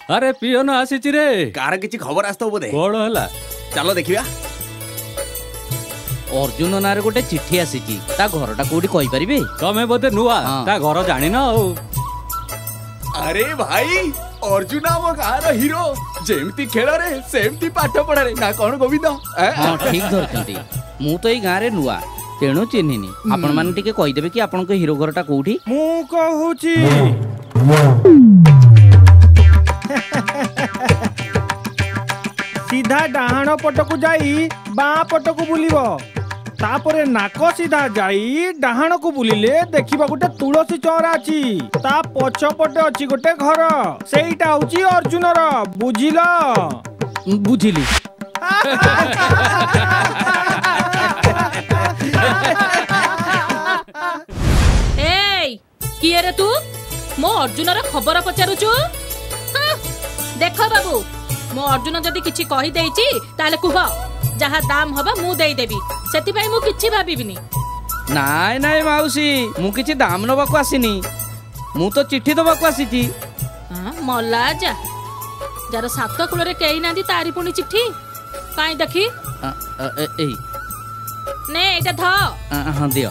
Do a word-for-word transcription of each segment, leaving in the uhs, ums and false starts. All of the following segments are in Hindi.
अरे पियोन आसीची रे कार किछि खबर आस्तो बोधे कोण हला चलो देखिया अर्जुन नारे गोटे चिट्ठी आसीची ता घरटा कोठी कहि परिबे तमे बोधे नुआ ता घर जानि न हो अरे भाई अर्जुन आम गार हीरो जेमती खेल रे सेमती पाठ पढ़ा रे ना कोन गोविंद हां ठीक धरचंती मु तो ई गारे नुआ तेणु चिन्हिनी आपण माने टिके कहि देबे कि आपण को हीरो घरटा कोठी मु कहूची सीधा डाहाण पटकू जाई बाँ पटकू बुलिबो तापरे नाक सीधा जाई डाहाण को बुलिले देखिबा गोटे तुलसी चौरा अछि ता पछ पटे अछि गोटे घर सेईटा होची अर्जुनर बुझिलो बुझिली ए किए रे तू मो अर्जुनर खबर पचारुचु देख बाबू मो अर्जुन जदि किछि कहि देइची ताले कुह जहा दाम हबा मु देई देबी सेति भाई मु किछि भाबिबिनी नाय नाय माउसी मु किछि दाम नबाकू आसीनी मु तो चिट्ठी दबाकू आसीची हां मल्ला जा जार सात कुल रे केई नांदी तारी पुनी चिट्ठी काई देखी एई ने एटा ध हां दियो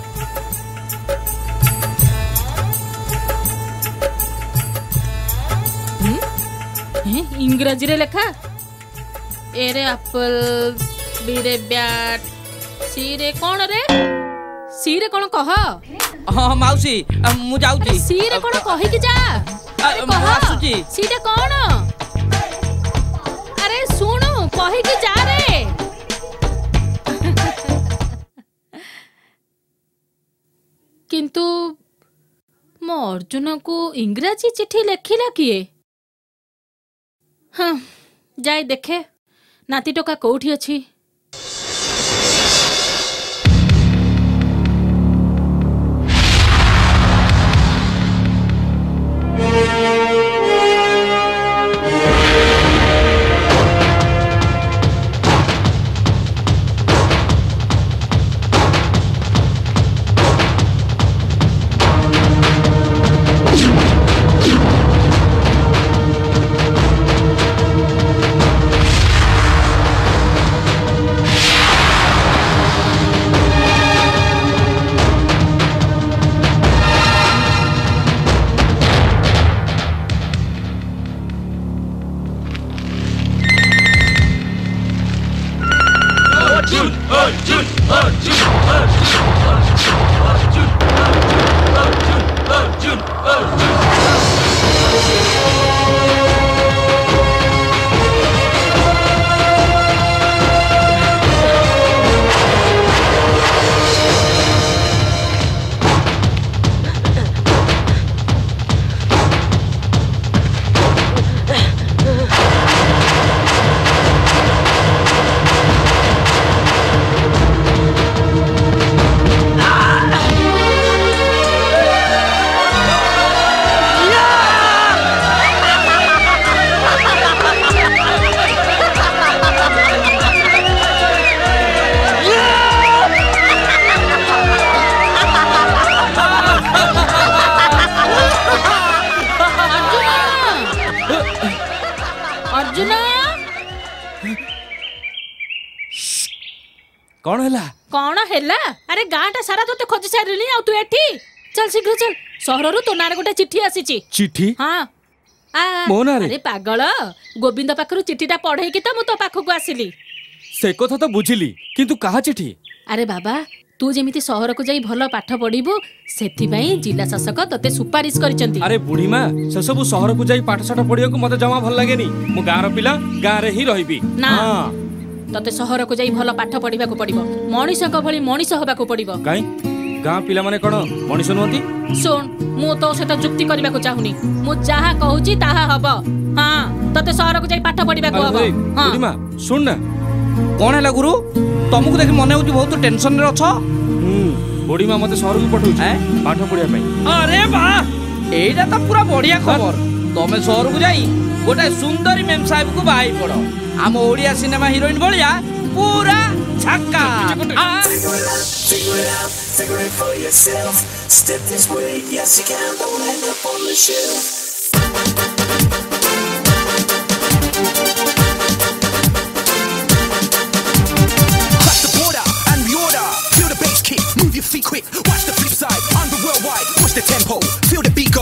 इंग्रजी रे लेखा ए रे एप्पल बी रे बैट सी रे कोन रे सी रे कोन कह हां मौसी मु जाउची सी रे कोन कहि कि जा अरे कह आसुची सी रे कोन अरे सुनु कहि कि जा रे किंतु मो अर्जुन को इंग्रजी चिट्ठी लेखिला किए हाँ जाए देखे नाती टोका कोठी अछि कौन हैला कौन हैला अरे गाँटा सारा तो खोजी सारी आ तू एठी चल शीघ्र चल सहर रु तो नारे गोटे चिट्ठी आसीची चिट्ठी हां आ अरे पागल गोविंद पाखरु चिट्ठीटा पढै कि त मु तो पाखकु आसिली से कथा तो बुझिली किंतु कहा चिट्ठी अरे बाबा तू जेमिति सहर को जाई भलो पाठ पढिबो सेति पई जिला शासक तते सुपारिश करिसंती अरे बुढ़ी मां से सब सहर को जाई पाठ साठ पढियो को मते जमा भल लागेनी मु गाँर पिला गाँ रे ही रहिबी ना तते सहर को जाई भलो पाठ पढिबा को पडिबो मनीषक भली मनीष होबा को पडिबो काई गाँ पिला माने कोन मनीष नहती सुन मु तो सेता जुक्ति करबा को चाहुनी मु जहा कहूची ताहा हबो हां तते सहर को जाई पाठ पढिबा को हबो हां बुढ़ी मां सुन ना कोन हैला गुरु तुमको देख मन होउची बहुत टेंशन रे अछ बुढ़ी मां मते सहर को पठौची पाठ पढिया पई अरे वाह एटा तो पूरा बढ़िया खबर तमे सहर को जाई गोटे सुंदरी मेम साहेब को बाई पड़ो आम ओडिया सिनेमा हीरोइन भलिया पूरा छक्का Figure it for yourself. Step this way, yes you can. Don't end up on the shelf. the tempo, feel the beat go.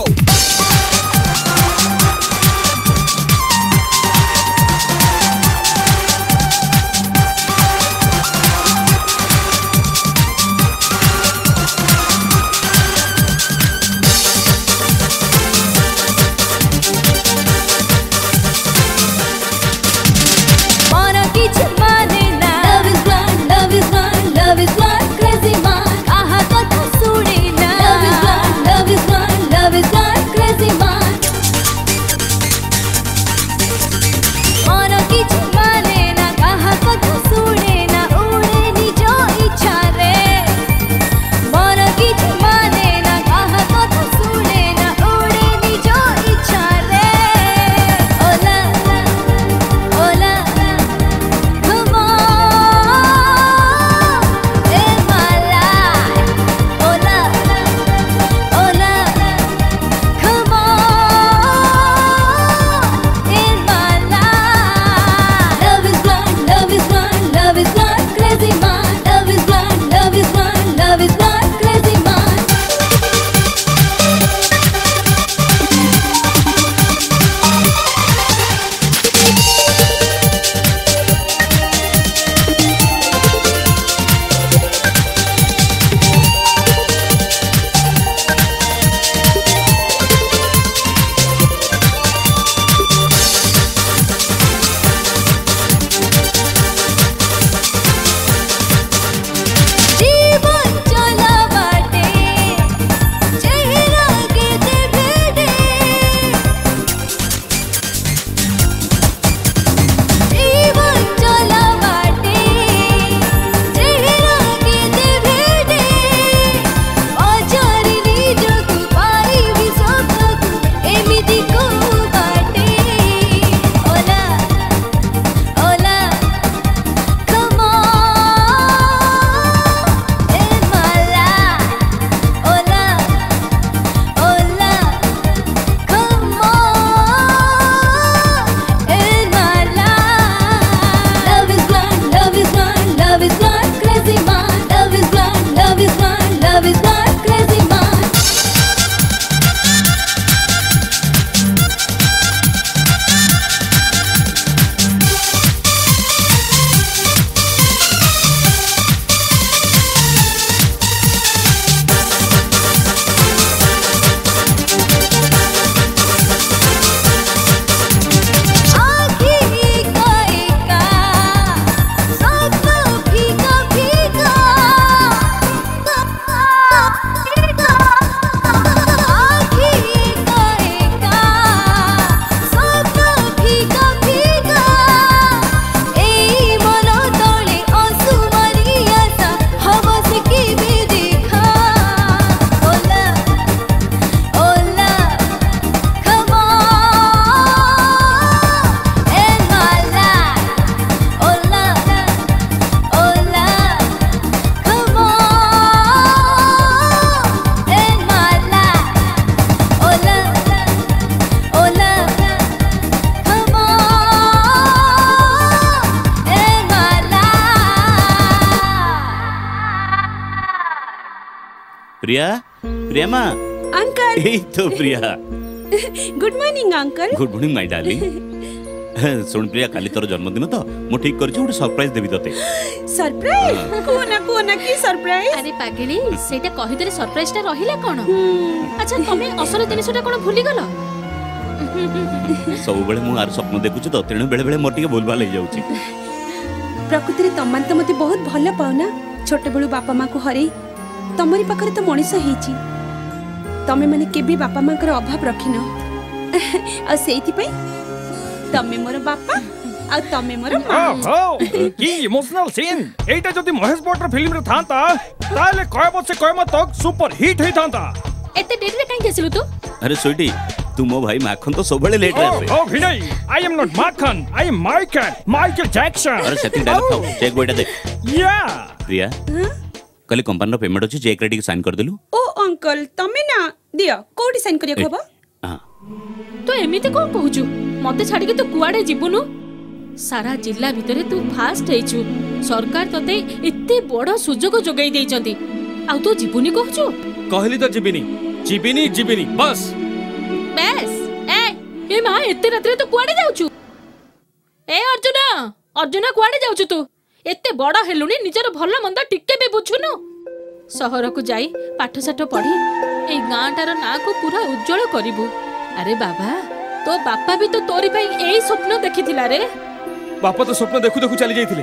प्रिया प्रिया माँ अंकल यही तो Priya good morning uncle good morning my darling सुन प्रिया काली तोर जन्मदिन तो मु ठीक करछि ଗୋଟେ सरप्राइज देबी तते सरप्राइज कोना कोना की सरप्राइज अरे पागली सेटा कहितरे सरप्राइज टा रहिला कोन अच्छा तमे असल जिनिसटा कोन भूली गलो सब बेले मु आर स्वप्न देखुछि तो तेणु बेले बेले मोर टिके भूलभाल हो जाउछि प्रकृति रे तमान त मते बहुत भल पाउना छोटे बेलु बापा मां को हरे तमरी पाखरे तो मनीष हेची तमे माने केबे बापा मां कर अभाव रखिनो आ सेति पई तमे मोर बापा आ तमे मोर मां ओहो की इमोशनल सीन एटा जदी महेश भट्टर फिल्म रे थांता ताले कय बसे कय मत तक सुपर हिट हे थांता एते डेरी रे काई गेसिलु तू अरे स्वीटी तू मो भाई माखन तो सब बेले लेट रे आसे ओ भिनय I am not Makhan I am Michael Michael Jackson अरे सेटिंग डायलॉग था चेक गोइटा दे या प्रिया कल कंपनी रो पेमेंट अछि चेक रेडी के साइन कर देलु ओ अंकल तमे ना दियो कोडी साइन करिया खबो हां तो एमिते कोन कहूछु मते छाडी के तू कुआडे जीवनु सारा जिल्ला भितरे तू फास्ट हेछु सरकार तते एते बड़ सुजोग जोगाई देइचंती आ तू जीवनी कहूछु कहली तो जीविनी जीविनी जीविनी बस बेस ए ए मां एते रात्रे तो कुआडे जाउछु ए अर्जुन अर्जुन कुआडे जाउछु तू एते बड़ हेलुनी निजर भलो मंद टिके भी बुझुनु सहर को जाई पाठ साठ पढ़ी ए गांटार ना को पूरा उज्जवल करिबु अरे बाबा तो बापा भी तो तोरी भाई एई स्वप्न देखिथिला रे बापा तो स्वप्न देखु देखु चली जाइथिले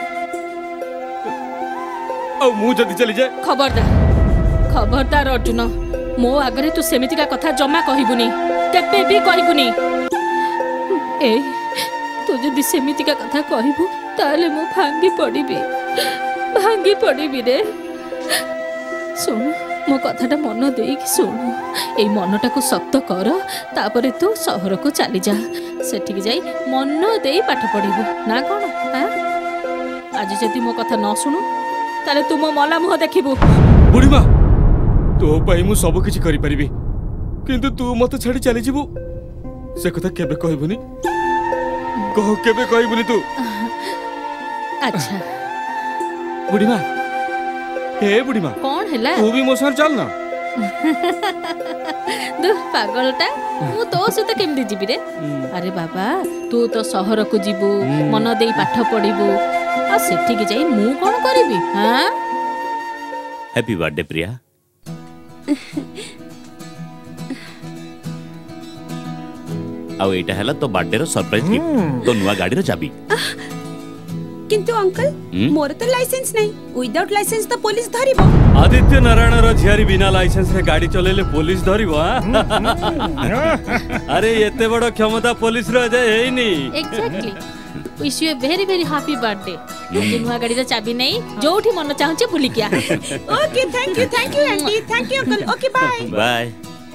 औ मु जदी चली जाए खबरदार खबरदार अर्जुन मो आगरे तू सेमितिका कथा जमा कहिबुनी केबे भी कहिबुनी ए तू जदी सेमितिका कथा कहिबु ताले मो भांगी पड़िबी भांगी पड़िबी रे सुन मो कथाटा मन देकी सुन ए मनटा को शक्त कर तापरे तू सहर को चली जा सेठिक जाई मन देई पाठ पढ़िबु ना कोन हां आज जदी मो कथा न सुनु ताले तू मो मला मुह देखिबु बुढ़ी माँ तो पाई मु सब किछि करि परिबी किंतु तू मते छाड़ी चली जिबु से कथा केबे कहबुनी कह केबे कहबुनी तू अच्छा बुढ़ी माँ हे बुढ़ी माँ कौन हैला तू भी मो संग चल ना दूर पागलटा मु तो सहित केमदी जिबि रे अरे बाबा तू तो सहर को जिबु मन देई पाठ पढ़िबु आ सेठी के जाई मु कोन करिबि हां हैप्पी बर्थडे प्रिया आउ एटा हला तो बर्थडे रो सरप्राइज गिफ्ट तो नुवा गाड़ी रो चाबी किंतु अंकल मोर तो लाइसेंस नहीं विदाउट लाइसेंस तो पुलिस धरिबो आदित्य नारायण रो झियारी बिना लाइसेंस रे गाड़ी चलेले पुलिस धरिबो अरे एते बड़ क्षमता पुलिस रो जे हेइनी exactly wish you a very very happy birthday ये नुआ गाड़ी रो चाबी नहीं जोठी मन चाहूचे भूली किया okay thank you thank you aunty thank you uncle okay bye bye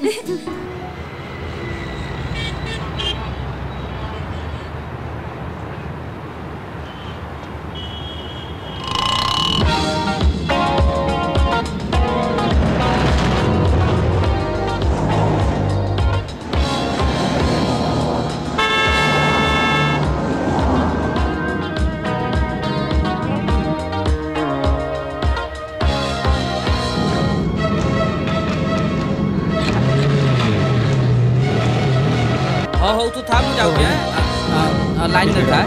हो तू था मुझे जाओ क्या लाइन में था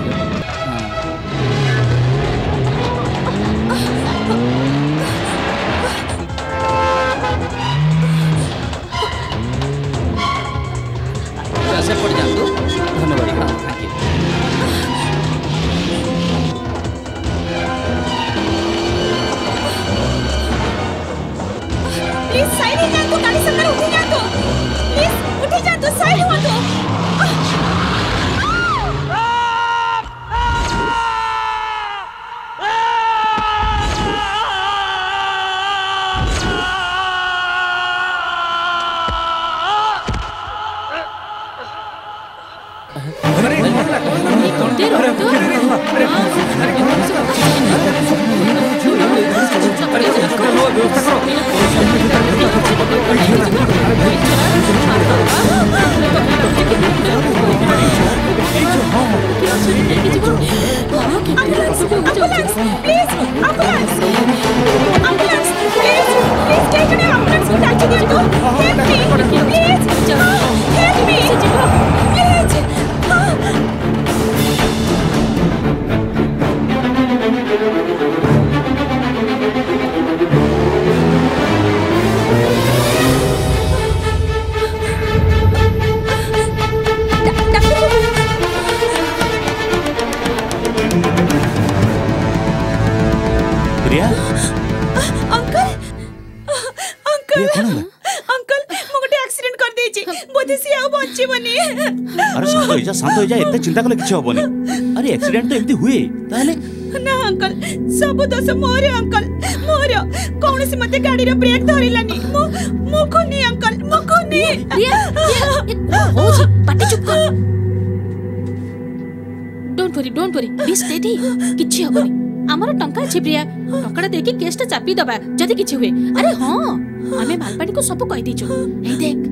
कैसे पड़ जा तू धन्यवाद थैंक यू प्लीज साइड ही जा तो गाड़ी से अंदर उठ जा तो प्लीज उठ जा तो साइड हुआ तो शांत हो जा एते चिंता कले किछ होबनी अरे एक्सीडेंट तो एमती हुए ताले ना अंकल सब दोष मोर अंकल मोर कौन से मते गाड़ी रो ब्रेक धरिलानी मो मो कोनी अंकल मो कोनी प्रिया प्रिया हो जी पाटी चुप कर don't worry don't worry be steady किछ होबनी हमर टंका छै प्रिया टंकाटा देके केसटा चापी दबा जदी किछ हुए अरे हां हमें मालपानी को सब कहि दिछु ए देख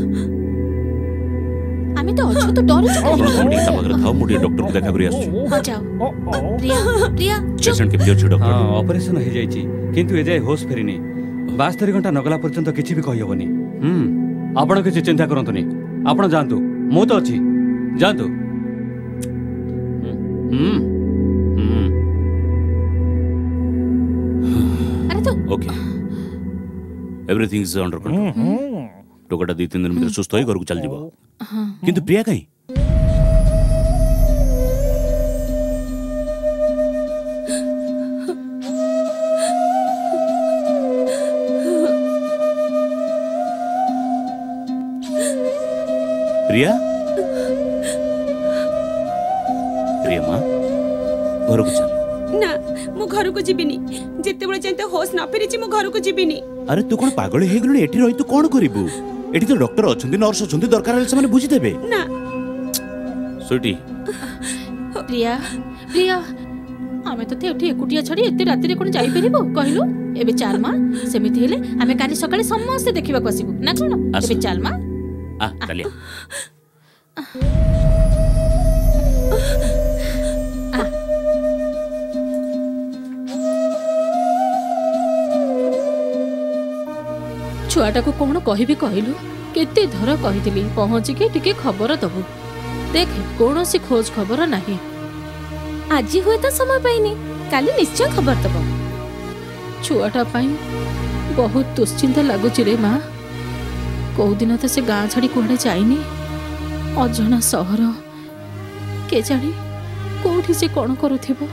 हमें तो अच्छो तो डर चुका है मुड़ी तबगर थाओ मुड़ी डॉक्टर को देखा करी आसु हां जाओ प्रिया प्रिया पेशेंट के पियो डॉक्टर हां ऑपरेशन हो जाई छी किंतु ए जाय होश फेरिनी बाईस घंटा नगला पर्यंत किछि भी कहि होबनी हम्म आपण किसी चिंता करंतुनी आपण जानतु मु तो अछि जानतु हम्म हम्म अरे तो okay everything is under control टोकटा दी तीन दिन भीतर सुस्त होई घर को चल जीवो किंतु प्रिया कहीं प्रिया प्रिया माँ घर को चल ना मु घर को जीविनी जेते बेले जाते होश न फेरिची मु घर को जीविनी अरे तू कौन पागल हे गलु एठी रही तू कौन करिबू एठी तो डॉक्टर अछंती नर्स अछंती दरकार हेले से माने बुझी देबे ना सुटी प्रिया प्रिया आमे तो एठी एकुटिया छड़ी एते राती रे कोन जाई परिबो कहिलु एबे चाल मा सेमिति हेले आमे काली सकाळे समस्त देखिबा को आसीबु ना कोन एबे चाल मा आ चलिए छुआटा को कौन कहबी कहलु केते धर कहितली पहुंची के टिके खबर दबु देख कौन सी खोज खबर नहीं आज हुए तो समय पाइनी काली निश्चय खबर दब छुआटा पाई बहुत दुश्चिंता लगुच रे माँ कौ दिन तो से गाँ छाड़ी कुआड़े जाइनी अजणा सहर के जानी कोठी से कौन करुथिबो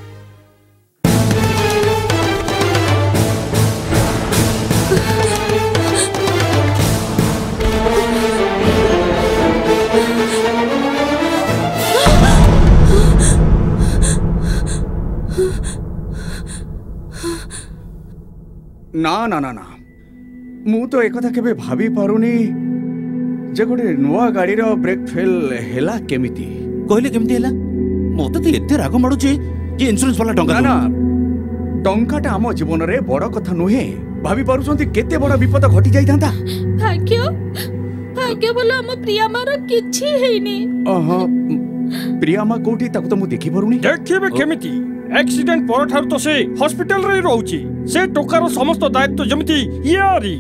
ना ना ना ना मु तो एक कथा केबे भाबी पारुनी जे गोटे नुआ गाड़ी रो ब्रेक फेल हेला केमिति कहले केमिति हेला मते तो एते राग माडु जे जे इंश्योरेंस वाला टंका ना ना टंकाटा हम जीवन रे बड़ कथा नुहे भाबी पारुछंती केते बड़ विपद घटी जाई थांता भाग्य भाग्य बोला हम प्रिया मार किछि हेनी अह प्रिया मा कोठी ताको तो मु देखि पारुनी देखिबे केमिति एक्सीडेंट पर ठार तो से हॉस्पिटल रे रहउची से टोकार समस्त दायित्व जमिति यारी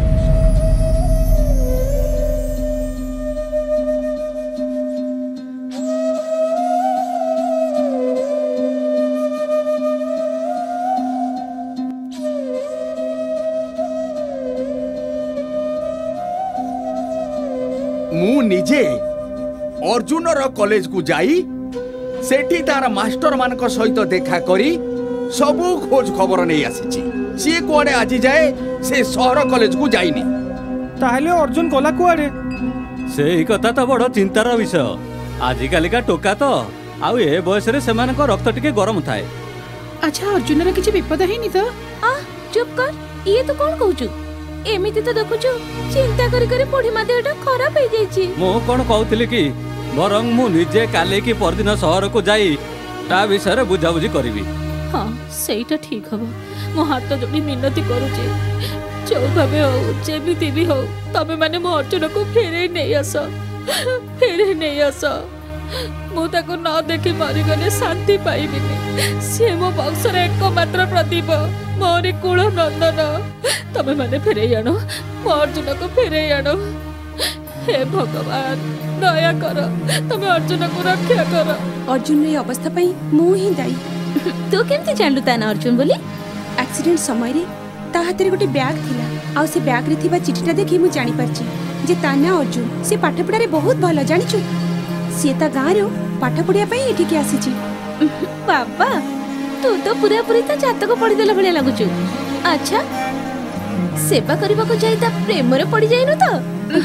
मु निजे अर्जुन रो कॉलेज को जाई सेठी तार मास्टर मान सहित देखा करी सबू खोज खबर नहीं आसी सी कुआडे आज जाए से शहर कॉलेज को जाइनी ताहले अर्जुन गला कुआडे से ही कथा तो बड़ चिंतार विषय आजि कालिका टोका तो आउ ए बयस रे सेमान को रक्त टिके गरम थाए अच्छा अर्जुन रे किछि विपद हेनी तो आ चुप कर ये तो कोन कहउछु एमिति तो देखुछु चिंता करी करी पढ़ी मा देहटा खराब हे जाईची मो कोन कहउतली कि बरंग मु निजे काले की परदिन शहर को जाई ता विषय रे बुझाबुझी करबी हाँ सेटा ठीक हबो मो हाथ जोड़ी मिनती करूची जो भाबे हो जेमिति भी हो तमे माने मो अर्जुन को फेरे नै आस फेरे नै आस मु ताको न देखि मरि गले शांति पाइबिनी से मो वंशर एकमात्र प्रदीप मोरी कुल नंदन तमे माने फेरे आनो मो अर्जुन को फेरे आनो हे भगवान दया कर तमे अर्जुन को रक्षा कर अर्जुन रे अवस्था पई मु ही दाई तू केमती जानलु ता ना अर्जुन बोली एक्सीडेंट समय रे ता हाथ रे गोटे बैग थिला आ से बैग रे थिबा चिठीटा देखि मु जानि परची जे ता ना अर्जुन से पाठ पढ़ा रे बहुत भलो जानिछु से ता गाँ रो पाठ पढ़िया पई एठी के आसीची बाबा तू तो पूरा पूरी ता जातक पढ़ी देला भलिया लागुछु अच्छा सेवा करबा को जाई ता प्रेम रे पड़ी जाइनु तो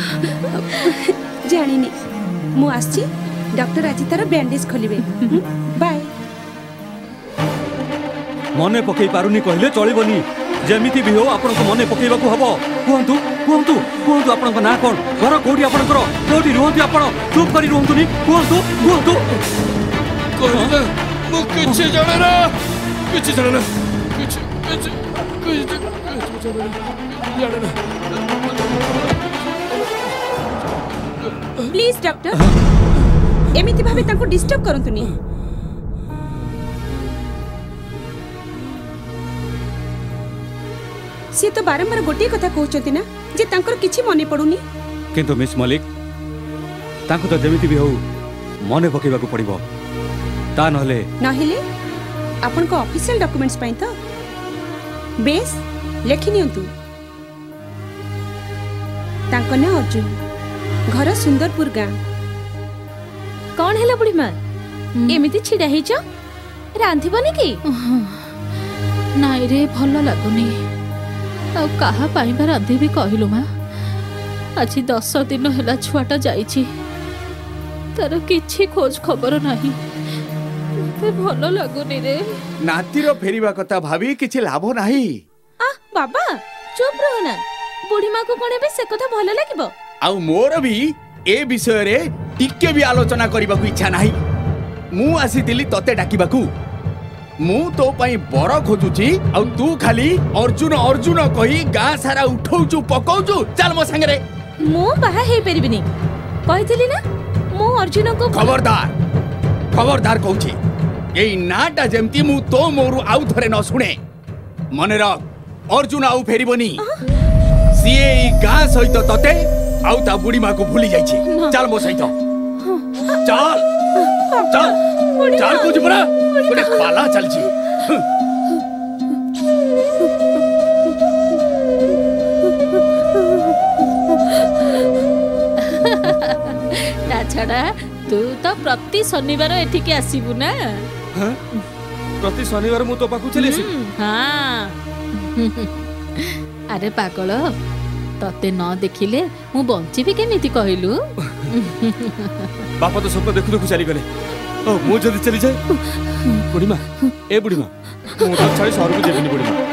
जानिनी मु आसी डॉक्टर आज तार बैंडेज खोलिबे बाय मने पकई पारुनी कहले चलिबनी जेमिति भी हो आपन को मने पकईबा को हबो कहंतु कहंतु कहंतु आपन को ना कोन घर कोठी आपन करो कोठी रहंतु आपन चुप करी रहंतुनी कहंतु कहंतु कहले मु किछ जाने ना किछ जाने ना किछ किछ किछ जाने ना प्लीज डॉक्टर एमिति भाबे ताको डिस्टर्ब करंतुनी सी तो बारंबार गोटे कथा कहउचंती ना जे तांकर किछि मने पडुनी। किंतु मिस मलिक तांको तो जेमिति भी हो मने पकेबा को पड़िबो ता नहले नहिले आपन को ऑफिशियल डॉक्यूमेंट्स पई तो बेस लेखि नियंतु। तांको ना अर्जुन, घर सुंदरपुर गां। कौन हैला बुढ़ी मां एमिति छिडा हिच रांधिबनी की? नाई रे भल लागुनी आ कहा पाई बा रांधिबी कहलु मां। आज दस दिन हैला छुआटा जाईची तार किछि खोज खबर नाही मते भल लागुनी रे। नातीर फेरिबा कथा भाबी किछि लाभ नाही। आ बाबा चुप रहो ना, बुढ़ी मां को कोने बे से कथा भल लागिबो। आउ मोर भी ए विषय रे टिके भी आलोचना करबा को इच्छा नाही। मु आसीतिली तते डाकिबाकू। मु तो पई बर खोजुची आउ तू खाली अर्जुन अर्जुन कही गां सारा उठौचू पकौचू। चल मो संगे रे। मु बाहा हे परिबिनी कहितली ना मु अर्जुन को। खबरदार खबरदार कहूची एई नाटा जेमती मु तो मोरु आउ थरे न सुने। मने रख अर्जुन आउ फेरिबनी। सीए ई गां सहित तते आउ ता बुढ़ी मां को भूली जाईची। चल मो सहित चल चल चल कुछ बरा गोटे पाला चलची। ता छड़ा तू तो प्रति शनिवार एठिके आसीबु ना? हां प्रति शनिवार मु तो पाखु चली आसी। हां अरे पागल तते न देखिले मु बंची भी केमिति कहलु? बापा तो सब देखु देखु चली गले। ओ मु जल्दी चली जाए। बुढ़ी मां ए बुढ़ी मां मु तो छाड़ी शहर को जेबिनी। बुढ़ी मां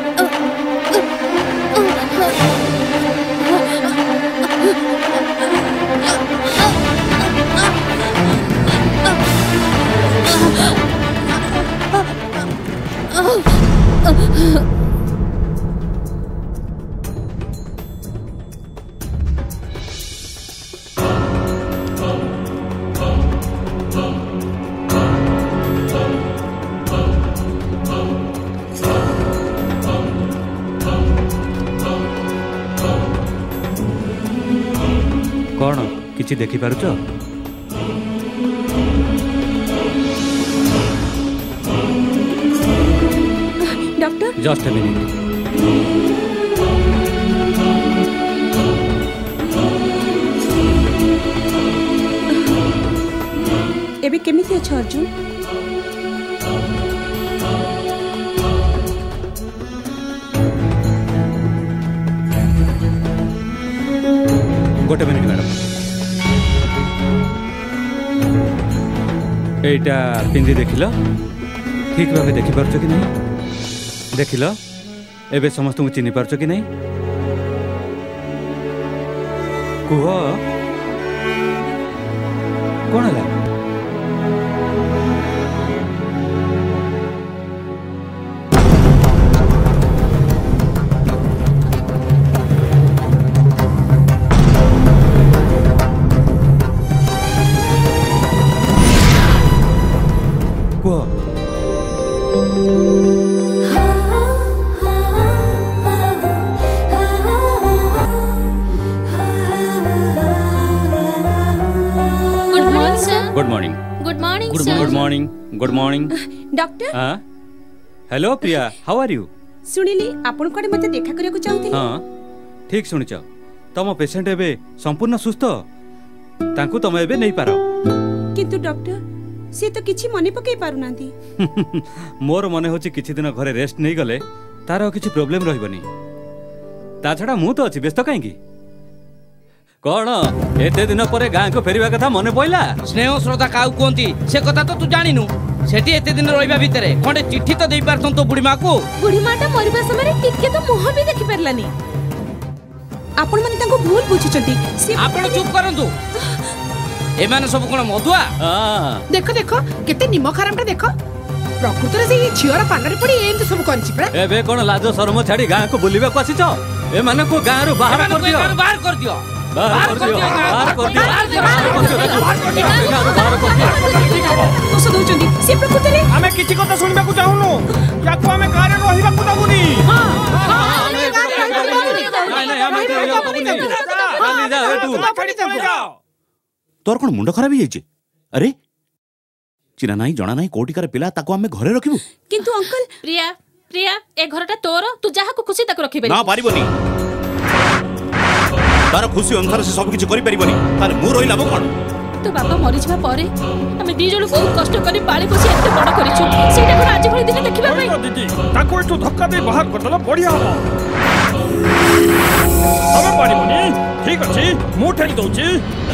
कौन किछि देखि पारुछ? Doctor just a minute. एबे केमिति छ अर्जुन? गोटे मिनिट मैडम। एटा पिंदी देखिल ठीक भाव देखि पारछ कि नहीं? देखिल एबे समस्त को चिन्ह पारछ कि नहीं? कुह कौन है? Good morning. Good morning good good morning good morning doctor. हां hello Priya, how are you? सुनिली आपण कोडे मते देखा करिया को चाहते। हां ठीक सुनिछ। तम पेशेंट एबे संपूर्ण सुस्थ तांकु तम एबे नहीं पारो। किंतु डॉक्टर से तो किछि मने पकई पारु नांती। मोर मने होछि किछि दिन घरे रेस्ट नहीं गले तार किछि प्रॉब्लम रहबनी। ता छडा मु तो अछि व्यस्त काहे की? कौन एते दिन पर गाँ को फेरिबा कथा मने पइला? स्नेह श्रद्धा काउ कोंती से कथा तो तू जानिनु। सेठी एते दिन रहिबा भितरे खंडे चिट्ठी तो देई पारतन तो बुढ़ी मां को। बुढ़ी माटा मरिबा समय टिके तो मुह भी देखि परलानी। आपण माने ताको भूल बुझिचंती। से आपण चुप करंतु। ए माने सब कोन मधुआ? हां देखो देखो केते निमक आरामटा देखो। प्रकृति रे से झियर पानरे पड़ी एंत सब करछि परा। एबे कोन लाज शरम छाड़ी गाँ को बुलिबा को आसीछ? ए माने को गाँ रो बाहर कर दियो। बाहर कर दियो। बाहर कर दियो। बाहर कर दियो। बाहर कर दियो। तो सदौचंती से प्रकृति रे हमें किछि कथा सुनिबा को चाहुनु। याको हमें गारे रहिबा को दबुनी। हां हां नहीं नहीं हम इधर जाओ कबू नहीं चली जा ए तू तोर कोन मुंड खराब ही जाइए अरे चिना नहीं जना नहीं कोटिकार पिला ताको हमें घरे रखिबु किंतु अंकल प्रिया प्रिया ए घरटा तोर तू जहा को खुशी तक रखि ना पारिबनी तार खुशी अनुसार से सब किछ करि परिबनी तार मु रहिला बो कोन तो बाबा मरि जवा परे हमें दी जण बहुत कष्ट करी पाली पोसी एते बड़ करिछु सेटा कोन आज भली दिन देखिबा पई दीदी ताको एटू धक्का दे बाहर कर दला बढ़िया हो हमें पारिबनी ठीक अछि मु ठेली दउची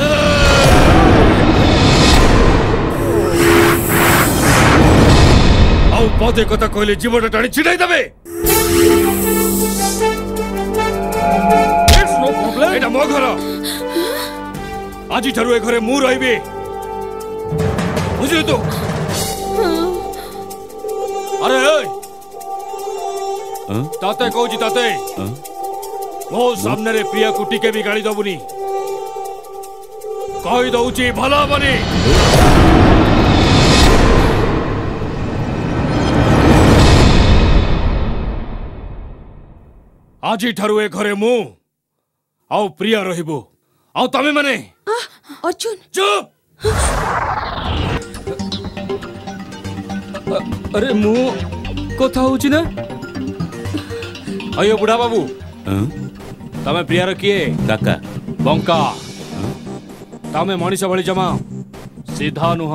आउ पदे कथा कहले जीवन टाणी छिड़ाई देबे इट्स नो प्रॉब्लम एटा मो घर आजी ठारू ए घरे मु रहिबे बुझिलु तो अरे ए ताते कहूची ताते मो सामने रे प्रिया को टिके भी गाड़ी दबुनी कहि दउची भला बनी आजी ठारू ए घरे मु आउ प्रिया रहिबो आउ तमे माने अर्जुन चुप अरे मु कथा होची ना अयो बुढ़ा बाबू तमे प्रिया र किए काका बंका तमे मनीष भली जमा सीधा नुह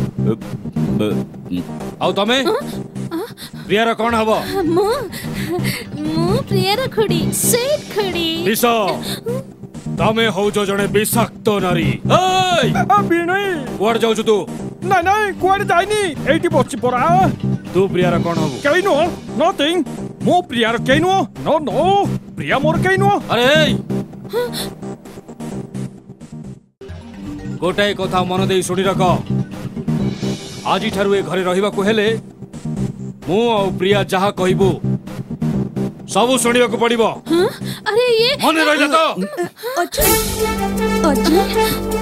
आउ तमे प्रिया र कोन हबो मु मु प्रिया र खुडी सेठ खुडी विष तमे हौजो जणे विषाक्त नारी एय अबी नहीं कुआड जाउछु तू नहीं नहीं कुआड जाइनी एटी बच्ची परा तू प्रिया र कोन हबो केई नो नथिंग मो प्रिया र केई नो नो नो प्रिया मोर केई नो अरे एय गोटाए कथा मन देई सुनी रख आजी ठारू ए घरे रहिबा को हेले मु आ प्रिया जहा कहबो सब सुनिबा को पड़िबो अरे ये मन रहिला तो अर्जुन अर्जुन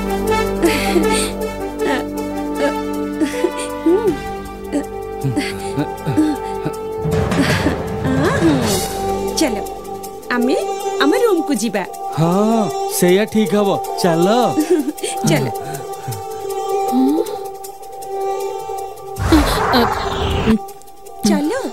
चलो आमे आम रूम को जीवा हां सेया ठीक हबो चलो चलो चलो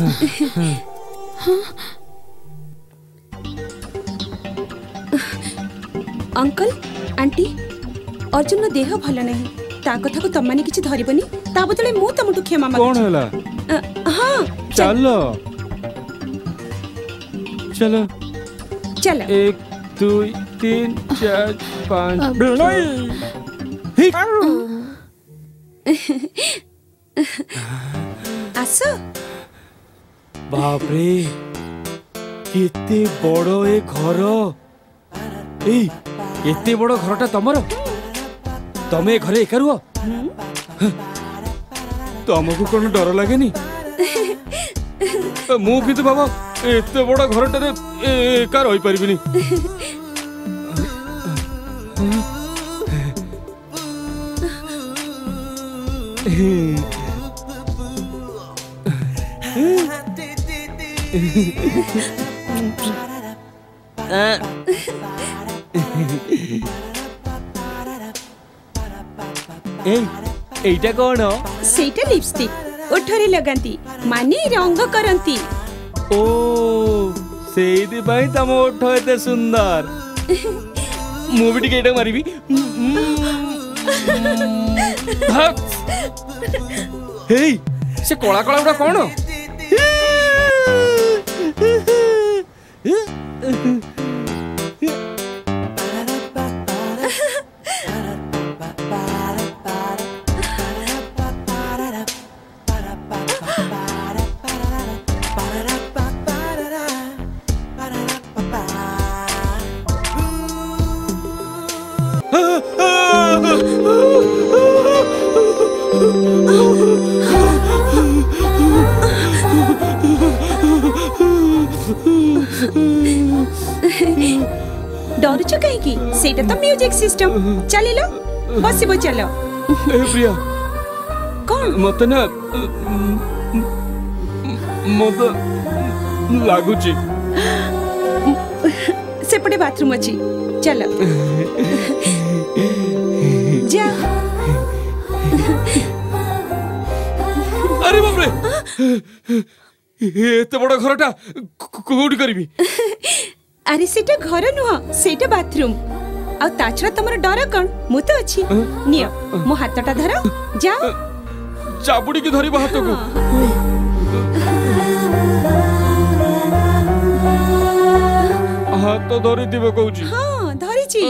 अंकल आंटी अर्जुन देह भल नहीं ता कथा को तमाने किछि धरिबनी ता बदले मु तमटु क्षमा मागु कौन हला हां चलो चलो चलो एक दो तीन चार पाँच नहीं आसो बाप रे केते बड़ ए घर ए एते बड़ घरटा तमर तमे घरे एका रुह तमको कोन डर लागेनी मु किंतु बाबा एते बड़ घरटारे एका रही परिबिनी एइटा कोन सेटा लिपस्टिक ओठरे लगांती माने रंग करंती ओ सेइदि भाई तम ओठ एते सुंदर मु भी टिके एटा मारिबी हे से कोला कोला उडा कोन डरुछ कहीं की सेटा तो म्यूजिक सिस्टम चलिलो बसिबो चलो ए प्रिया कौन मत ना मत लागुची बाथरूम अच्छी चलो जा। अरे बाप रे एते बड़ घरटा कोडी करबी? अरे सेटा घर नुह सेटा बाथरूम आ ताछरा तमर डर कोन मु तो अछि नियो मो हातटा धर जा। चाबुडी की धरी हाथ को हाथ तो धरी दिबे कहूची। हां धरी छी।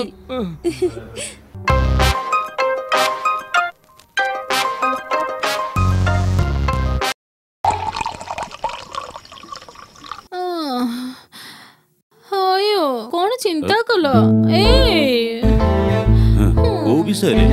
हायो कौन चिंता कल ए ओ विषय रे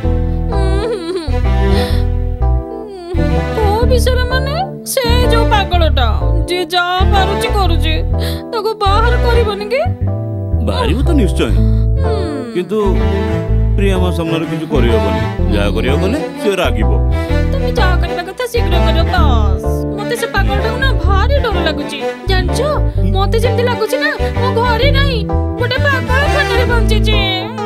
को विषय माने से जो पागलटा जे जा पारुची करूची ताको बाहर करबनी के? बाहरी तो निश्चय किंतु प्रियमा सामने किछु करियो बनी जा करियो गले से रागिबो। तुम जा करबा कथा शीघ्र करियो बस। मते से पागलटा ना भारी डर लागुची जानछो मते जेंति लागुची ना मो घरे नाही गोटे पागल खानारे बंची छी।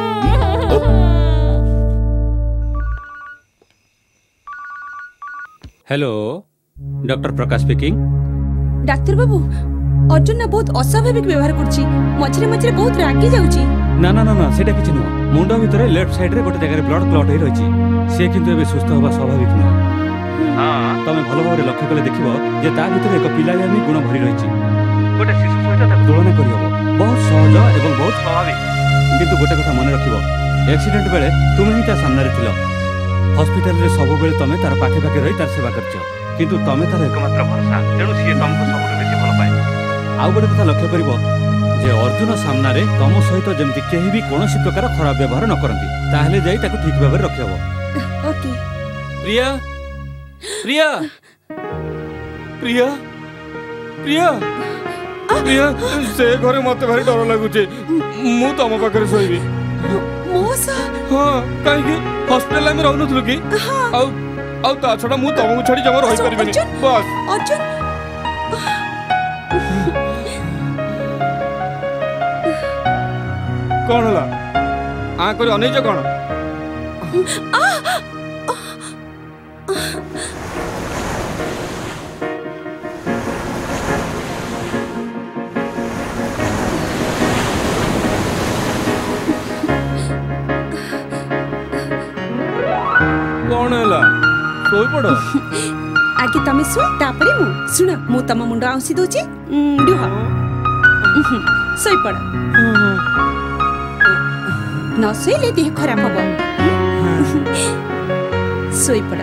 Hello doctor Prakash speaking. Doctor बाबू अर्जुन ना बहुत अस्वाभाविक व्यवहार करछि मझरे मझरे बहुत रागी जाउची। ना ना ना ना सेटा किछि नुह मुंडा भितरे लेफ्ट साइड रे गोटे जगह ब्लड क्लॉट होई रहिछि से किंतु एबे सुस्थ होबा स्वाभाविक नुह। हां तमे भलो भाबरे लक्ष्य कले देखिबो जे ता भितरे एक पिलायामी गुण भरी रहिछि गोटे शिशु सहित ताक तुलना करि हबो बहुत सहज एवं बहुत स्वाभाविक। किंतु गोटे कथा मन रखिबो एक्सीडेंट बेले तुम ही ता सामने रे थिलो हॉस्पिटल रे सब बेले तमे तार पाखे पाखे रही तार सेवा करछो किंतु तमे तार एकमात्र भरोसा तेणु सी तुमको सबुठ बेसी भल पाए। आउ गोटे कथा लक्ष्य करिबो जे अर्जुन सामने रे तम सहित जेमति केही भी कोनोसी प्रकार खराब व्यवहार न करंती ताहले जाई ताको ठीक भाबरे रखियबो। ओके प्रिया प्रिया प्रिया प्रिया प्रिया से घरे मते भारी डर लागुचे मु तम पाखरे सोइबी। मोसा हां काई कि हॉस्पिटल में रहनु थलु की आउ आउ ता छडा मु तमको छडी जमा रहि परबेनी बस। अर्जुन कौन होला आ करी अनै जे कोन आ कौन होला सोई पड़ो आगे तमे सु तापरे मु सुन मु तम मुंड आउसी दोची डुह सोई पड़ न सोइले देह खराब हबो सोई पड़।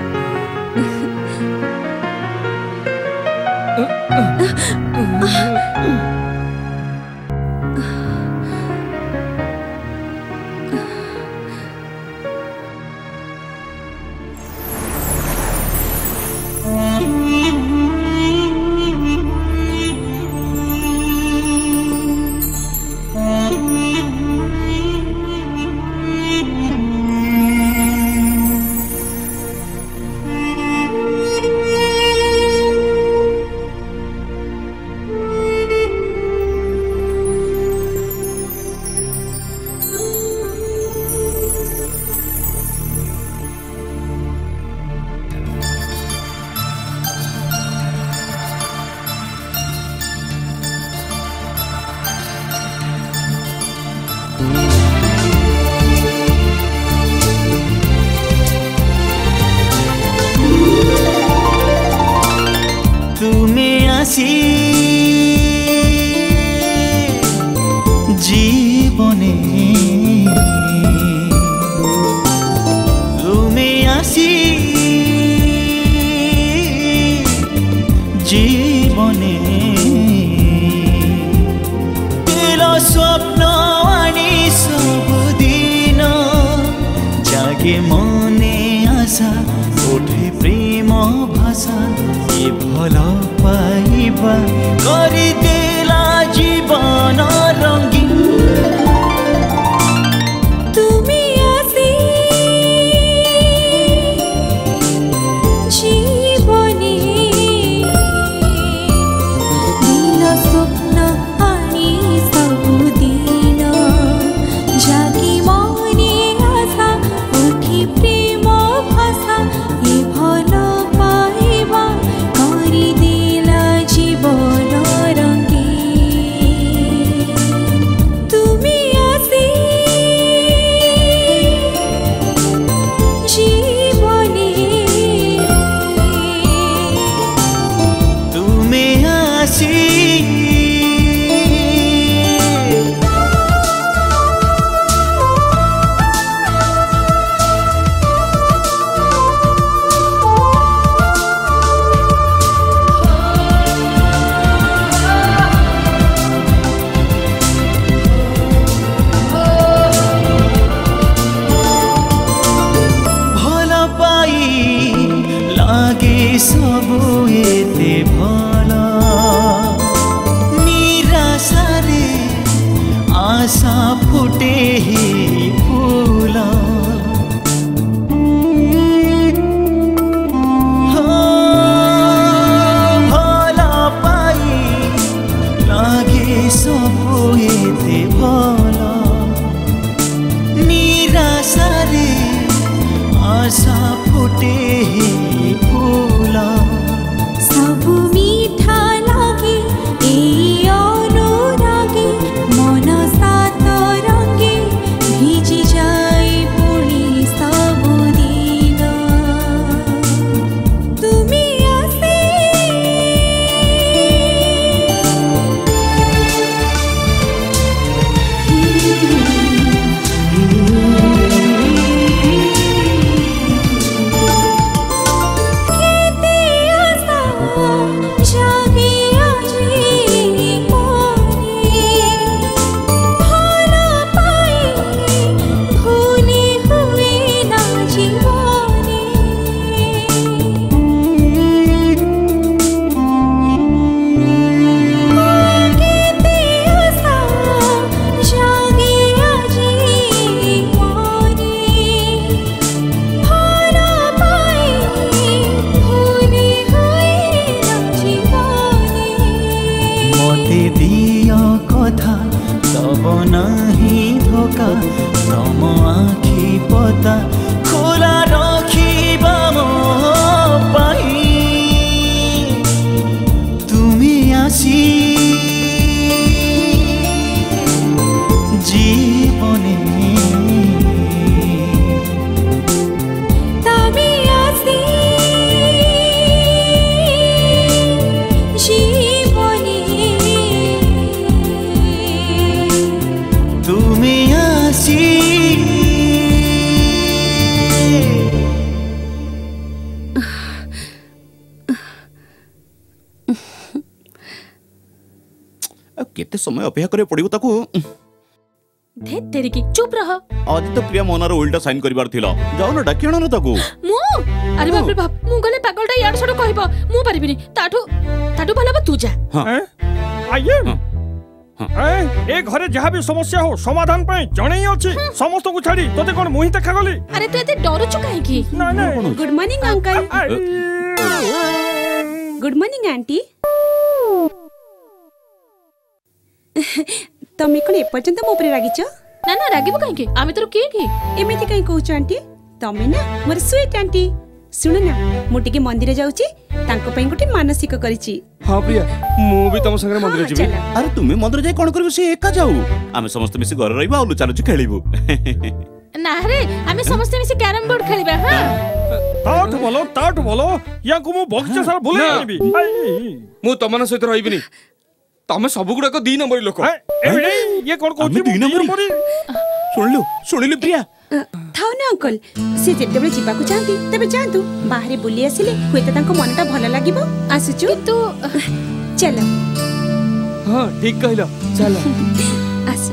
জীবনে তুমি আসি জীবনে দিল স্বপ্ন আনি সবুদিন জাগে মনে আশা ওঠে প্রেম ভাষা এ ভাল পাইবা করে দেলা জীবন রঙিন তুমি আসি জীবনে দিল স্বপ্ন আনি সবুদিন आशारे आशा फुटे फूल सबु मीठा लागे ए अनुरागे मन सात रंगे भिजी जाए पुणी सबु दिन तुमी आसे केते आशा जागे आजे मोरे भला पाए भूले हुए ना जीवने केते आशा जागे आजे मोरे भला पाए भूले हुए ना जीवने मते दिया कथा तब नहीं धोका तम आखि पता खोला रखिबा मो पाई तुमी आसी जीवने तमी आसी जीवने तुमी आसी केते समय अपेक्षा करे पड़िबो ताकू धे तेरी की चुप रह आज तो प्रिया मोनार उल्टा साइन करिबार थिला जाओ ना डाकियाना ना ताकू मु अरे बाप रे बाप मु गले पागलटा याड छड कहबो मु परिबिनी ताठू ताठू भला तू जा आइए ए घरे जहाँ भी समस्या हो समाधान पाई जणे ही अछि समस्त को छाड़ी तोते कोन मुही देखा गली अरे तू एते डरू छु काहे की ना ना good morning uncle good morning aunty तमे कोन एपर्यंत मो उपरे रागिछ ना ना रागिबो काहे की आमे तोर के की एमिति काई कहूछ आंटी तमे ना मोर स्वीट आंटी सुन ना मु टिके मंदिर जाउची तांको पई गुटी मानसिक करिची हां प्रिया मु भी तम संगे मंदिर जिबी अरे तुमे मंदिर जाय कोन करबो से एका जाऊ आमे समस्त मिसी घर रहिबा आ लुचा लुची खेलिबो ना रे आमे समस्त मिसी कैरम बोर्ड खेलिबा हां ताठ बोलो ताठ बोलो या को मु बगीचा सारा भूले आइबी मु तमना सहित रहिबिनी तमे सब गुडा को दी नंबर लोक ये कोन कहू दी नंबर सुनलु सुनिलु प्रिया थाउ ना अंकल से जेतेबे जीवा को चाहती तबे जांतु बाहरे बुली आसिले होय त तांको मनटा भलो लागिबो आसुचु तू चलो हां ठीक कहलो चलो आस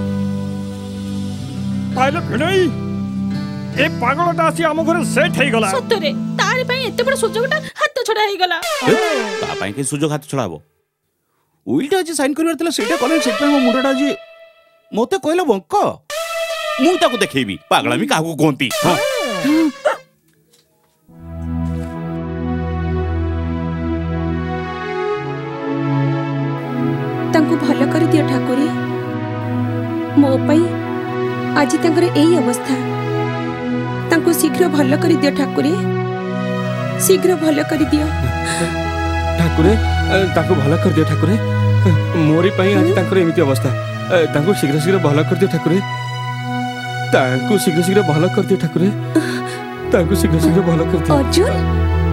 आइले भिड़ई ए पागलटा आसी हम घरे सेट हेई गला सत्तरे तारी पई एते बड़ सुजोगटा हाथ छडा हेई गला ता पई के सुजोग हाथ छडाबो उल्टा जे साइन करबार तला सेटा कले सेट पे मो मुंडटा जे मोते कहलो बंक मु ताको देखेबी पागलामी काहू कोंती हां तांको भलो कर दियो ठाकुरे मो पई आज तांकर एई अवस्था तांको शीघ्र भलो कर दियो ठाकुरे शीघ्र भलो कर दियो ठाकुरे ताको भलो कर दियो ठाकुरे मोरी पई आज तांकर एमिति अवस्था तांको शीघ्र शीघ्र भलो कर दियो ठाकुरे तांको शीघ्र शीघ्र भलो कर दियो ठाकुरे तांको शीघ्र शीघ्र भलो कर दियो अर्जुन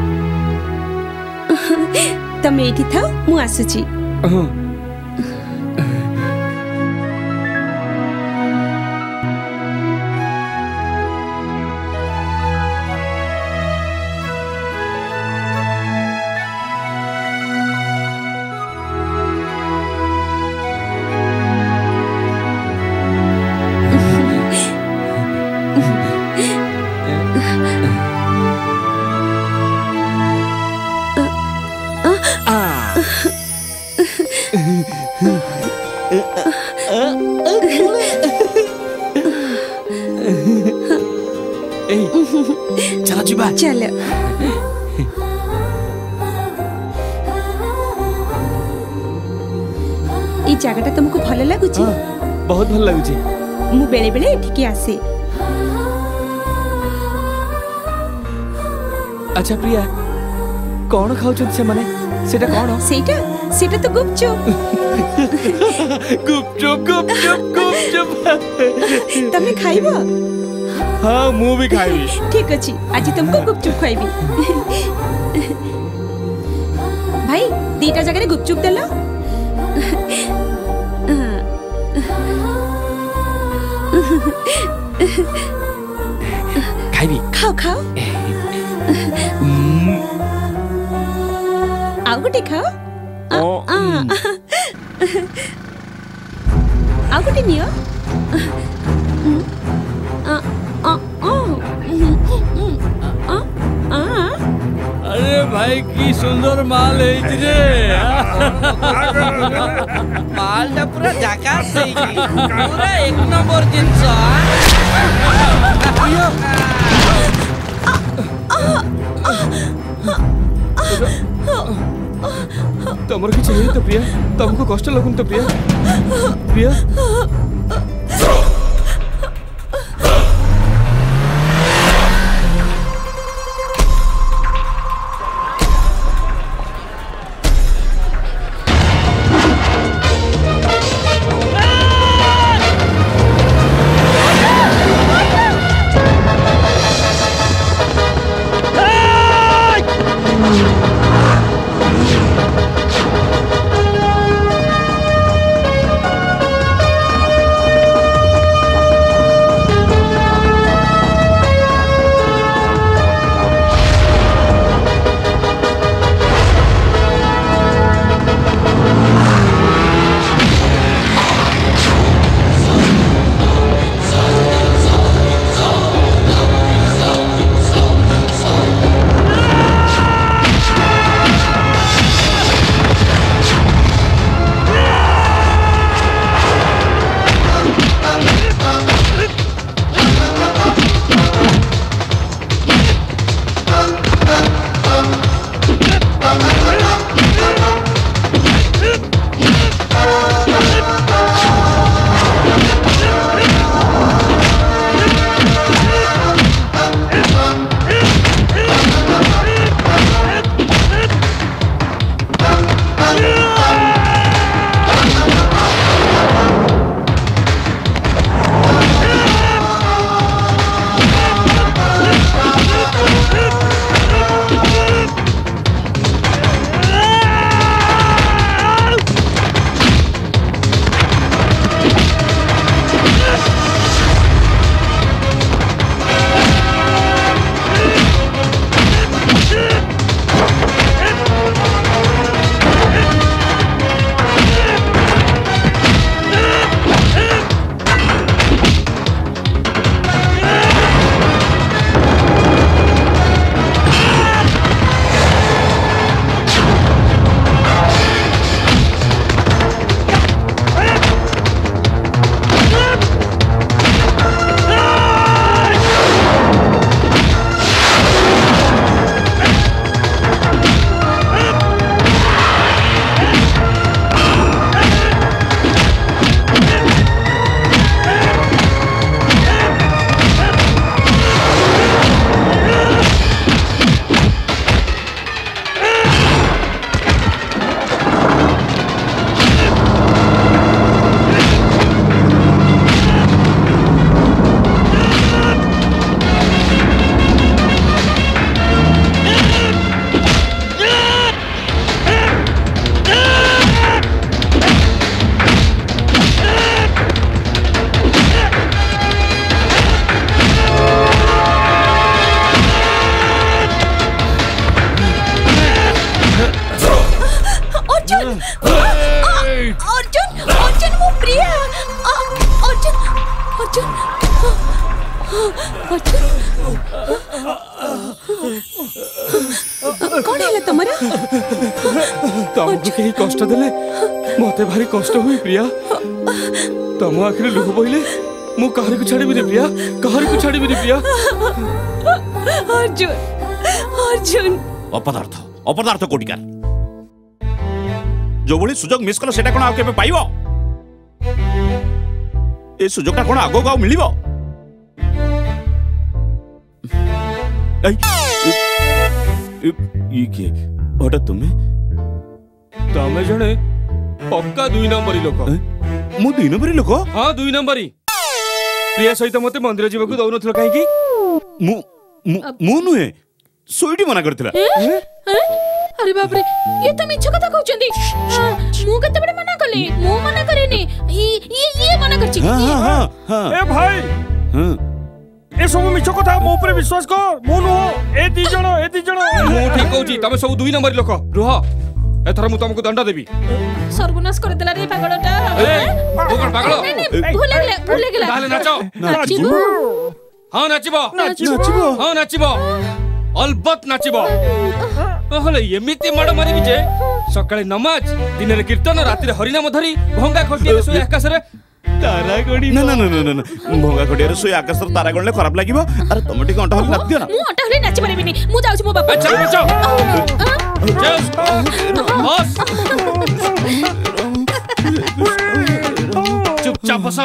तमे एठी थाओ मु आसुची हां चलो जीवा चलो ई जगहटा तुमको भल लागुची बहुत भल लागुची मु बेले बेले एठिके आसे अच्छा प्रिया कौन खाउछन से माने सेटा कौन सेटा सेटा तो गुपचुप गुपचुप गुपचुप गुपचुप तमे खाइबो हाँ मु भी खाइबी ठीक अछि आज तुमको गुपचुप खाइबी भाई दीटा जगह रे गुपचुप देलो खाइबी खाओ खाओ आओ गुटे खाओ आओ गुटे नियो अरे भाई की सुंदर माल है रे मालटा पूरा झकास है पूरा एक नंबर जिंस तमर किछ नहीं तो प्रिया तुमको कष्ट लगुन तो प्रिया प्रिया कौन है तमरा तुमको कहीं कष्ट देले मते भारी कष्ट हुई प्रिया तुम आखिर लुह बोइले मु कहर को छाड़ी रे प्रिया कहर को छाड़ी रे प्रिया अर्जुन अर्जुन अपदार्थ अपदार्थ कोटिकार जो बड़ी सुजोग मिस कलो सेटा कोन आ केबे पाइबो ए सुजोगटा कोन आगो गाव मिलिबो ए ये के हटा तुम्हें तमे जणे पक्का दुई नंबरी लोक मु दुई नंबरी लोक हाँ दुई नंबरी प्रिया सहित मते मंदिर जीवा को दउनथलो काहे की मु मु नुहे सोईटी मना करथिला अरे बाप रे ये तो मिछ कथा कहउचंदी मु कते बडे मना कले मु मना करेनी ये ये ये मना करची हां हां हां ए भाई हां ए सब मिछ कथा मो ऊपर विश्वास कर मु नो ए दी जण ए दी जण मु ठीक कहउची तमे सब दुई नंबरी लोक रुह एथरा मु तुमको दंड देबी सर्वनाश कर देला रे पागलटा ए ओ कोन पागल भूले गेला भूले गेला ताले नाचो नाचिबो हां नाचिबो नाचिबो हां नाचिबो अलबत नाचिबो ओहले एमिति माड मारिबी जे सकाळे नमाज दिन रे कीर्तन राति रे हरिनाम धरी भंगा खटिए सोय आकाश रे तारा गडी ना ना ना ना ना भंगा खटिए सोय आकाश रे तारा गणले खराब लागिबो अरे तुम टिक अंटा हली नाच दियो ना मु अंटा हली नाचि परिबिनी मु जाउछि मो बापा अच्छा अच्छा बस चुपचाप बस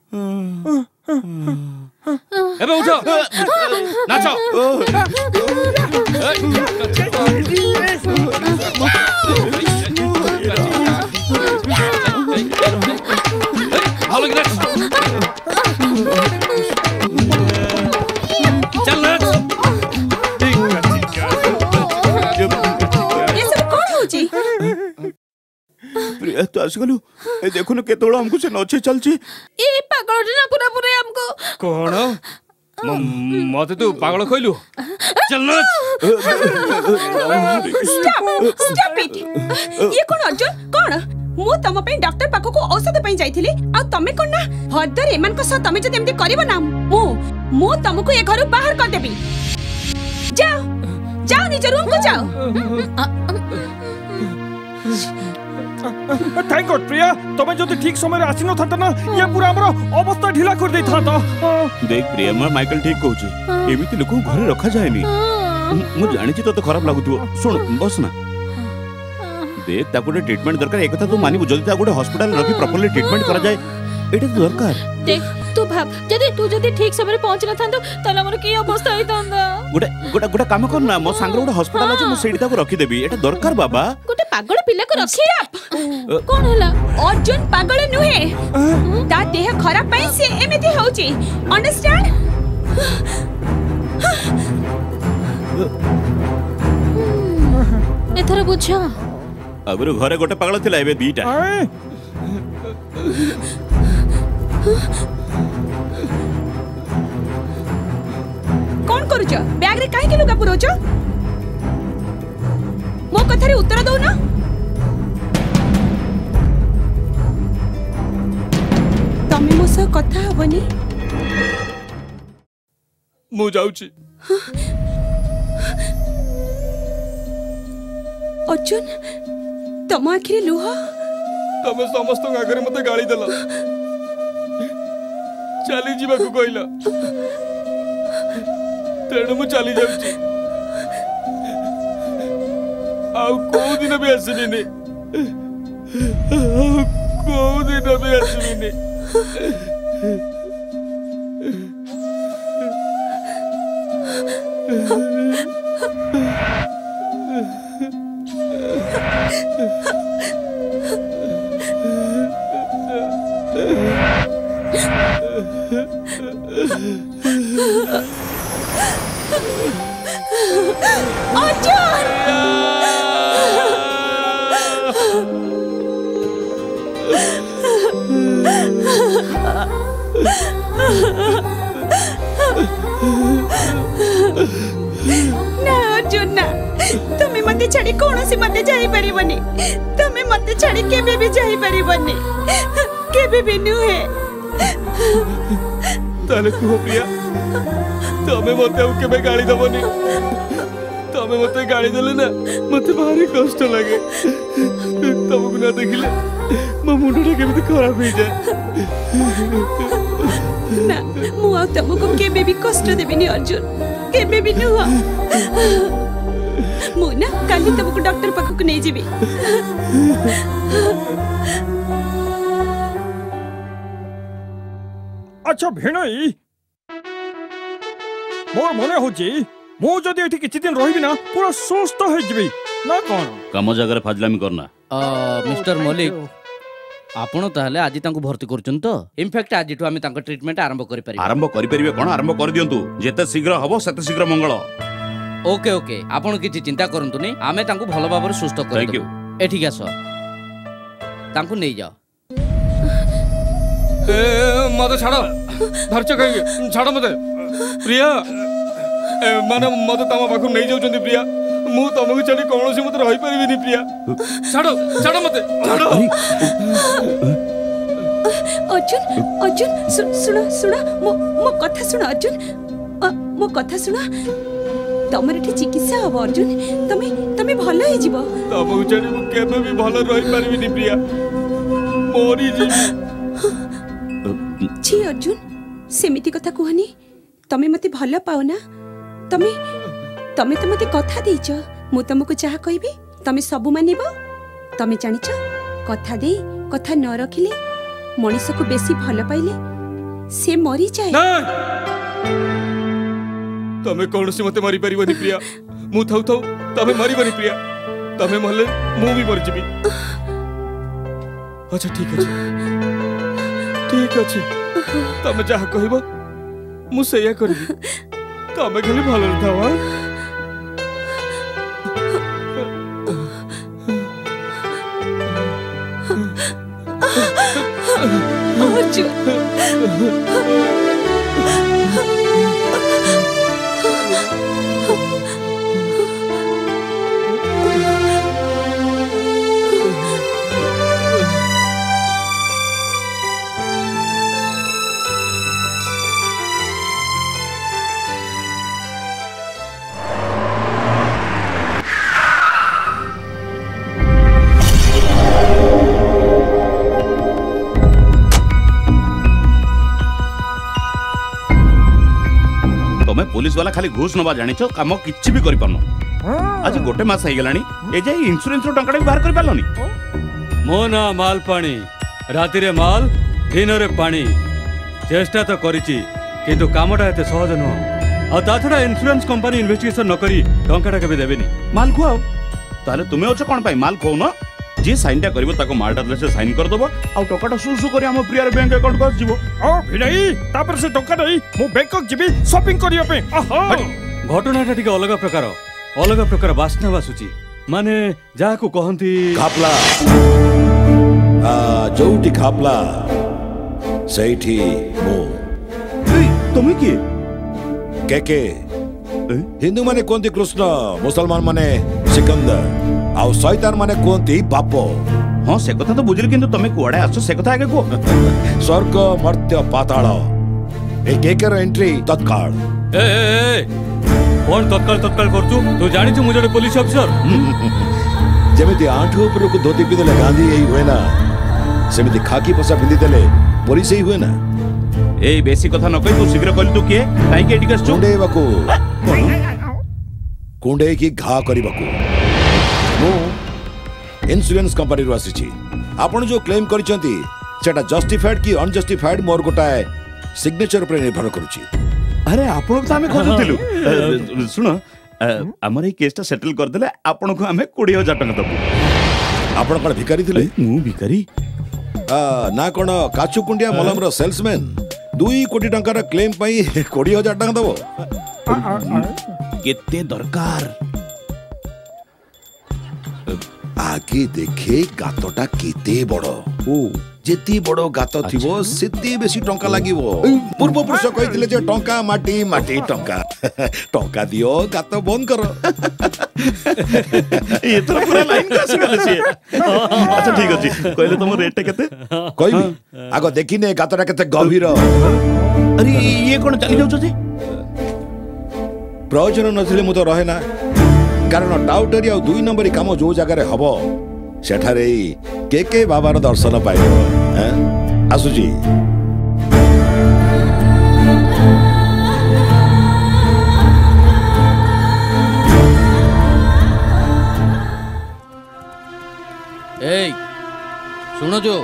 एबे उठो नाचो भालो नाच चल नाच ये सब कौन होची प्रिया तो आस गलु ए देखो न केतोळ हमको से नचे चलची ए पागल ना पूरा पूरा हमको कोण मते तू पागल कहलु चल नाच स्टॉप स्टॉप इट ये कौन अर्जुन कौन मु तम पे डॉक्टर पाखो को औषध पे जाइथिली आ तमे कोन ना हरदर एमन को स तमे जदि एमती करबो ना मु मु तमको ए घर बाहर कर देबी जाओ जाओ निज रूम को जाओ थैंक गॉड प्रिया तमे जदि ठीक समय रे आसी न थाता ना ये पूरा हमर अवस्था ढीला कर देई थाता देख प्रिया म माइकल ठीक कहूची एमिति लोक घरे रखा जायनी मु जानि छी तो खराब लागुतबो सुन बस ना देख ताको ट्रीटमेंट दरकार एक कथा तू मानिबो जल्दी ताको हॉस्पिटल रखी प्रॉपर्ली ट्रीटमेंट करा जाए एटा तो दरकार देख तू भाब जदि तू जदि ठीक समय रे पहुंच न थांतो तले हमर की अवस्था होई तांदा गोटे गोटे गोटे काम कर ना मो सांगरे गोटे हॉस्पिटल अछि मो सेडी ताको रखी देबी एटा दरकार बाबा गोटे पागल पिल्ला को रखी कोन हला अर्जुन पागल नुहे ता देह खराब पई से एमिति होची अंडरस्टैंड एथरा बुझा अगर घरे गोटे पागल थिला एबे दीटा कौन करूछ बैग रे काहे के लुगा पुरोछ मो कथा रे उत्तर दउ ना तमे मो से कथा हबनी मु जाउची अर्जुन तम आखिरे लुह तमे समस्त आगे मते गाली देला चली जीवा को कहला तेणु मु चली जाउची आउ को दिन भी आसीबिनी आउ को दिन भी आसीबिनी ना अर्जुन ना तुम्हें मते छाड़ी कौन सी मते जाई परिबनी तुम्हें मते छाड़ी केबे भी जाई परिबनी केबे भी नुहे ताले को प्रिया तमे मते अब केबे गाली दबनी तमे मते गाली देले ना मते भारी कष्ट लागे तमको ना देखिले मो मुंडटा केबे खराब हो जाए ना मु आ तमको केबे भी कष्ट देबिनी अर्जुन केबे भी नुह मु ना काली तमको डॉक्टर पाख को नै जीबी अच्छा भेणई मोर मने होची ମୁଁ ଯଦି ଏଠି କିଛି ଦିନ ରହିବି ନା ପୁରା ସୁସ୍ଥ ହେଇଯିବି ନା କଣ? କାମ ଜାଗାରେ ଫାଜଲାମି କରନା। ମିଷ୍ଟର ମଲ୍ଲିକ ଆପଣ ତାହେଲେ ଆଜି ତାଙ୍କୁ ଭର୍ତ୍ତି କରୁଛନ୍ତି ତ? ଇନଫ୍ୟାକ୍ଟ ଆଜିଠୁ ଆମେ ତାଙ୍କ ଟ୍ରିଟମେଣ୍ଟ ଆରମ୍ଭ କରିପାରିବା। ଆରମ୍ଭ କରିପାରିବେ କଣ? ଆରମ୍ଭ କରିଦିଅନ୍ତୁ। ଯେତେ ଶୀଘ୍ର ହବ ସେତେ ଶୀଘ୍ର ମଙ୍ଗଳ। ଓକେ ଓକେ ଆପଣ କିଛି ଚିନ୍ତା କରନ୍ତୁନି, ଆମେ ତାଙ୍କୁ ଭଲ ଭାବରେ ସୁସ୍ଥ କରିଦେବୁ। ଏଠିକି ଆସ, ତାଙ୍କୁ ନେଇଯାଅ। ମତେ ଛାଡ, ଧରିଛ କାହିଁକି? ଛାଡ ମତେ। ପ୍ରିୟା, ମାନେ ମତେ ତମ ପାଖକୁ ନେଇ ଯାଉଛନ୍ତି ପ୍ରିୟା। ମୁଁ ତମକୁ ଛାଡି କୌଣସି ମତେ ରହିପାରିବିନି ପ୍ରିୟା। ଛାଡ ଛାଡ ମତେ ଛାଡ। ଅର୍ଜୁନ ଅର୍ଜୁନ ଶୁଣ ଶୁଣ ମୋ ମୋ କଥା ଶୁଣ ଅର୍ଜୁନ, ମୋ କଥା ଶୁଣ। ତମର ଏଠି ଚିକିତ୍ସା ହବ ଅର୍ଜୁନ, ତମେ ତମେ ଭଲ ହେଇଯିବ। ତମକୁ ଛାଡି ମୁଁ କେବେ ବି ଭଲ ରହିପାରିବିନି ପ୍ରିୟା, ମରିଯିବି। ଛି ଅର୍ଜୁନ, ସେମିତି କଥା କୁହନି। ତମେ ମତେ ଭଲ ପାଅ ନା? ତମେ ତମେ ତ ମତେ କଥା ଦେଇଛ, ମୁଁ ତମକୁ ଯାହା କହିବି ତମେ ସବୁ ମାନିବ। ତମେ ଜାଣିଛ, କଥା ଦେଇ କଥା ନ ରଖିଲେ ମଣିଷକୁ ବେଶୀ ଭଲ ପାଇଲେ ସେ ମରିଯାଏ। ତମେ କୌଣସି ମତେ ମାରିପାରିବନି ପ୍ରିୟା। ମୁଁ ଥାଉ ଥାଉ ତମେ ମାରିବନି ପ୍ରିୟା। ତମେ ମଲେ ମୁଁ ବି ମରିଯିବି। ଆଚ୍ଛା ଠିକ ଅଛି, ଠିକ ଅଛି। ତମେ ଯାହା କହିବ ମୁଁ ସେଇଆ କରିବି। ତମେ ଖାଲି ଭଲରେ ଥାଅ। पुलिस वाला खाली घूस नवा जानिछ, काम किछि भी करि पारनो। आज गोटे मास हे गेलानी, ए जाई इंश्योरेंस रो टंकाडे बाहर करि पारलोनी। मो ना माल पानी, राति रे माल, दिन रे पानी। चेष्टा तो करिछि, किंतु कामटा एते सहज न। आ ता छडा इंश्योरेंस कंपनी इन्वेस्टिगेशन न करी टंकाटा केबे देबेनी। माल खुआओ ताले तुमे ओछ कोन पाई माल खुआउ न। जे साइनटा करबो ताको मालटा दले से साइन कर दबो आ टकाटा सु सु करी हम प्रियर बैंक अकाउंट कर जीवो। ओ भिलाई तापर से टका दई मु बैंकक जीबी शॉपिंग करियो पे। आहा घटनाटा ठीक अलग प्रकार, अलग प्रकार बासना बासुची। माने जाको कहंती खापला आ जोटी खापला सेठी मो। तुमे की के के हिंदू माने कोंती कृष्ण, मुसलमान माने सिकंदर, आउ शैतान माने कोंती बापो। हां से कथा तो बुझिल, किंतु तमे कोडे आछो से कथा आगे को। स्वर्ग मर्त्य पाताल ए केकर एंट्री तत्काल। ए ए कोन तत्काल तत्काल करछु? तू जानि छु मु जडे पुलिस अफसर। जेमिति आंठू ऊपर को धोती पिंदले गांधी एई हुए ना, सेमिति खाकी पोसा पिंदी देले पुलिस एई हुए ना। ए बेसी कथा न कहि तू शीघ्र कहि तू के काई के एटिकस कुंडे बाकू कुंडे की घा करी बाकू। मु इंश्योरेंस कंपनी रो आसी। आपण जो क्लेम करिसंती सेटा जस्टिफाइड की अनजस्टिफाइड मोर गोटाए सिग्नेचर पर निर्भर करूची। अरे आपण को हमें खोजुतिलु। सुनो हमर ए केसटा सेटल कर देले आपण को हमें बीस हज़ार टका दबु। आपण कोन भिखारी थिले? मु भिखारी आ ना कोन काचू कुंडिया मलम रो सेल्समैन दो कोटी टंका रा क्लेम पई बीस हज़ार टका दबो। केते दरकार? आगे देखे गातटा केते बड़ो। ओ जेती बड़ो गात थिबो सेती बेसी टंका लागिवो। पूर्व पुरुष कहिथिले जे टंका माटी माटी टंका। टंका दियो गात बंद करो। ये तो पूरा लाइन का सिगले से। अच्छा ठीक अछि, कहले तुम रेट केते? कहबी आगो देखिने गातटा केते गभीर। अरे ये कोन चली जाउ छी? प्रयोजन नथिले मु तो रहे ना, कारण टाउटरी आ दुई नंबरी काम जो जगह हबो सेठारे के के बाबार दर्शन पाइबो। हैं आसुजी ए सुनो जो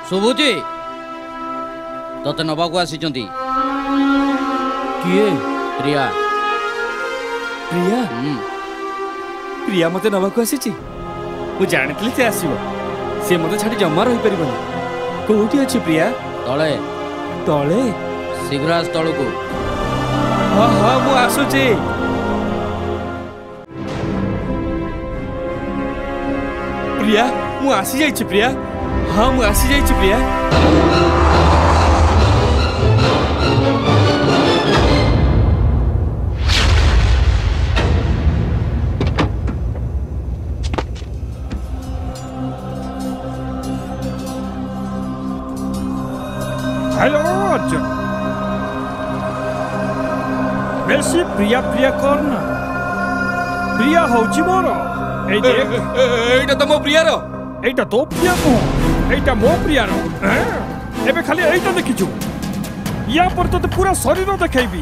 सुबुजी तते नबा को आसी चंती किए प्रिया प्रिया प्रिया मते नवाको आसीची मु जानथिली से आसीबो से मते छाडी जम्मा रही परिबनी कोठी अछि प्रिया तळे तळे शीघ्र आस तळको हां हां मु आसुची प्रिया मु आसी जाइछि प्रिया हां मु आसी जाइछि प्रिया हेलो अर्जुन बेसी प्रिया प्रिया करना प्रिया होची मोर एई देख एटा तो मो प्रिया रो एटा तो प्रिया को एटा मो प्रिया रो एबे खाली एटा देखिछु या पर तो पूरा शरीर देखाइबी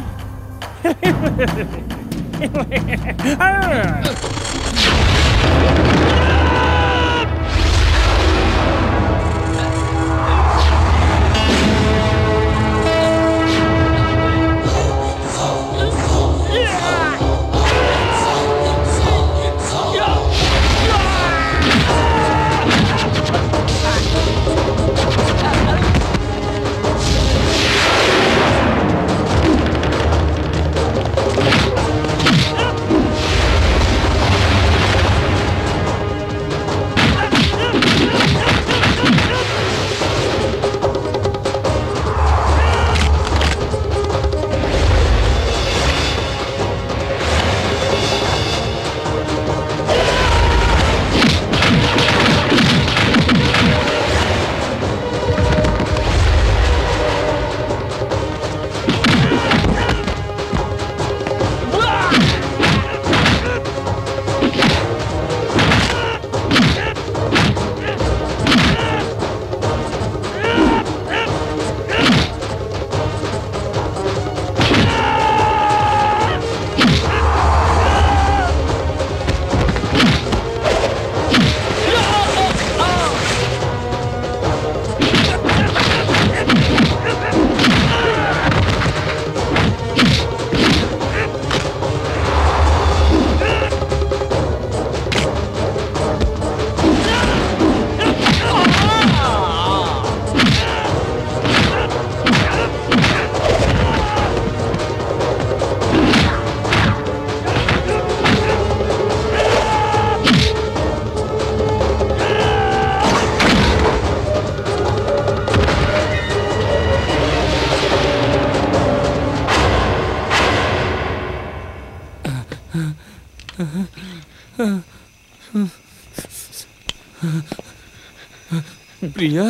प्रिया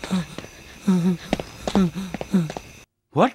व्हाट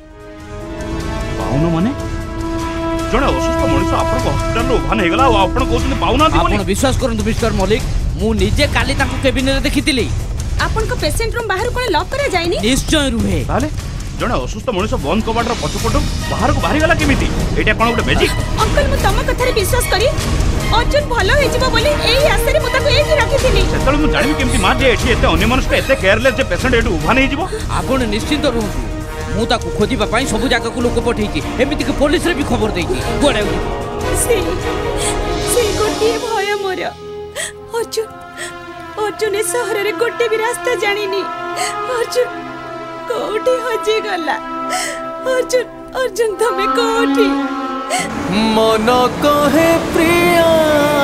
पाउन माने जणे असुस्थ मनुष्य आपन हॉस्पिटल रो भान हेगला आ आपन कहउछन पाउना दिबोनी आपन विश्वास करंतु मिस्टर मलिक मु निजे काली ताको केबिन रे देखितिली आपन को पेशेंट रूम बाहर कोन लॉक करा जायनी निश्चय रुहे ताले जणे असुस्थ मनुष्य बंद कबाटर पछपट बाहर को बाहरी गला केमिति एटा कोन गोटे मैजिक अंकल मु तम कथा रे विश्वास करी अर्जुन भलो हे जिवो बोली एही आशा रे मु ताको एही रखिथिनी सेतल मु जानि केमिति मा जे एठी एते अन्य मनुष्य एते केयरलेस जे पेशेंट एटू उभा नै जिवो आपन निश्चिंत रहू मु ताको खोजिबा पई सब जागा को लोक पठेइची एमिति के पुलिस रे भी खबर देइची गोडे से से गोटी भय मोर अर्जुन अर्जुन ए शहर रे गोटे भी रास्ता जानिनी अर्जुन कोठी हजी गला अर्जुन अर्जुन तमे कोठी मन कहे प्रिया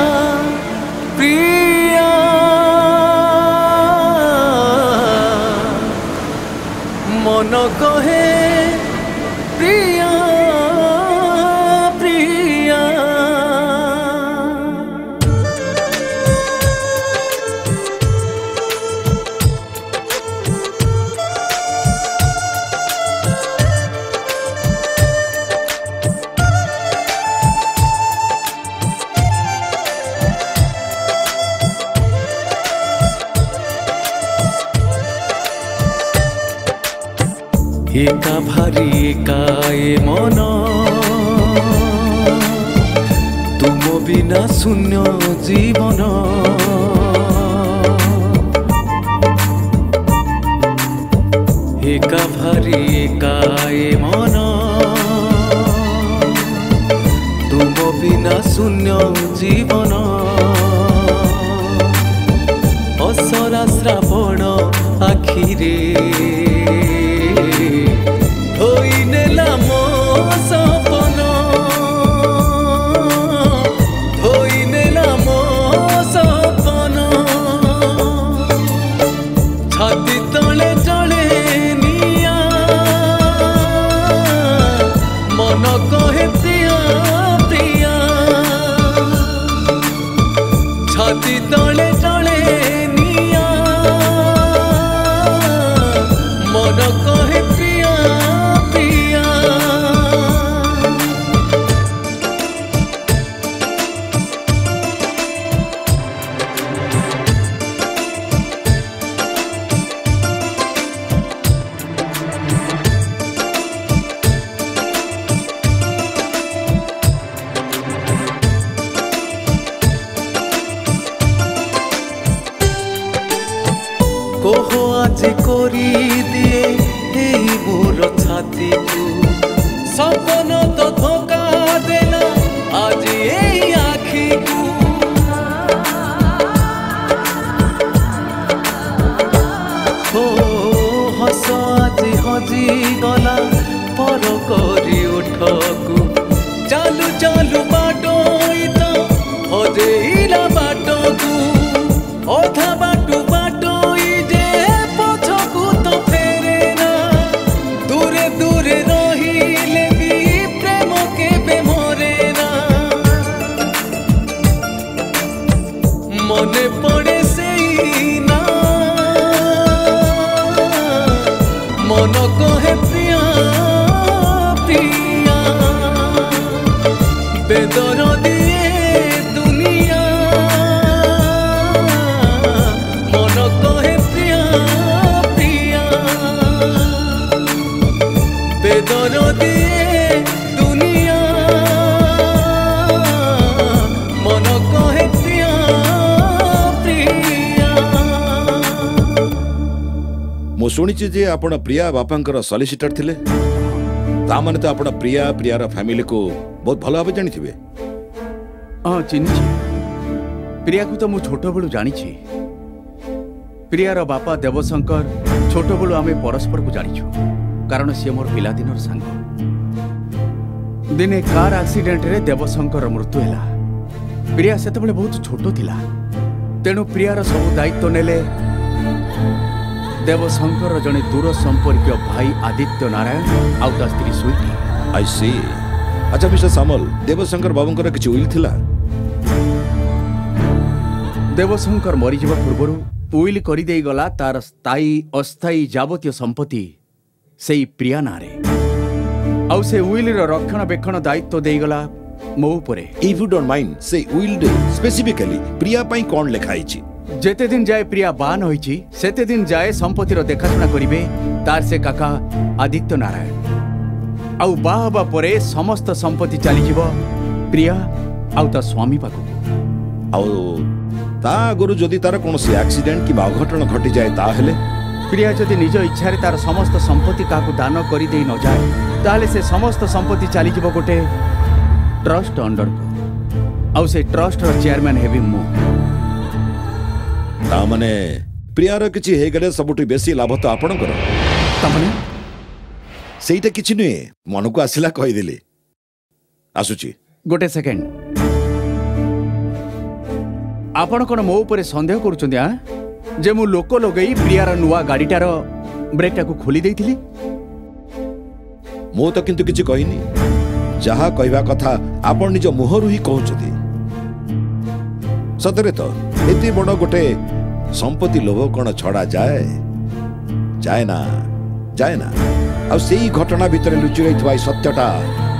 प्रिया मन कहे प्रिया प्रिया एका भारी एका ए मन तुम बिना शून्य जीवन एका भारी एका ए मन बिना शून्य जीवन असरा श्रावण आखिरे धोई नेला मो सपन धोई नेला मो सपन छाती तले जले निया मन कहे प्रिया प्रिया छाती तले जले निया मन कहे प्रिया प्रिया कोह आज करी दिए एही मोर छाती को सपन तो धोखा देला आज एही आखी को हो हस आज हजी गला पर करी उठकू चालू चालू बाटो तो हजेला बाटो को अधा बाटू बाटो जे पछकू तो फेरे ना दूरे दूरे रहिले भी प्रेम के बेमरे ना मने पड़े सेई ना मन कहे प्रिया प्रिया बेदर दिए दुनिया मन कहे प्रिया प्रिया बेदर दिए दुनिया मन कहे प्रिया प्रिया ମୁଁ ଶୁଣିଛି ଯେ ଆପଣ ପ୍ରିୟା ବାପାଙ୍କର ସଲିସିଟର ଥିଲେ ତାମାନେ ତ ଆପଣ ପ୍ରିୟା ପ୍ରିୟାର ଫ୍ୟାମିଲିକୁ ବହୁତ ଭଲ ଭାବେ ଜାଣିଥିବେ ହଁ ଚିହ୍ନିଛି ପ୍ରିୟାକୁ ତ ମୁଁ ଛୋଟବେଳୁ ଜାଣିଛି ପ୍ରିୟାର ବାପା ଦେବଶଙ୍କର ଛୋଟବେଳୁ ଆମେ ପରସ୍ପରକୁ ଜାଣିଛୁ କାରଣ ସିଏ ମୋର ପିଲାଦିନର ସାଙ୍ଗ ଦିନେ କାର ଆକ୍ସିଡେଣ୍ଟରେ ଦେବଶଙ୍କର ମୃତ୍ୟୁ ହେଲା ପ୍ରିୟା ସେତେବେଳେ ବହୁତ ଛୋଟ ଥିଲା ତେଣୁ ପ୍ରିୟାର ସବୁ ଦାୟିତ୍ୱ ନେଲେ ଦେବଶଙ୍କର ଜଣେ ଦୂର ସମ୍ପର୍କୀୟ ଭାଇ ଆଦିତ୍ୟ ନାରାୟଣ ଆଉ ତା ସ୍ତ୍ରୀ ସୁଇଟି ଆଇ ସି ଆଚ୍ଛା ମିଷ୍ଟର ସାମଲ ଦେବଶଙ୍କର ବାବୁଙ୍କର କିଛି ଉଇଲ୍ ଥିଲା ଦେବଶଙ୍କର ମରିଯିବା ପୂର୍ବରୁ ଉଇଲ୍ କରିଦେଇଗଲା ତାର ସ୍ଥାୟୀ ଅସ୍ଥାୟୀ ଯାବତୀୟ ସମ୍ପତ୍ତି ସେଇ ପ୍ରିୟା ନାଁରେ ଆଉ ସେ ଉଇଲ୍ର ରକ୍ଷଣାବେକ୍ଷଣ ଦାୟିତ୍ୱ ଦେଇଗଲା ମୋ ଉପରେ ଇଫ୍ ୟୁ ଡୋଣ୍ଟ ମାଇଣ୍ଡ ସେ ଉଇଲ୍ରେ ସ୍ପେସିଫିକାଲି ପ୍ରିୟା ପାଇଁ କ'ଣ ଲେଖା ହେଇଛି ଯେତେ ଦିନ ଯାଏ ପ୍ରିୟା ବାନ ହୋଇଛି ସେତେ ଦିନ ଯାଏ ସମ୍ପତ୍ତିର ଦେଖାଶୁଣା କରିବେ ତାର ସେ କାକା ଆଦିତ୍ୟ ନାରାୟଣ ଆଉ ବାହା ହେବା ପରେ ସମସ୍ତ ସମ୍ପତ୍ତି ଚାଲିଯିବ ପ୍ରିୟା ଆଉ ତା ସ୍ୱାମୀ ପାଖକୁ ଆଉ ତା ଆଗରୁ ଯଦି ତାର କୌଣସି ଆକ୍ସିଡେଣ୍ଟ କିମ୍ବା ଅଘଟଣ ଘଟିଯାଏ ତାହେଲେ ପ୍ରିୟା ଯଦି ନିଜ ଇଚ୍ଛାରେ ତାର ସମସ୍ତ ସମ୍ପତ୍ତି କାହାକୁ ଦାନ କରିଦେଇ ନଯାଏ ତାହେଲେ ସେ ସମସ୍ତ ସମ୍ପତ୍ତି ଚାଲିଯିବ ଗୋଟେ ଟ୍ରଷ୍ଟ ଅଣ୍ଡରକୁ ଆଉ ସେ ଟ୍ରଷ୍ଟର ଚେୟାରମ୍ୟାନ୍ ହେବି ମୁଁ ତାମାନେ ପ୍ରିୟାର କିଛି ହେଇଗଲେ ସବୁଠୁ ବେଶୀ ଲାଭ ତ ଆପଣଙ୍କର ତାମାନେ ସେଇଟା କିଛି ନୁହେଁ ମନକୁ ଆସିଲା କହିଦେଲି ଆସୁଛି ଗୋଟେ ସେକେଣ୍ଡ ଆପଣ କ'ଣ ମୋ ଉପରେ ସନ୍ଦେହ କରୁଛନ୍ତି ଆଁ ଯେ ମୁଁ ଲୋକ ଲଗେଇ ପ୍ରିୟାର ନୂଆ ଗାଡ଼ିଟାର ବ୍ରେକ୍ଟାକୁ ଖୋଲି ଦେଇଥିଲି ମୁଁ ତ କିନ୍ତୁ କିଛି କହିନି ଯାହା କହିବା କଥା ଆପଣ ନିଜ ମୁହଁରୁ ହିଁ କହୁଛନ୍ତି ସତରେ ତ ଏତେ ବଡ଼ ଗୋଟେ ସମ୍ପତ୍ତି ଲୋଭ କ'ଣ ଛଡ଼ା ଯାଏ ଯାଏ ନା ଯାଏ ନା ଆଉ ସେଇ ଘଟଣା ଭିତରେ ଲୁଚି ରହିଥିବା ଏଇ ସତ୍ୟଟା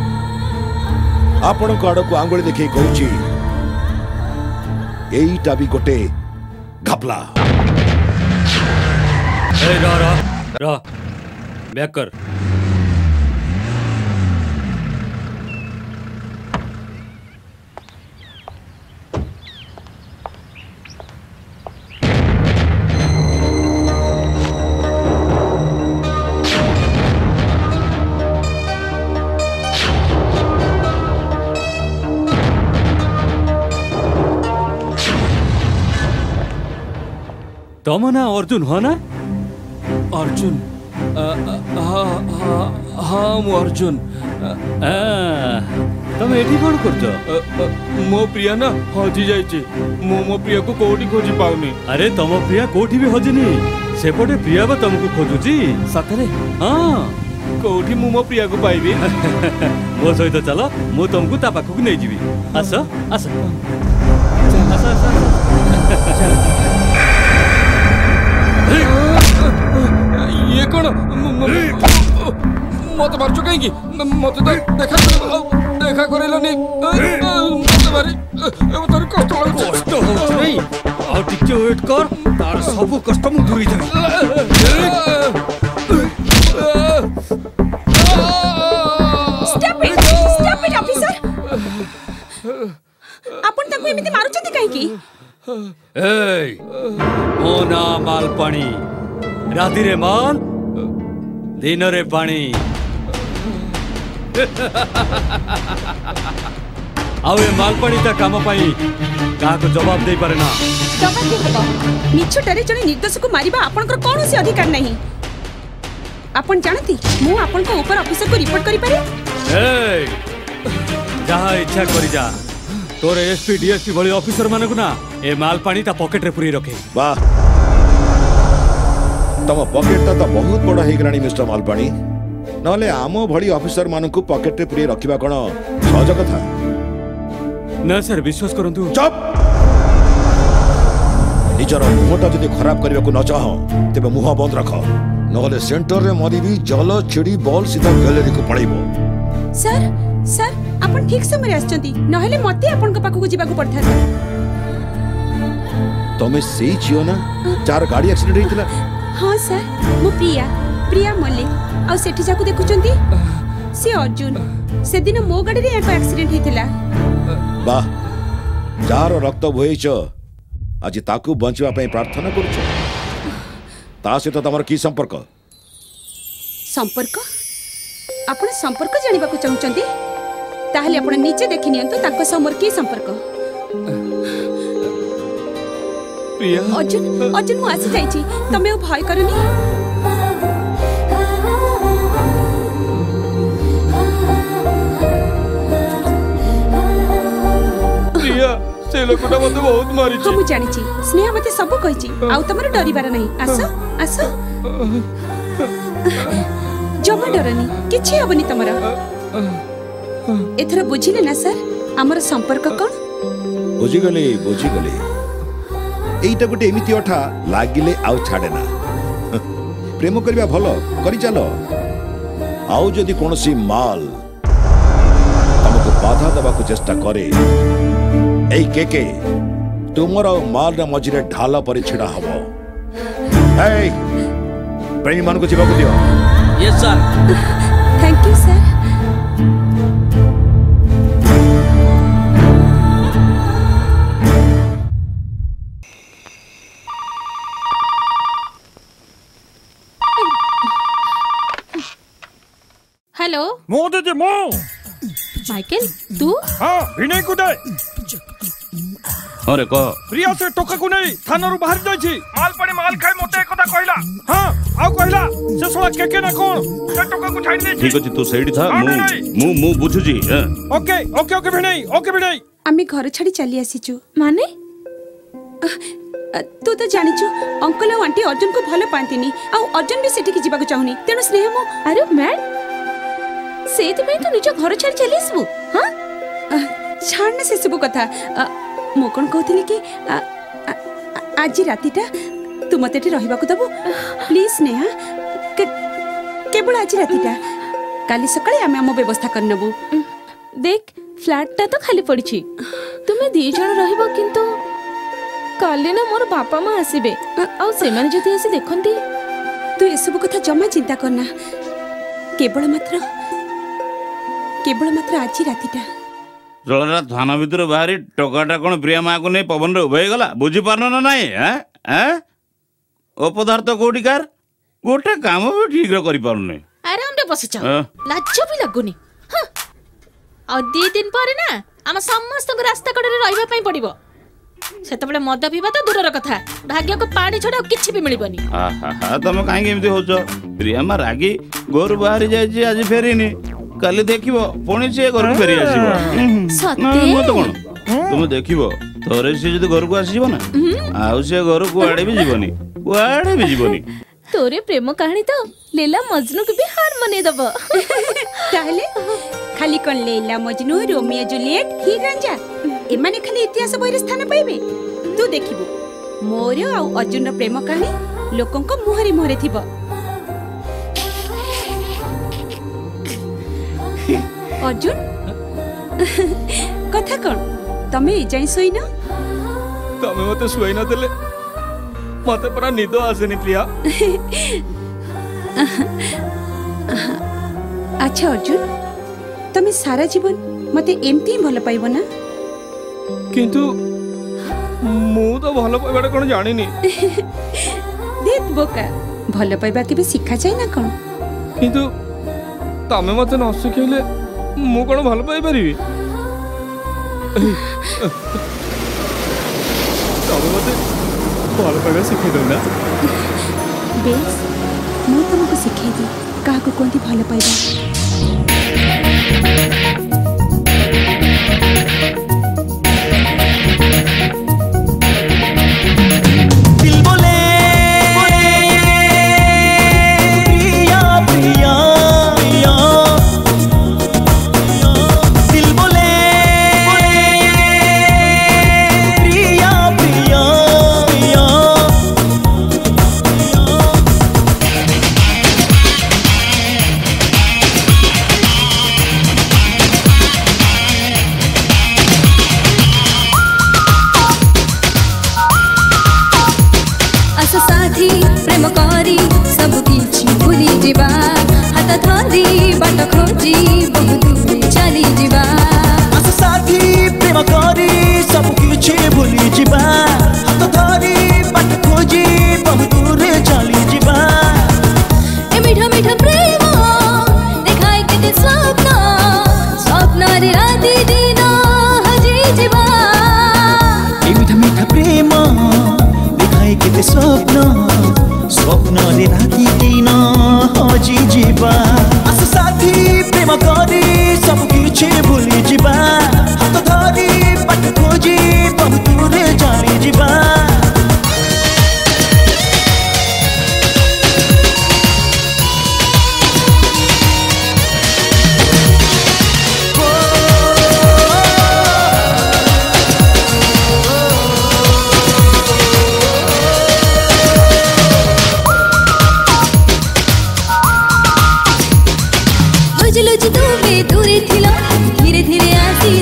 ଆପଣଙ୍କ ଆଡ଼କୁ ଆଙ୍ଗୁଳି ଦେଖେଇ କହୁଛି ଏଇଟା ବି ଗୋଟେ ଘପଲା ବ୍ୟାକ୍ କର तम ना अर्जुन हो ना? अर्जुन हाँ हाँ हाँ मु अर्जुन तुम एठी कौन करछ? मो प्रिया ना हजी जाइए मु मो प्रिया को कोठी खोजी पाउनी। अरे तम प्रिया कोठी भी हजिनी सेपटे प्रिया बा तुमको खोजुची सतरे? हाँ कोठी मु मो प्रिया को पाइबी मो सहित चलो मु तुमको ता पाखକୁ नै जीवी। आस आस आस आस ये कौन मत मारचो कहीं मत तो देखा देखा करेलनी मत मारी तार कष्ट कष्ट हो नहीं और टिके वेट कर तार सब कष्ट मु दूरी जाई। Stop it stop it officer आपण ताको एमिति मारुचंती काहे की? ए मोना माल पानी राती रे माल दिन रे पानी आउ ए माल पानी ता काम पाई का को जवाब दे पारे ना। जवाब दे हबो मिछटारे जने निर्देश को मारिबा आपनकर कोनोसी अधिकार नहीं। आपण जानती मु आपनको ऊपर ऑफिसर को रिपोर्ट करि पारे? ए जहा इच्छा करि जा तोर एसपी डीएसपी भली ऑफिसर मानकु ना ए माल पानी ता पॉकेट रे पुरी रखे। वाह तम पॉकेट ता बहुत बड़ा हे गराणी मिस्टर मालपानी नले आम भली ऑफिसर मानकु पॉकेट रे पुरी रखिबा कोन सहज कथा ना सर विश्वास करंतु। चुप निजर मुहटा जदि खराब करबा को न चाह तेबे मुह बंद रख नले सेंटर रे मरिबी जल छिड़ी बॉल सीधा गैलरी को पड़ाइबो। सर सर आपण ठीक समय आछंती नहले मते आपण को पाखु जिबा को पड़था। तमे सेई छियो ना चार गाड़ी एक्सीडेंट हेतिला? हाँ सर मु प्रिया प्रिया मल्लिक आ सेठी जाकू देखुचंती से अर्जुन से दिन मो गाड़ी रे एको एक्सीडेंट हेतिला। वाह जार रक्त बोइछ आज ताकू बंचवा पई प्रार्थना करूछ ता से तो तमर की संपर्क? संपर्क आपण संपर्क जानिबा को चाहुचंती ताहले आपण नीचे देखि नियंतु ताको समर की संपर्क। प्रिया अर्जुन अर्जुन मु आसी जाइछि तमे ओ भय करनी। प्रिया से लोकटा मते बहुत मारी छी। हम जानि छी स्नेहा मते सब कहि छी आउ तमर डरिबार नहीं। आस आस जमा डरनी किछि हबनी तमरा। एथरा बुझिले ना सर हमर संपर्क कोन? बुझी गले बुझी गले एइटा गोटे एमिति अठा लागिले आउ छाड़े ना प्रेम करबा भलो करि चलो आउ जदि कोनोसी माल तुमको बाधा दबा को चेष्टा करे एई केके तुमरो माल ना मझिरे ढाला पर छिड़ा हबो। ए प्रेमी मान को जीवा को दियो। Yes sir. Thank you sir. Hello मो दे मो माइकल तू? हाँ विनय को दे। अरे कह प्रिया से टोका को नहीं थाना रु बाहर जाई छी माल पड़े माल खाए मते एकदा कहला। हां आउ कहला से सोला केके ना कोन से टोका को छाड़ी दे। ठीक अछि तू सैडी था मु मु मु बुझु जी। Okay okay okay Vinay okay Vinay आमी घर छाड़ी चली आसीचु। माने तू तो जानिचु अंकल और आंटी अर्जुन को भलो पांतिनी आ अर्जुन भी सेठी की जीवा को चाहुनी तेनु स्नेह मो। अरे मैड सेति में तो निज घर छाड़ी चली आसबु? हां छाड़ ना से सब कथा मो कोन कहथिली कि आज रातीटा तू मते ठी रहिबा को दबो प्लीज स्नेहा केवल आज रातीटा काली सकाळे आमे हम व्यवस्था कर नबु। देख फ्लैट ता तो खाली पड़ी छी तुमे दी जण रहिबो किंतु काले ना मोर बापा मां आसीबे आ से माने जति आसी देखंती तू ए सब कथा जमा चिंता करना केवल मात्र केवल मात्र आज रातीटा जळरा थाना भितर बाहरी टकाटा कोन प्रिया मां को नै पवन रे उभय गला बुझी पारनो ना नाही। हैं हैं अपदार्थ कोठी कार गोटे काम भी ठीक रे करि पारुने। आराम रे बस जा लाज भी लागुनी। हां आ दी दिन पर ना हम समस्त को रास्ता कड़े रहइबा पई पड़िबो ସେତେବେଳେ ମଦ ପିଇବା ତ ଦୂରର କଥା ଭାଗ୍ୟକୁ ପାଣି ଛଡା ଆଉ କିଛି ବି ମିଳିବନି। ଆହା ତମେ କାହିଁକି ଏମିତି ହଉଛ? ପ୍ରିୟମା ରାଗି ଘରୁ ବାହାରି ଯାଇଛି ଆଜି ଫେରିନି, କାଲି ଦେଖିବ ପୁଣି ସିଏ ଘରକୁ ଫେରି ଆସିବ। ମତେ କଣ ତୁମେ ଦେଖିବ ଥରେ ସିଏ ଯଦି ଘରକୁ ଆସିଯିବ ନା ଆଉ ସିଏ ଘରୁ କୁଆଡେ ବି ଯିବନି, କୁଆଡେ ବି ଯିବନି। ତୋରେ ପ୍ରେମ କାହାଣୀ ତ ଲୀଲା ମଜନୁକୁ ବି ହାର ମନେଇ ଦବ। ତାହେଲେ ଖାଲି କଣ ଲୈଲା ମଜନୁ ରୋମିଓ ଜୁଲିଏଟ हीर रांझा एमाने खाली इतिहास बहिरे स्थान पाइबे? तू देखिबु मोर आ अर्जुन प्रेम कहानी लोकंक मुहरे मुहरे थिबो। अर्जुन कथा कौन तमे जाई सोइना? तमे मते सुई न देले मते परा निद आसेनी प्रिया। अच्छा अर्जुन तमे सारा जीवन मते एमती ही भल पाइबो ना? किंतु मु तो भल पाइबाटा कोन जानिनी। देख बोका भल पाइबा केबे सिखा जाय ना कोन? किंतु तमे मते न सिखेले मु कोन भल पाइ परिबी? तमे मते भल पाइबा सिखे दो ना? बेस मु तुमको सिखे दी काहा को कोंती भल पाइबा। धीरे धीरे आसी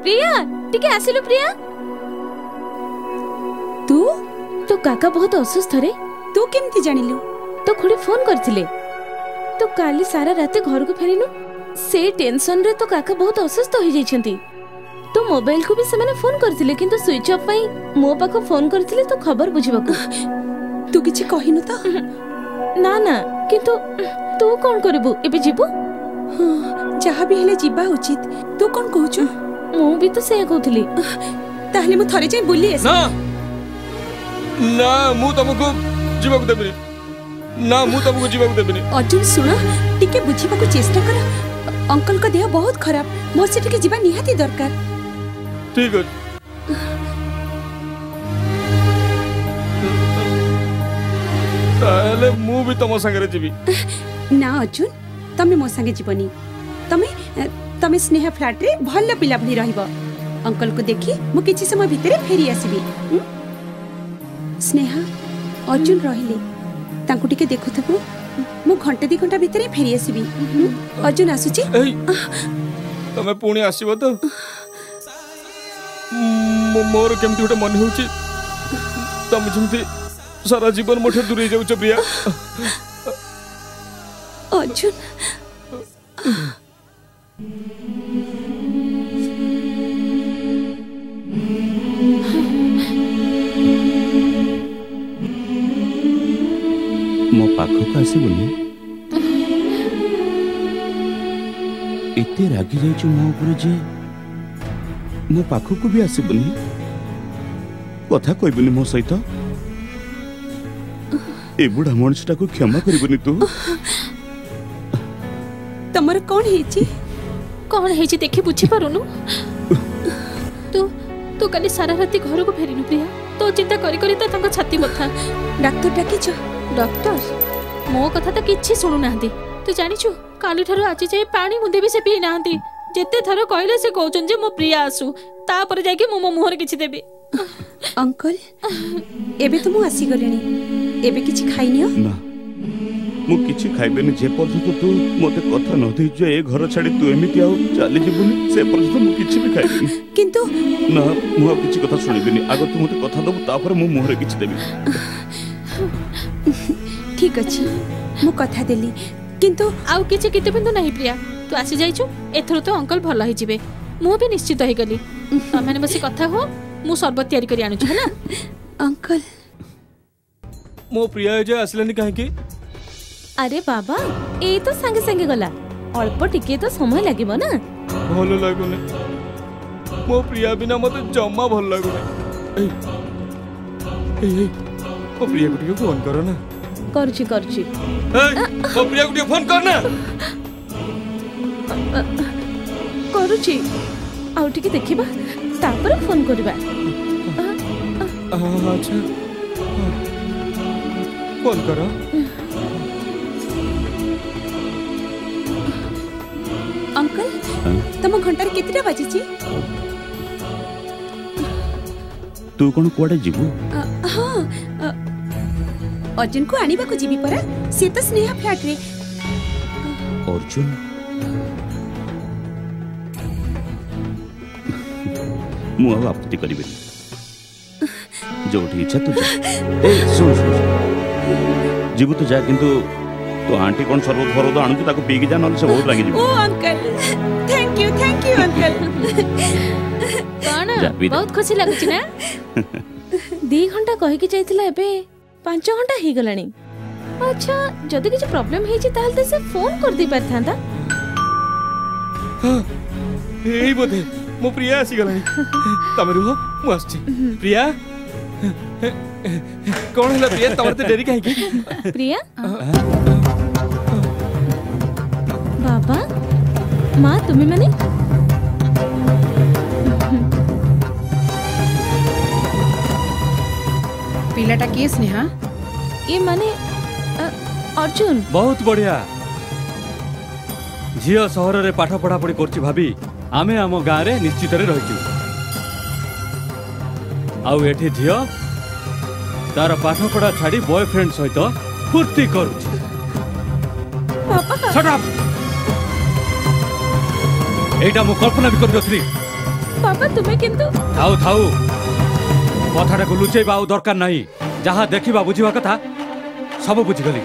प्रिया टिके आसिलु प्रिया तू तो काका बहुत असुस्थ रे तू केमती जानिलु तो खुड़ी फोन करथिले तो काली सारा रात घर को फेरिनु से टेंशन रे तो काका बहुत असुस्थ हो जाइछंती तो मोबाइल को भी से मैंने फोन करथिले किंतु स्विच ऑफ पई मो पाखो फोन करथिले तो खबर बुझिबाकू तू किछि कहिनु तो ना ना किंतु तू कोन करबू एबे जीबू जहा भी हेले जीबा उचित तू कोन कहूछु मु भी तो से कहउथली ताहले मु थरे जाई बुली एस ना ना मु तुमको जीवाक देबिनी ना मु तुमको जीवाक देबिनी अर्जुन सुन टिके बुझिबाकू चेष्टा कर अंकल का देह बहुत खराब मोर से टिके जीवा निहाती दरकार ठीक है ताले मु भी तुम संगे जीवी ना अर्जुन तमे मो संगे जीवनी तमे तमे स्नेहा फ्लैट रे भल्ला पिला भली रहइबो अंकल को देखि मु किछि समय भितरे फेरी आसीबी स्नेहा अर्जुन रहिले तांकु टिके देखुथबो मु घंटे दी घंटा भितरे फेरी आसीबी अर्जुन आसुची तमे पुणी आसीबो तो मोर केमती गोटे मन होउची तमे जेमती सारा जीवन मोठे दूरे जाउछ प्रिया अर्जुन मो पाखक आसबुनि एते रागी जाइछु मो ऊपर जे मो पाखक भी आसबुनि कथा कहबुनि मो सहित ए बुढ़ा मनुष्यटा को क्षमा करबुनि तू तमर कोन हेची कोन हेची देखि बुझी पारुनु तू तू काली सारा राती घर को फेरिनु प्रिया तो चिंता करी करी त तंग छाती बथा डॉक्टर डाकिछ डॉक्टर मो कथा त किछि सुनु नाहंती तू जानिछु काली थारो आजि जाय पानी मुंदे भी से पी नाहंती जेते थारो कहले से कहउचन जे मो प्रिया आसु ता पर जाय के मो मो मुहर किछि देबे अंकल एबे तुम आसी गलेनी एबे किछि खाइनियो ना मु किछि खाइबेनी जे पर्यंत तू मते कथा न दे जे ए घर छाडी तू एमिति आउ चली जिबुनी से पर्यंत मु किछि भी खाइबेनी किंतु ना मु किछि कथा सुनिबेनी आगो तू मते कथा दबु तापर मु मुहरे किछि देबी ठीक अछि मु कथा देली किंतु आउ किछि किते बिंदु नाही प्रिया तू आसी जाइछु एथरो तो अंकल भल होई जिवे मु भी निश्चित होई गली तमेने बसी कथा हो मु शरबत तयारी करी आनु छ ना अंकल मो प्रिया जे आसलेनी काहे की अरे बाबा ए तो संगे संगे गला अल्प टिके तो समय लागिबो ना भल लागुने मो प्रिया बिना मते जम्मा भल लागुने ए ए ओ प्रिया को फोन करो ना करछि करछि ए ओ प्रिया को फोन कर ना करूछि आउ टिके देखिबा तापर फोन करबा अच्छा फोन करो अंकल तम घंटार केतिरा बाजिची तू कोन कोडे जीवु हां अर्जुन को आनिबा को जीवी परा से तो स्नेहा फ्लैट रे अर्जुन मु अब आपत्ति करिबे जोठी इच्छा तू ए सुन सुन जीवु तो जा किंतु तो आंटी कोन सरबत फरबत आनु ताको पी के जा न से बहुत लागी जीवु ओ uncle thank you thank you uncle कोन बहुत खुशी लागुची ना दी घंटा कहि के जाइतिला एबे पांच घंटा ही गलानी अच्छा जदी किछ प्रॉब्लम हे छि ताहल से फोन कर दी परथांता हां एई बोधे मो प्रिया आसी गलानी तमे रुहो मु आछी प्रिया कौन है प्रिया तमर ते देरी काहे की प्रिया बाबा माँ तुम्हें माने पिलाटा किए स्नेहा ये माने अर्जुन बहुत बढ़िया झियो सहर रे पाठ पढ़ा पढ़ी करछि भाभी आमे आम गाँ रे निश्चित रे रहिछु आउ एठी झियो तार पाठ पढ़ा छाड़ी बॉयफ्रेंड सहित फुर्ती करूछि शट अप एटा मु कल्पना भी कर दथली बाबा तुम्हें किंतु थाऊ थाऊ कथाटा को लुचेबा आ दरकार नहीं जहाँ देखा बुझा कथा सब बुझीगली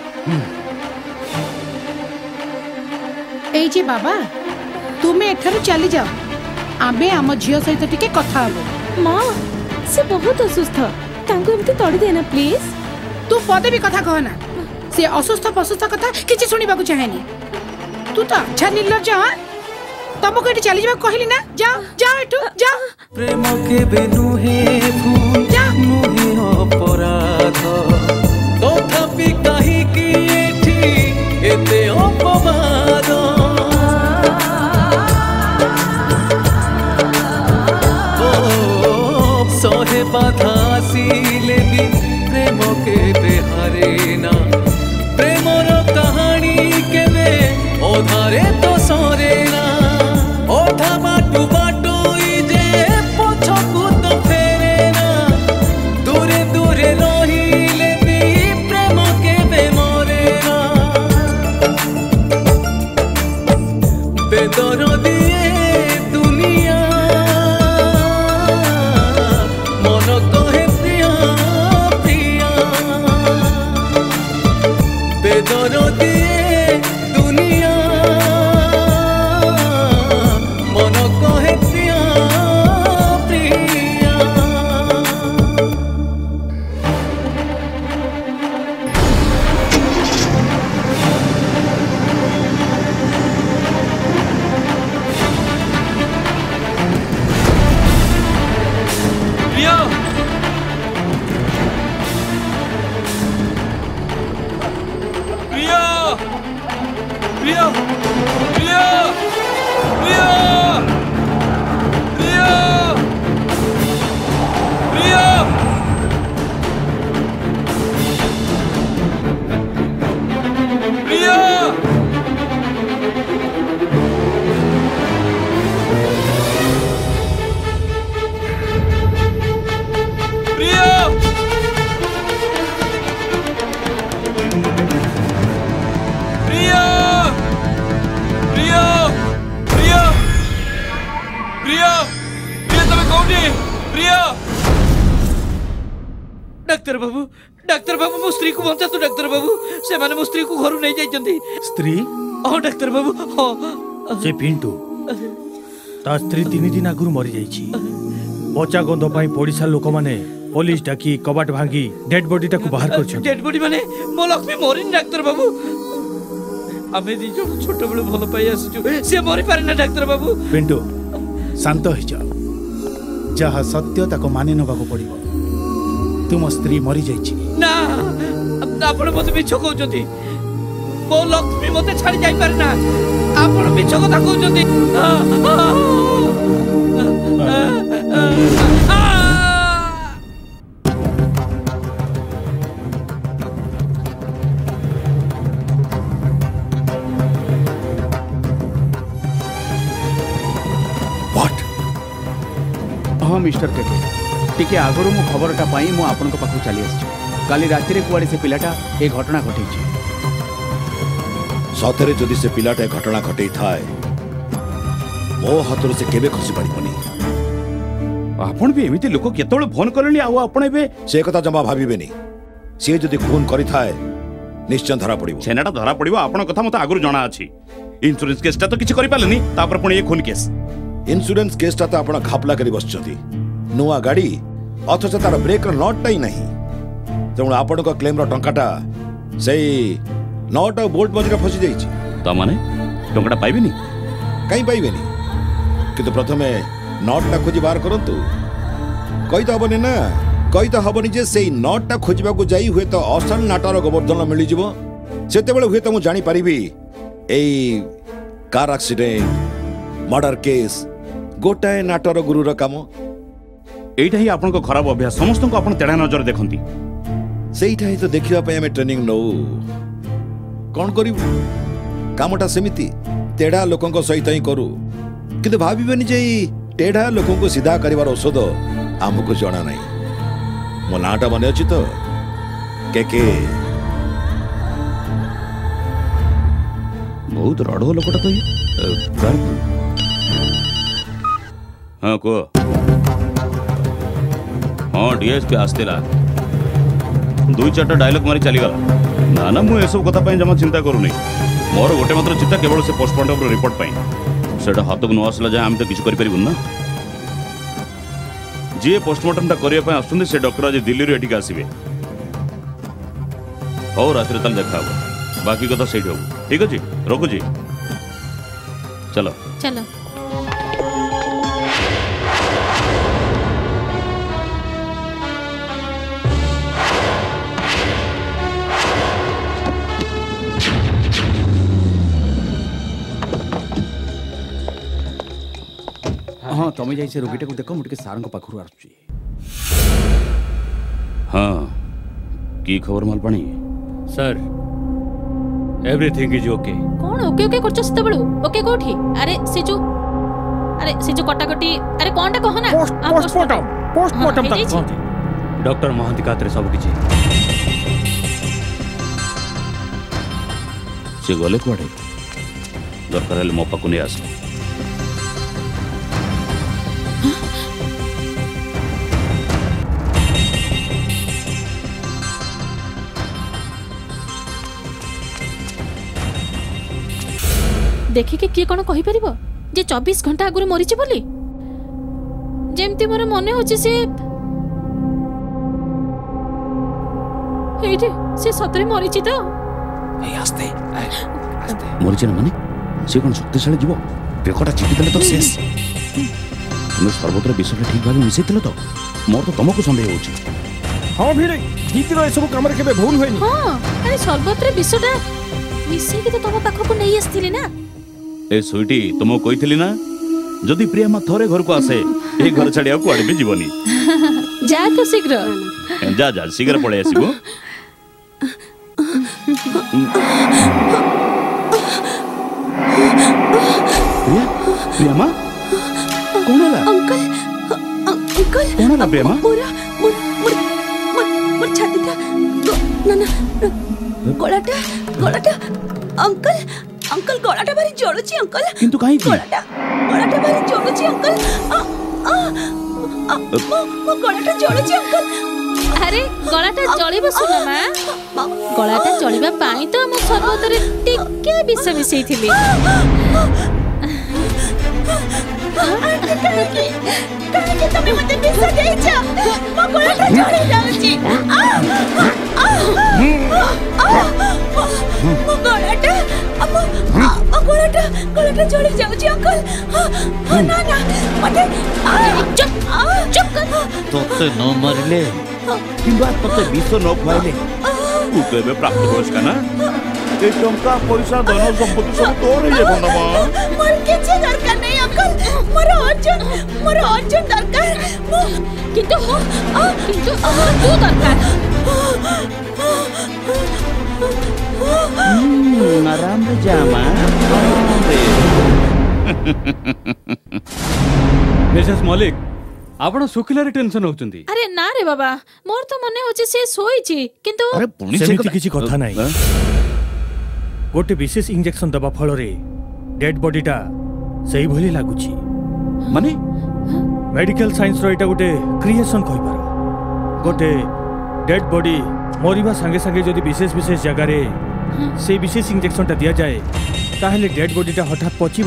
এই যে বাবা তুমি এঠারু চালি যাও आमे आम झियो सहित टिके कथा हबो माँ से बहुत असुस्थ तांको एमती तड़ी देना प्लीज तू पदे भी कथा कहना से असुस्थ पसुस्थ कथा किछि सुनिबा को चाहेनी तू तो अच्छा निर्लज्ज हां तुमको एठी चली जाबा कहली ना जाओ जाओ एठू जाओ प्रेम के बेनु हे भूल नुहे अपराध तथापि काहे कि एठी एते अपवाद सहे बाधा आसिले भी प्रेम के बेहारे ना प्रेमर कहानी केवे ओधारे तो सरे ना ओधा बाटू बाटू जे पछकू तो फेरे ना दूरे दूरे रहिले भी प्रेम के बेमरे ना बेदर दिए दुनिया मन कहे प्रिया प्रिया बेदर दिए दुनिया मन कहे प्रिया प्रिया प्रिया प्रिया प्रिया प्रिया प्रिया प्रिया प्रिया प्रिया प्रिया प्रिया प्रिया प्रिया प्रिया प्रिया तमे कोठी प्रिया डाक्टर बाबू डाक्टर बाबू मो स्त्री को बंचा तू डाक्टर बाबू से माने मो स्त्री को घर नहीं जाई जंदी स्त्री हां डाक्टर बाबू हां से पिंटू ता स्त्री तीन दिन आगुर मरी जाइछि पचा गंध पाई पड़िसा लोक माने पुलिस डाकी कबाट भांगी डेड बॉडी टाकू बाहर कर डेड बॉडी माने मो लक्ष्मी मरिन डाक्टर बाबू आमे दी जो छोट बड़ भलो पाई आसु से मरि पारे ना डाक्टर बाबू पिंटू शांत हो जाओ जहाँ सत्य ताको मानि नबाको पड़िबो तुम स्त्री मरी जाइछि ना आपण मते मिछ कहउछंती मो लक्ष्मी मते छाड़ी जाई पारे ना आपण मिछ कथा कहउछंती हाँ मिस्टर केके टिके आगरू मु खबरटा पाई मु आपनक पाखु चली आछि काली राति रे कुआडे से पिलाटा ए घटना घटै छी सतरे जदि से पिलाटा घटना घटै थाए मो हाथर से केबे खसी पारिबनी आपण भी एमिति लोक केतोळ फोन करलेनी आ आपण एबे से कथा जमा भाबिबेनी से जदि खून करि थाए निश्चय धरा पड़िबो सेनाटा धरा पड़िबो आपण कथा मते आगुर जणा अछि इंश्योरेंस केसटा तो किछि करि पालेनी तापर पण ए खून केस इंश्योरेंस केसटा तो आपण खापला करी बसचती नुआ गाड़ी अथच तार ब्रेक नट टाई नहीं तेणु आपण को क्लेम रो टंकाटा सेई नट और बोल्ट मझिरे फसी जाइछि त माने टंकाटा पाइबेनी काई पाइबेनी किंतु प्रथमे नटटा खोजी बाहर करंतु कई तो हबनी ना कई तो हबनी जे सेई नटटा खोजिबा को जाई हुए तो असल नाटार गोवर्धन मिली जिवो सेते बेले हुए तो मु जानि परिबी एई कार एक्सीडेंट मर्डर केस गोटाए नाटर गुरुर काम एइटा ही आपन को खराब अभ्यास समस्त को आपन तेड़ा नजर देखंती सेइटा ही तो देखिबा पे हमें ट्रेनिंग नौ कोन करिवु कामटा सेमिति तेड़ा लोकन को सहित ही करू किंतु भाबिबेनी जे टेढ़ा लोकन को सीधा करिवार औषध हमको जणा नहीं मो नाटा मने अछि तो केके बहुत रड़ो लोकटा तो ये हाँ को हाँ डीएसपी आसला दुई चार्टा डायलॉग मारी चलीगला ना ना मुझे सब कथा जमा चिंता करूनी मोर गोटे मात्र चिंता केवल से पोस्टमार्टम रिपोर्ट से हाथ को न आसला जाए आम तो किसी कर ना जी पोस्टमार्टम करने आसुँच से डॉक्टर आज दिल्ली रू एटिक आसवे हौ रात देखा बाकी कथा से ठीक अच्छे रखुची चलो चलो हाँ तुम जाई से रोगीटा को देखो मुझे सार पाखु आसुची हाँ की खबर Malpani sir everything is okay कौन ओके ओके करछ सते बळू ओके कोठी अरे से जो अरे से जो कटाकटी अरे कोनटा कहो ना पोस्टमार्टम पोस्टमार्टम तक पहुंची डॉक्टर महांती कातरे सब किछि से गले कोडे दरकार हेले मो पाकु नै आस देखिके किए कौन कहि परिबो जे चौबीस घंटा आगुर मरिछि बोली जेमती मोर मने होछि से हेइटे से सतरे मरिछि तो ए आस्ते आस्ते मरिछि ना माने से कोन शक्तिशाली जीव बेकटा चिपि देले तो शेष तुम सर्वत्र विषय ठीक भाबे मिसैतिलो तो मोर तो तुमको संदेह होछि हां भिरे दीदी रो सब काम रे केबे भूल होइनी हां अरे सर्वत्र विषयटा मिसै के तो तुम पाखो को नै आस्थिले ना ए सुईटी तुमको कही ना जदि प्रिया मा थोरे घर को आसे ए घर छाड़िया कुआडे भी जीवनी जा तो शीघ्र जा जा शीघ्र पळे आसीबो प्रिया प्रिया मा कोन हला अंकल अंकल कोन हला प्रिया मा मोरा मोर मोर मोर छातीटा ना ना गलाटा गलाटा अंकल अंकल गलाटा भारी जळुची अंकल किंतु काहे की गलाटा गलाटा भारी जळुची अंकल आ आ आ मो मो गलाटा जळुची अंकल अरे गलाटा जळिबो सुना मा गलाटा जळिबा पाई तो हम सर्वतरे टिके विष मिसैथिली काहे काहे तमे मते विष देछ मो गलाटा जळि जाउची आ आ मो गलाटा मो गलाटा गलाटा जळि जाउची अंकल ना ना मते चुप चुप कर तोते न मारले किंबा तोते विष न खुआइले तू तो एबे प्राप्त होस का ना ए टंका पैसा धन संपत्ति सब तोर हे बना मा मोर किछि दरकार नै अंकल मोर अर्जुन मोर अर्जुन दरकार मो किंतु किंतु तू दरकार आराम रे जामा मिसेस मलिक आपण सुखिलारे टेंशन होचंदी अरे ना रे बाबा मोर तो मने होचे से सोईची किंतु अरे पुणी से सेमिति किछि कथा नै गोटे विशेष इंजेक्शन दबा फल रे डेड बॉडीटा सही भली लागुची माने मेडिकल साइंस रो एटा गोटे क्रिएशन कहबार गोटे डेड बॉडी मरिबा संगे संगे जदि विशेष विशेष जगह रे से विशेष इंजेक्शन ता दिया जाए ताहले डेड बॉडीटा हठात पचिबो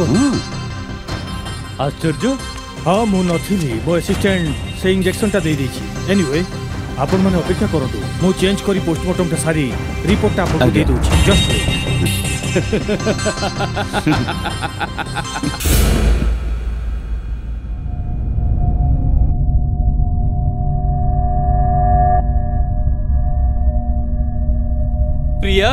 आश्चर्य हाँ मु नथिली मो असिस्टेंट से इंजेक्शन ता दे देछि एनीवे आपण माने अपेक्षा करतु मु चेंज करी पोस्टमार्टम ता सारी रिपोर्ट आपन को दे दोछि जस्ट प्रिया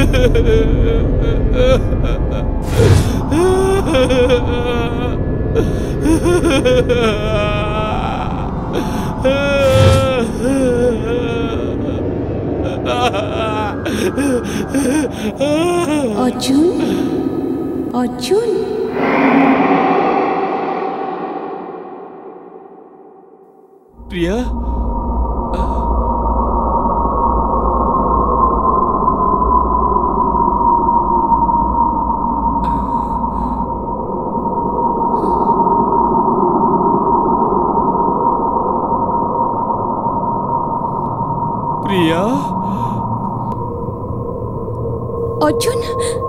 अर्जुन अर्जुन प्रिया प्रिया अर्जुन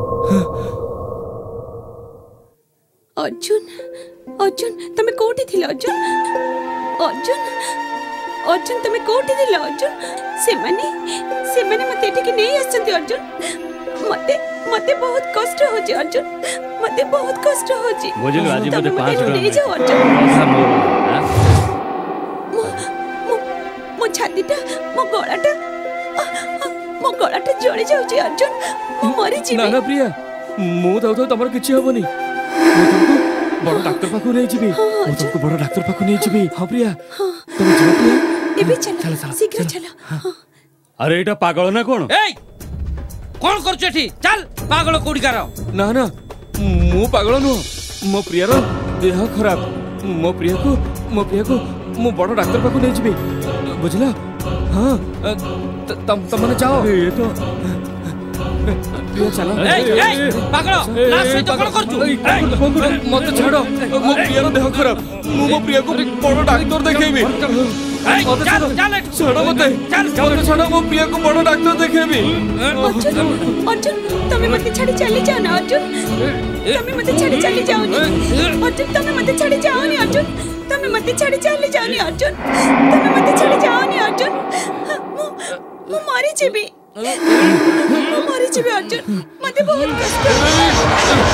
अर्जुन अर्जुन तमे कोठी थिल अर्जुन अर्जुन अर्जुन तमे कोठी थिल अर्जुन से माने से माने मते एठी नहीं आछंती अर्जुन मते मते बहुत कष्ट होची अर्जुन मते बहुत कष्ट होची बुझिलु आज मते पाँच नहीं टका जाओ अर्जुन पैसा मोर मो मो मो छातीटा मो गळाटा मो गळाटा जळी जाउची अर्जुन मो मरी ना जीवी ना प्रिया मु दाउ तो तमर किछि हबनी मु तुमको बड़ डॉक्टर पाखु नै जिबी मु तुमको बड़ डॉक्टर पाखु नै जिबी हां प्रिया तुम जो प्रिया एबे चल शीघ्र चलो अरे एटा पागल ना कोन एई कोन करछ एठी चल पागल कोडी कर ना ना मु पागल नु मो प्रिया रो देह खराब मो प्रिया को मो प्रिया को मु बड़ डॉक्टर पाखु नै जिबी बुझला हां तम तम माने जाओ ये तो प्रिया चलो एई एई पागल ना सहित कोन करछु मत छाड़ो मो प्रिया रो देह खराब मु मो प्रिया को बड़ डॉक्टर देखेबी चल चल छाड़ो मते चल मत छाड़ो मो प्रिया को बड़ डॉक्टर देखेबी अर्जुन अर्जुन तमे मते छाड़ी चली जाओ ना अर्जुन तमे मते छाड़ी चली जाओ नी अर्जुन तमे मते छाड़ी जाओ नी अर्जुन तमे मते छाड़ी चली जाओ नी अर्जुन तमे मते छाड़ी जाओ नी अर्जुन मु मु मारी जीबी मु मारी जीबी अर्जुन मते बहुत कष्ट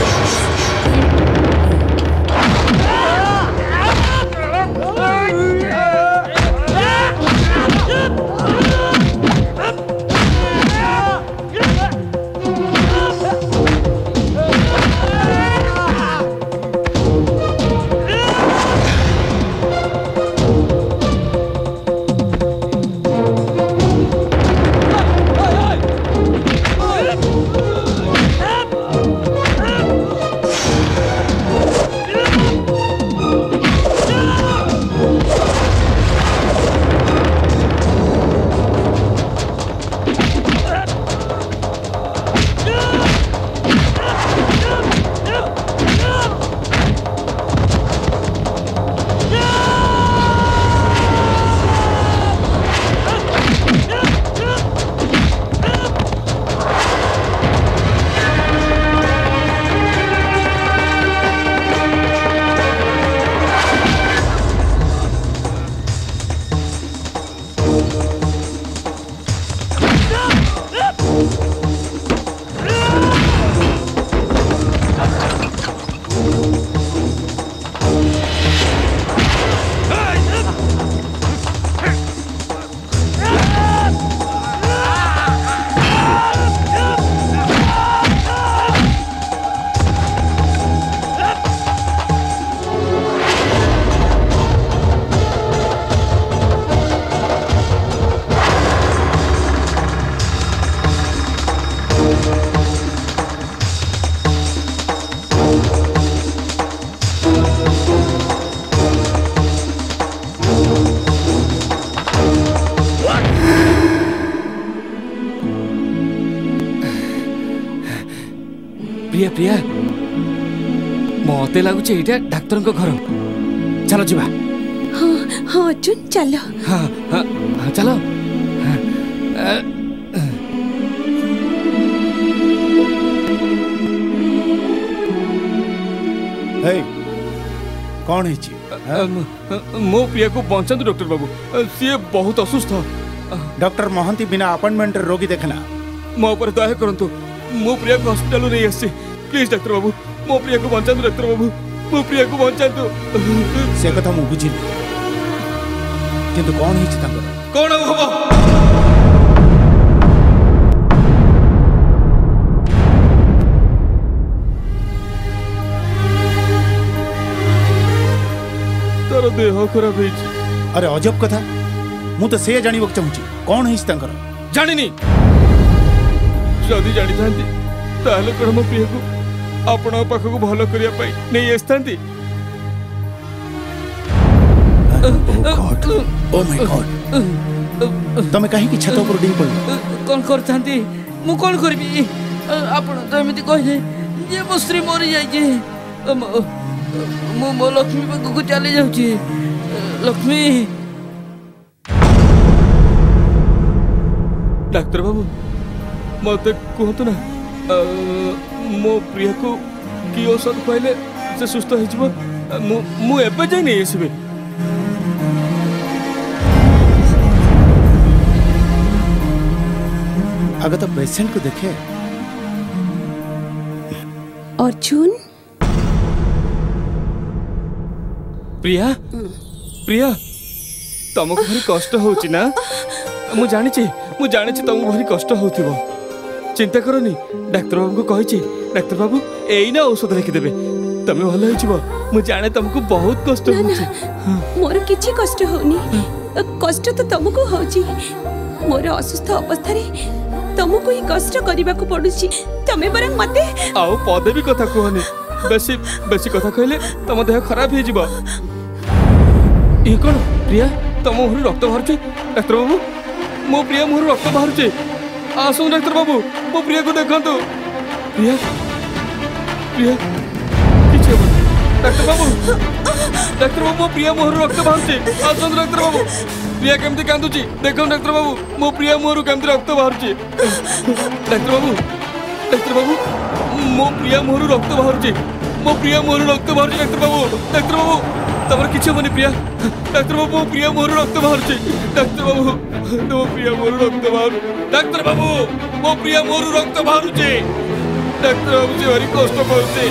प्रिया प्रिया मते लगुच एटा डाक्टर को घर चलो जीवा हाँ हाँ अर्जुन चलो हाँ हाँ हाँ चलो हाँ, आ, हे कौन है जी मो प्रिया को बंचंतु डॉक्टर बाबू सी बहुत असुस्थ डॉक्टर मोहंती बिना अपॉइंटमेंट रोगी देखना मो ऊपर दया करंतु मो प्रिया को हॉस्पिटल नहीं आसी प्लीज डॉक्टर बाबू मो प्रिया को बंचंतु डॉक्टर बाबू मो प्रिया को बंचंतु से कथा मु बुझिली किंतु कौन है तांकर कौन हबो तार देह खराब ହେଇଛି। अरे अजब कथा मु तो से जानिबो चाहूची कोन हिस तंकर जानिनी जदि जानि थांती ताले कोन मो प्रिय को आपण पाख को भलो करिया पाई नै आस्तांती। ओ माय गॉड तमे काहे की छत ऊपर डिंग पड़लो कोन करथांती मु कोन करबी आपण तो एमिति कहले जे मो स्त्री मरि जाई जे मु मो लक्ष्मी पाख को चली जाउची। लक्ष्मी डाक्टर बाबू मत कहतु ना मो प्रिय को कि औषध पाइले से सुस्थ हो मु एबे जाई नहीं आसबे। अगर तो पेशेंट को देखे अर्जुन प्रिया प्रिया तुमको भारी कष्ट होची ना मु जानी छी मु जानी छी तुमको भारी कष्ट होथिबो चिंता करनी डाक्टर बाबू को कहिची डाक्टर बाबू एई ना औषध लिखि देबे तमे भलो होइछबो मु जाने तुमको बहुत कष्ट होची। मोर किछि कष्ट होनी कष्ट तो तुमको होची मोर असुस्थ अवस्था रे तुमको ही कष्ट करबा को पडुची तमे बरंग मते आउ पदे भी कथा कहनी बेसी बेसी कथा कहले तम देह खराब हे जिवो। ई कोन प्रिया तम मुहर रक्त बाहरचे डाक्टर बाबू मो प्रिया मुहर रक्त बाहरचे आसु डाक्टर बाबू मो प्रिया को देखंतु प्रिया प्रिया किछ डाक्टर बाबू डाक्टर बाबू मो प्रिया मुहर रक्त बाहरचे आसु डाक्टर बाबू प्रिया केमती कांदुची देखो डाक्टर बाबू मो प्रिया मुहर केमती रक्त बाहरचे डाक्टर बाबू डाक्टर बाबू मो प्रिया मुहर रक्त बाहरचे मो प्रिया मुहर रक्त बाहरचे डाक्टर बाबू डाक्टर बाबू तमर किछ होनी प्रिया डाक्टर बाबू मो प्रिया मुहर रक्त बाहरचे डाक्टर बाबू मो प्रिया मुहर रक्त बाहर डाक्टर बाबू मो प्रिया मुहर रक्त बाहरचे डाक्टर बाबू से भारी कष्ट पाउचे।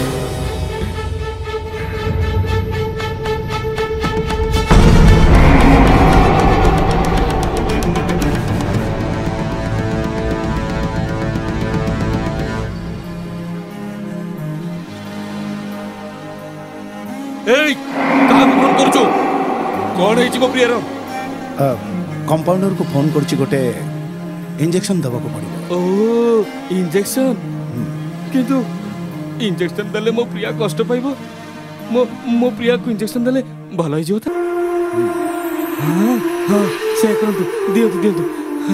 एई कहा फोन करछु कोन हेछि मो प्रियर कंपाउंडर को फोन करछि गोटे इंजेक्शन दबा को पड़िबो। ओ इंजेक्शन किंतु इंजेक्शन दले मो प्रिया कष्ट पाइबो मो मो प्रिया को इंजेक्शन दले भलो हो जोता। हां हां से करंतु दियो दियो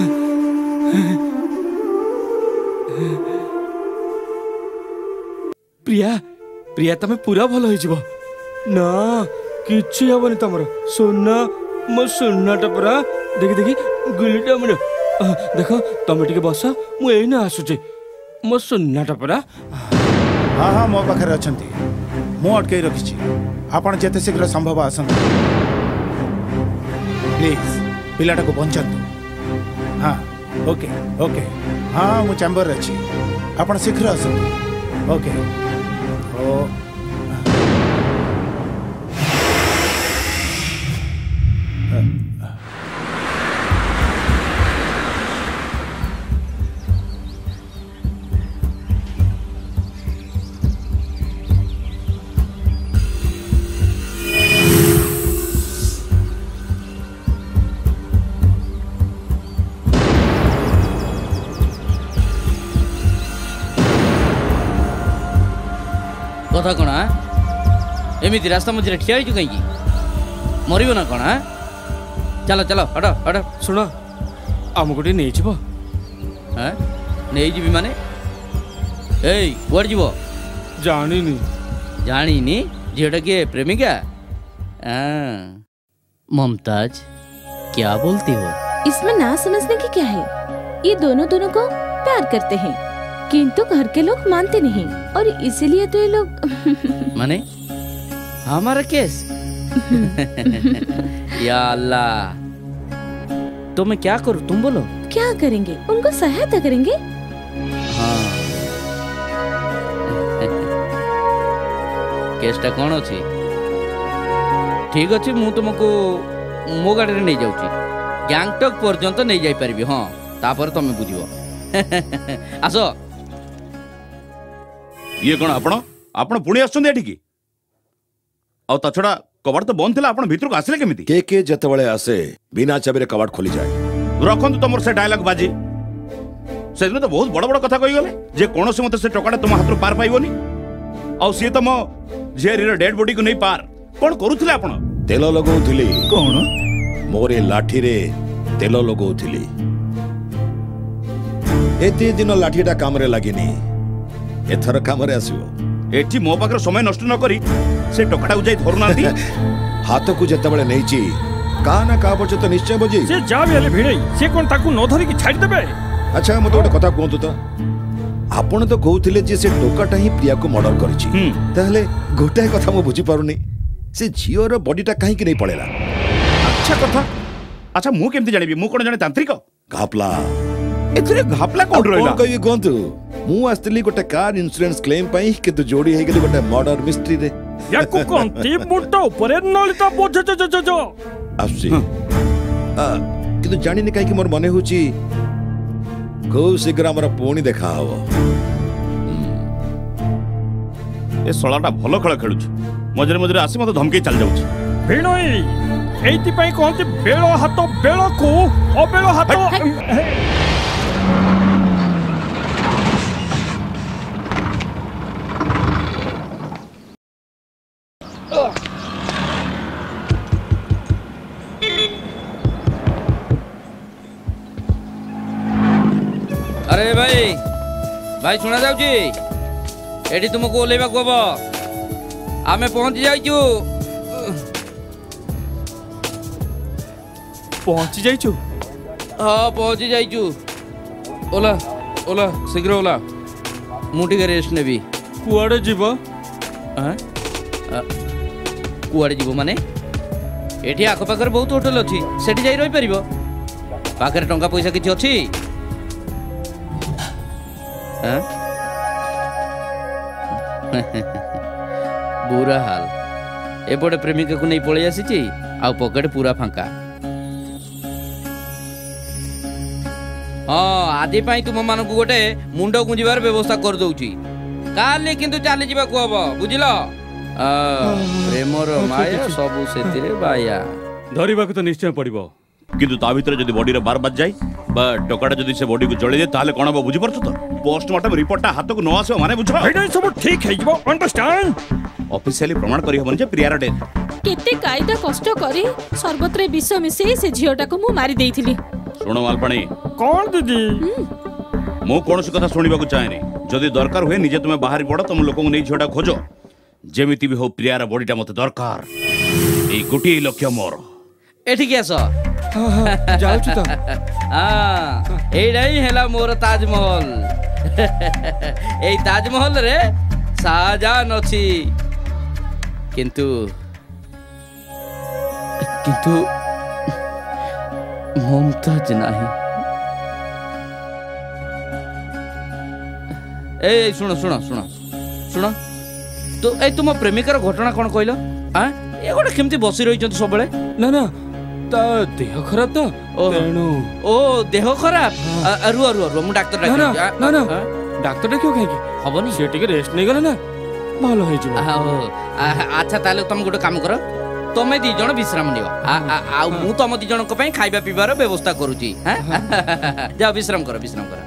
प्रिया प्रिया तमे पूरा भलो हो जिवो ना किछि हबनी तमर सोना मो सोनाटा परा देखि देखि गुलिटा मन देखो तमे टिके बस मु एई ना आसुचे मो सोनाटा परा। हां हां मो पाखरे अछंती मु अटकै रखिछि आपण जेते शीघ्र संभव आसन प्लीज पिलाटा को बंचंतु। हां ओके ओके हां मु चैम्बर रे अछि आपण शीघ्र आसन ओके ओ कथा कण एमती रास्ता मझे ठिया कहीं मरब ना कण चलो चलो हट हट शुण आम गोटे नहीं जीव हाँ नहीं जीवी माने ए कुआड़ जीव जानी जानी झीटा किए प्रेमिका मुमताज क्या बोलती हो? इसमें ना समझने की क्या है, ये दोनों दोनों को प्यार करते हैं किंतु घर के लोग मानते नहीं और इसीलिए तो ये लोग माने हमारा केस या अल्लाह तो मैं क्या करूं तुम बोलो। क्या करेंगे, उनको सहायता करेंगे। हाँ केसटा कौन अच्छी ठीक अच्छे मु तुमको मो गाड़ी रे नहीं जाऊँगी गैंगटॉक पर्यंत नहीं जाई परिबी। हाँ तापर तुम बुझिबो आसो। ये कौन आपण आपण पुणी आछन एठी की आ ता छडा कबाड़ तो बंद थिला, आपण भितर को आसिले केमिति? के के जतबळे आसे बिना चाबी रे कबाड़ खोली जाए। रखंतु तमर से डायलॉग बाजी। से दिन तो बहुत बड़ बड़ कथा कहि गले जे कोनोसे मते से टोकाटा तुम हाथ रो पार पाइबोनी। आ सी तम जेरी रो डेड बॉडी को नहीं पार कोन करूथिले आपण? तेल लगौथिली। कोन? मोरे लाठी रे तेल लगौथिली। एते दिन लाठीटा काम रे लागिनी, एथर काम रे आसीबो। एठी मो पाकर समय नष्ट न करी से टोकाटा उजाई धरुनांती। हाथ को जतबळे नैची का ना का बचे तो निश्चय बजे। से जा बेले भिड़ई से कोन ताकू न धरि की छाड़ी देबे। अच्छा मते गोटे कथा कहंतु तो, आपण तो कहउथिले जे से टोकाटा ही प्रिया को मर्डर करिछि, ताहले गोटे कथा मो बुझी पारुनी, से झियो रो बॉडीटा काहे कि नहीं पळेला? अच्छा कथा। अच्छा मु केमति जानिबी? मु कोन जाने तांत्रिक? घापला एथरे घापला कोन रहला? कोन कहि कहंतु मु आस्तली गोटे कार इंश्योरेंस क्लेम पई कितु जोड़ी हे गेली गोटे मर्डर मिस्ट्री रे। या को कोंती मुट्टा ऊपर नलिता बोझ ज ज ज ज आसी आ कितु जानि ने काहे कि मोर मने होची को शीघ्र हमर पुणी देखा हवो। ए सळाटा भलो खेल खेलुछ, मजरे मजरे आसी मते धमकी चल जाउछ। भिणई एति पई कोंती बेलो हाथ बेलो को अबेलो हाथ। अरे भाई भाई सुना जाउची एठी तुमको ओलेबा कोबो आमे पहुंच जाइछु। पहुंच जाइछु? हां पहुंच जाइछु। ओला ओला शीघ्र ओला मुठी के रेस्ट नेबी। कुआडे जीवो? हां कुआडे जीवो माने एठी आखो पाकर बहुत होटल अछि, सेठी जाई रहि परिबो। पाकर टंका पैसा किछि अछि? हां बुरा हाल एपटे प्रेमिका को नहीं पळै आसीची आ पॉकेट पूरा फांका। हाँ आदि पाई तुम मान को गोटे मुंड गुंजिबार व्यवस्था कर दउची। काले किंतु चाली जीवा को हबो बुझिलो। प्रेमर माया सब सेतिरे बाया धरिबा को तो निश्चय पड़िबो। किंतु ता भीतर जदी बॉडी रे बार बाज जाई बा टोकाटा जदी से बॉडी को जळै दे ताले कोन हबो बुझि परछ तो? पोस्टमार्टम रिपोर्टटा हाथ को न आसे माने बुझ। एडा सब ठीक है जीवो अंडरस्टैंड। ऑफिशियली प्रमाण करी हमन जे प्रियार डेथ। केते कायदा कष्ट करी सर्वत्र विष मिसे से झियोटा को मु मारी देइथिली। सुनो मालपाणी। कोन दीदी? मु कोनसी कथा सुनिबा को चाहेनी। जदी दरकार हुए निजे तुमे बाहर पड़ तुम लोक को नै झियोटा खोजो जेमिति भी हो प्रियार बॉडीटा मते दरकार। ए गोटी लक्ष्य मोर। एठी के आसो। हां हां जाउछु त। हां एडा ही हेला मोर ताजमहल। ए ताजमहल रे शाहजहां अछि किंतु किंतु मुमताज नाही। ए सुनो सुनो सुनो सुनो तो ए तुम प्रेमिकार घटना कोन कहलो? हां ए गोटे केमती बसी रही सब बेले? ना ना ता देह खराब तो तेणु। ओ देह खराब? रुआ रुआ रुआ मु डाक्टर ना ना डाक ना ना डाक्टर क्यों कहि हबनी से टिके रेस्ट नै गले ना भलो होई जिवो। अच्छा ताले तुम गोटे काम कर तमे दी जण विश्राम नियो आ मु तुम दी जण को पई खाइबा पीबार व्यवस्था करूची। हां जा विश्राम कर विश्राम कर।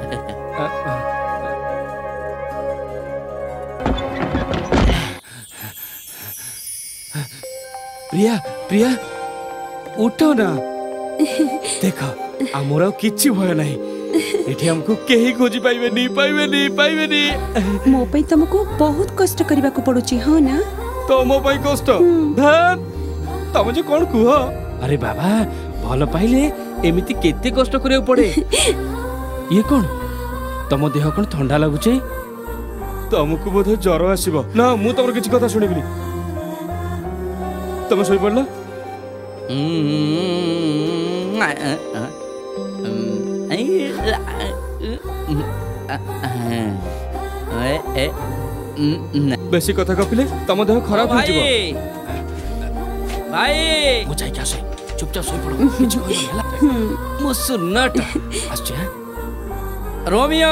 प्रिया प्रिया उठो ना। देखो आमर किछि भय नाही एठी हमको केही खोजी पाइबे नी पाइबे नी पाइबे नी। मो पई तुमको बहुत कष्ट करबा को पड़ुची हो ना? तमो पई कष्ट धन तम जे कोन कुह? अरे बाबा भलो पाइले एमिति केते कष्ट करे पड़े। ये कोन तम देह कोन ठंडा लागुचे? तमको बोध ज्वर आसीबो ना। मु तमर किछि कथा सुनिबिनी। तम सोई पड़ला? बेसी कथा कपिले तम देह खराब हो जिवो। भाई मु जाई क्या सोई चुपचाप सोई पड़ो किछ कहबो हला। मु सुनट आछे। रोमियो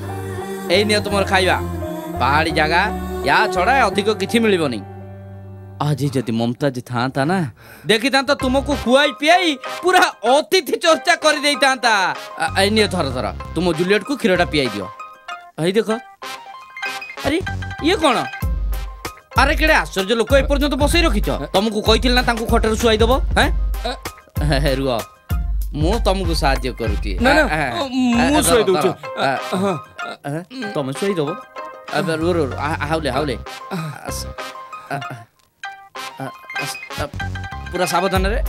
ए नियो तुमर खाइबा पहाड़ी जगह या छड़ा अधिक किछि मिलिबोनी। आज जदि ममता जी था ना देखी था तुमको खुआई पियाई पूरा अतिथि चर्चा कर दे था थर थर तुम जूलियट को क्षीरटा पियाई दियो आई देख अरे ये कौन अरे केड़े आश्चर्य लोक एपर्यंत बसई रखीच तुमको कही ना खटर शुआई दब हैं रुह मु तुमको साहाଯ୍य करूची ना ना मु शुआई दउछु तुम शुआई दब अब रो रो हाउले हाउले पूरा सावधान रे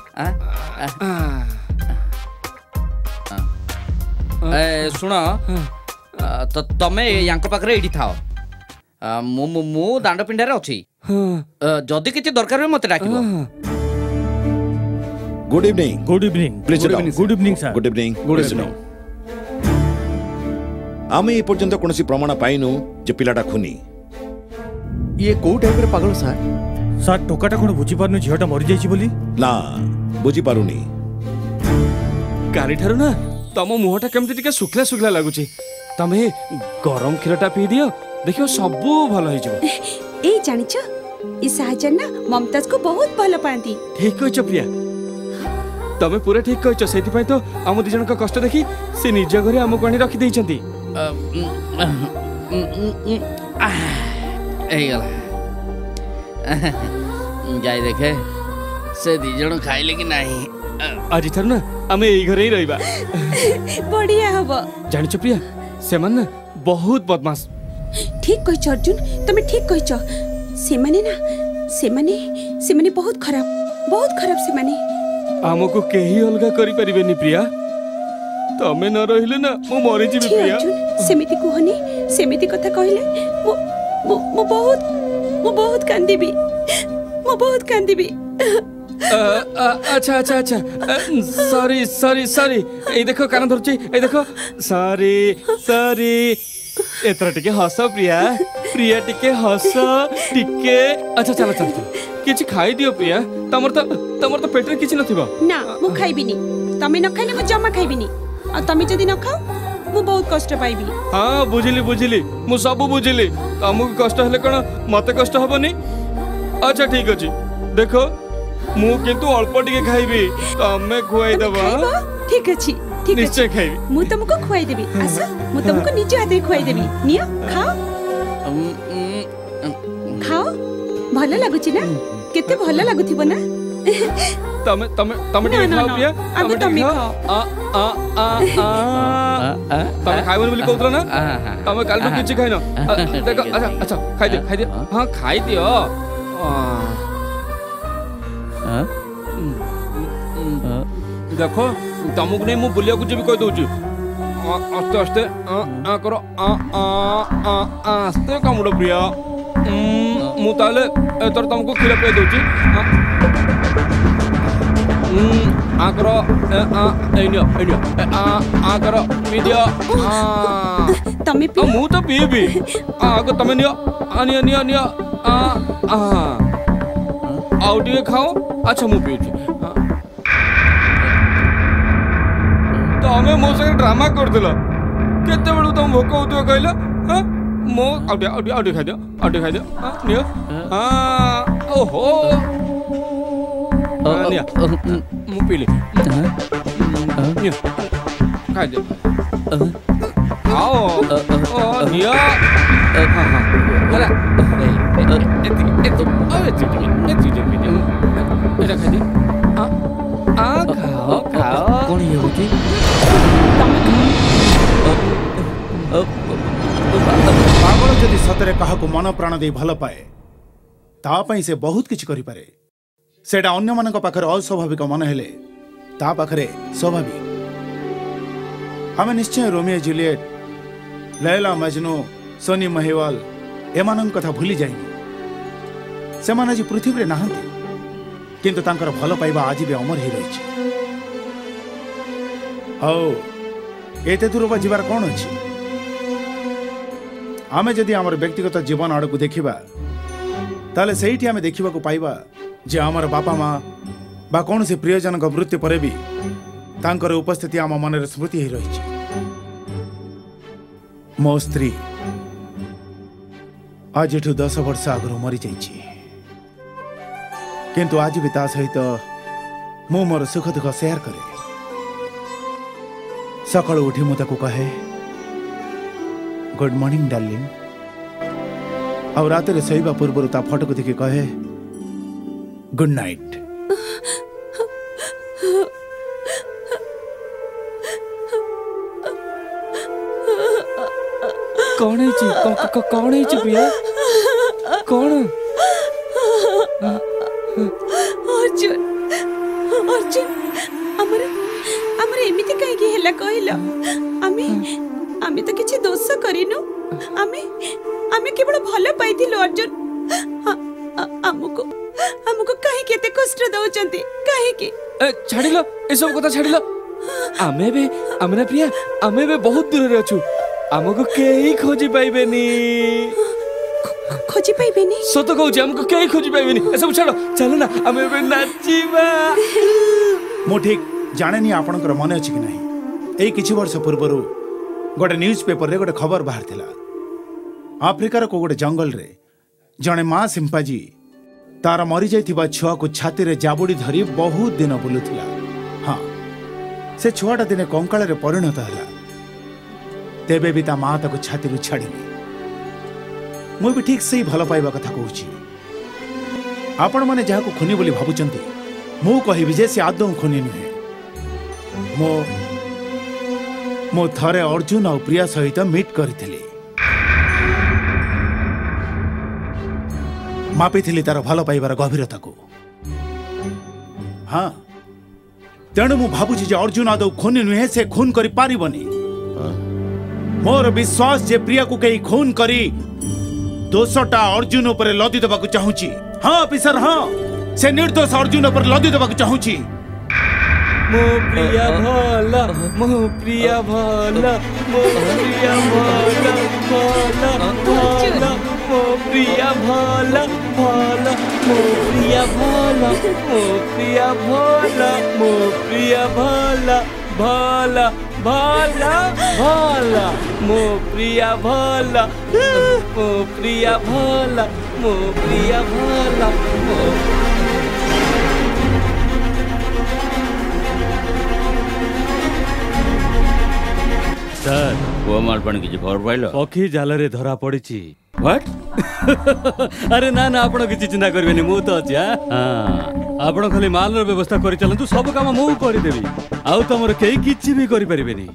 ए सुन तो तमे यांको पाखरे एडी थाओ मु मु दांड पिंडारे अछि जदी किछि दरकार हो मते डाकिबो good evening good evening please good evening sir good evening good evening आमे ए पर्यंत कोनसी प्रमाण पाइनु जे पिलाटा खुनी ये को टाइप रे पागल सर सर टोकाटा कोन बुझी पारनु झियोटा मरि जाईची बोली ना बुझी पारुनी काली ठारू ना तम मुहटा केमती टिके सुखला सुखला लागुची तमे गरम क्षीरटा पी दियो देखियो सबु भलो होई जबो ए जानिछ ई साजन ना ममताज को बहुत भलो पांती ठीक कहिछ प्रिया तमे पूरा ठीक कहिछ सेति पय तो हम दि जन का कष्ट देखि से निज घरे हम कोणी रखी देई छथि ए गला जाय देखे से दि जन खाइले कि नाही आज थर ना हमें एई घरे ही रहिबा बढ़िया हबो जानिछ प्रिया सेमन ना बहुत बदमाश ठीक कहिछ अर्जुन तमे ठीक कहिछ से माने ना से माने से माने बहुत खराब बहुत खराब से माने हमको केही अलगा करि परिबेनी प्रिया तमे न रहिले ना मो मरि जिबि प्रिया अर्जुन सेमिति कुहनी सेमिति कथा कहिले मो मो मो बहुत मो बहुत कांदीबी मो बहुत कांदीबी अच्छा अच्छा अच्छा सॉरी सॉरी सॉरी ए देखो कान धरची ए देखो सॉरी सॉरी एतरा टिके हस प्रिया प्रिया टिके हस टिके अच्छा चलो चलो किछि खाई दियो प्रिया तमर तो तमर तो पेट रे किछि नथिबो ना मु खाइबिनी तमे न खाइले मु जमा खाइबिनी आ तमे जदी न खाओ मु बहुत कष्ट पाइबी हां बुझिली बुझिली मु सब बुझिली तमु कष्ट हले कोन मते कष्ट हबनी अच्छा ठीक अछि देखो मु किंतु अल्प टिके खाइबी तमे खुआई देबो ठीक अछि ठीक निश्चय खाइबी मु तुमको खुआई देबी आसा मु तुमको निजे हाथे खुआई देबी नियो खाओ खाओ भलो लागुची ना केते भलो लागुथिबो ना तमे तमे तमे टिके खाओ प्रिया अब तमे खाओ आ आ आ आ तमे खाइबो बोली कहउतरा ना तमे काल तो किछि खाइनो देखो अच्छा अच्छा खाइ दे खाइ दे हां खाइ दियो देखो तमुक नहीं मु बुलिया को भी कह दउची आस्ते आस्ते आ आ करो आ आ आ आस्ते कामुडो प्रिया मु ताले एतर तुमको खीर पे दउची आ करो आ एनियो एनियो आ आ करो पी दियो आ तमे पी मु तो पीबी आ को तमे नियो आनियो नियो नियो आ आ आउ टिके खाओ अच्छा मु पीउची तमे मो संगे ड्रामा कर दिला केते बेलु तुम भोक होतो कहला हां मो आउटे आउटे आउटे खाइ दियो आउटे खाइ दियो हां नियो हां ओहो निया मु पीले नियो खाइ दियो आओ ओ नियो हां हां चला एति एति ओ एति एति एति एटा खाइ दियो आ आ खाओ खाओ कोन ये होती पागल जदि सतरे काहाकू मन प्राण दे भल पाए ता पई से बहुत किछ करि पारे सेडा अन्य मानक पाखरे अस्वाभाविक मन हेले ता पाखरे स्वाभाविक हमें निश्चय रोमियो जूलियट लैला मजनू सोनी महिवाल एमानन कथा भूली जाइनी से मान आज पृथ्वी रे नाहंती किंतु तांकर भल पाइबा आज भी अमर ही रही एते दूर बा जीवार कौन अच्छी आमे जदि आमर व्यक्तिगत जीवन आड़ को देखा ताले सेठी आमे देखिबा को पाइबा जे आमर बापा माँ बा कौन से प्रियजन मृत्यु पर भी तांकर उपस्थिति आम मन स्मृति ही रही मो स्त्री आज एठू दस वर्ष आगु मरी जाइछि किंतु आज भी ता सहित मु मोर सुख दुख शेयर करे सकाळु उठी मु ताकू कहे गुड मॉर्निंग डार्लिंग और रात रे सोइबा पूर्व ता फोटो को देखि कहे गुड नाइट। कौन है जी कौन है जी प्रिया कौन अर्जुन अर्जुन हमर हमर एमिति काहे की हला कहला आमे आमे तो किछि दोष करिनु आमे आमे केवल भलो पाइथिलु अर्जुन हमको हमको काहे केते कष्ट दउचंती काहे की छाडिलो ए सब कथा छाडिलो आमे बे आमे ना प्रिया आमे बे बहुत दूर रे अछु हमको केही खोजी पाइबेनी खोजी पाइबेनी सत कहूची हमको केही खोजी पाइबेनी ए सब छाडो चलो ना आमे बे नाचिबा मो ठीक जानेनी आपनकर मन अछि कि नाही ए किछि वर्ष पूर्वरु गोटे न्यूज पेपर रे गोटे खबर बाहर थिला अफ्रिकार को गोटे जंगल रे जने मां सिंपाजी तार मरी जाइथिबा छुआ को छाती रे जाबुडी धरी बहुत दिन बुलुथिला। हां से छुआटा दिने कंकाल रे परिणत हला तेबे भी ता मां ताको छाती रु छाडिनी मु भी ठीक से भलो पाइबा कथा कहूची आपण माने जहा को खुनी बोली भाबुचंती मु कहिबि जे से आदौ खुनी नुहे मो मो थरे अर्जुन और प्रिया सहित मीट करथिली मापिथिली तार भलो पाइबार गभीरता को। हाँ तेणु मु भाबुची जे अर्जुन आदौ खुनी नुहे से खून करि पारिबनी मोर विश्वास जे प्रिया को कई खून करी दोषटा अर्जुन ऊपर लदी देबाकू चाहूची। हाँ ऑफिसर हाँ से निर्दोष अर्जुन ऊपर लदी देबाकू चाहूची। मो प्रिया भला मो प्रिया भला मो प्रिया भला भला भला मो प्रिया भला भला मो प्रिया भला मो प्रिया भला मो प्रिया भला भला भला भला मो प्रिया भला मो प्रिया भला मो प्रिया भला मो सर वो मार पण किछि खबर पाइलो पखी जाल रे धरा पड़िछि। व्हाट अरे ना ना आपण किछि चिंता करबेनी मु तो अछि। हां आपण खाली माल रो व्यवस्था करि चलंतु सब काम मु करि देबी आउ तमर केही किछि भी करि परिबेनी।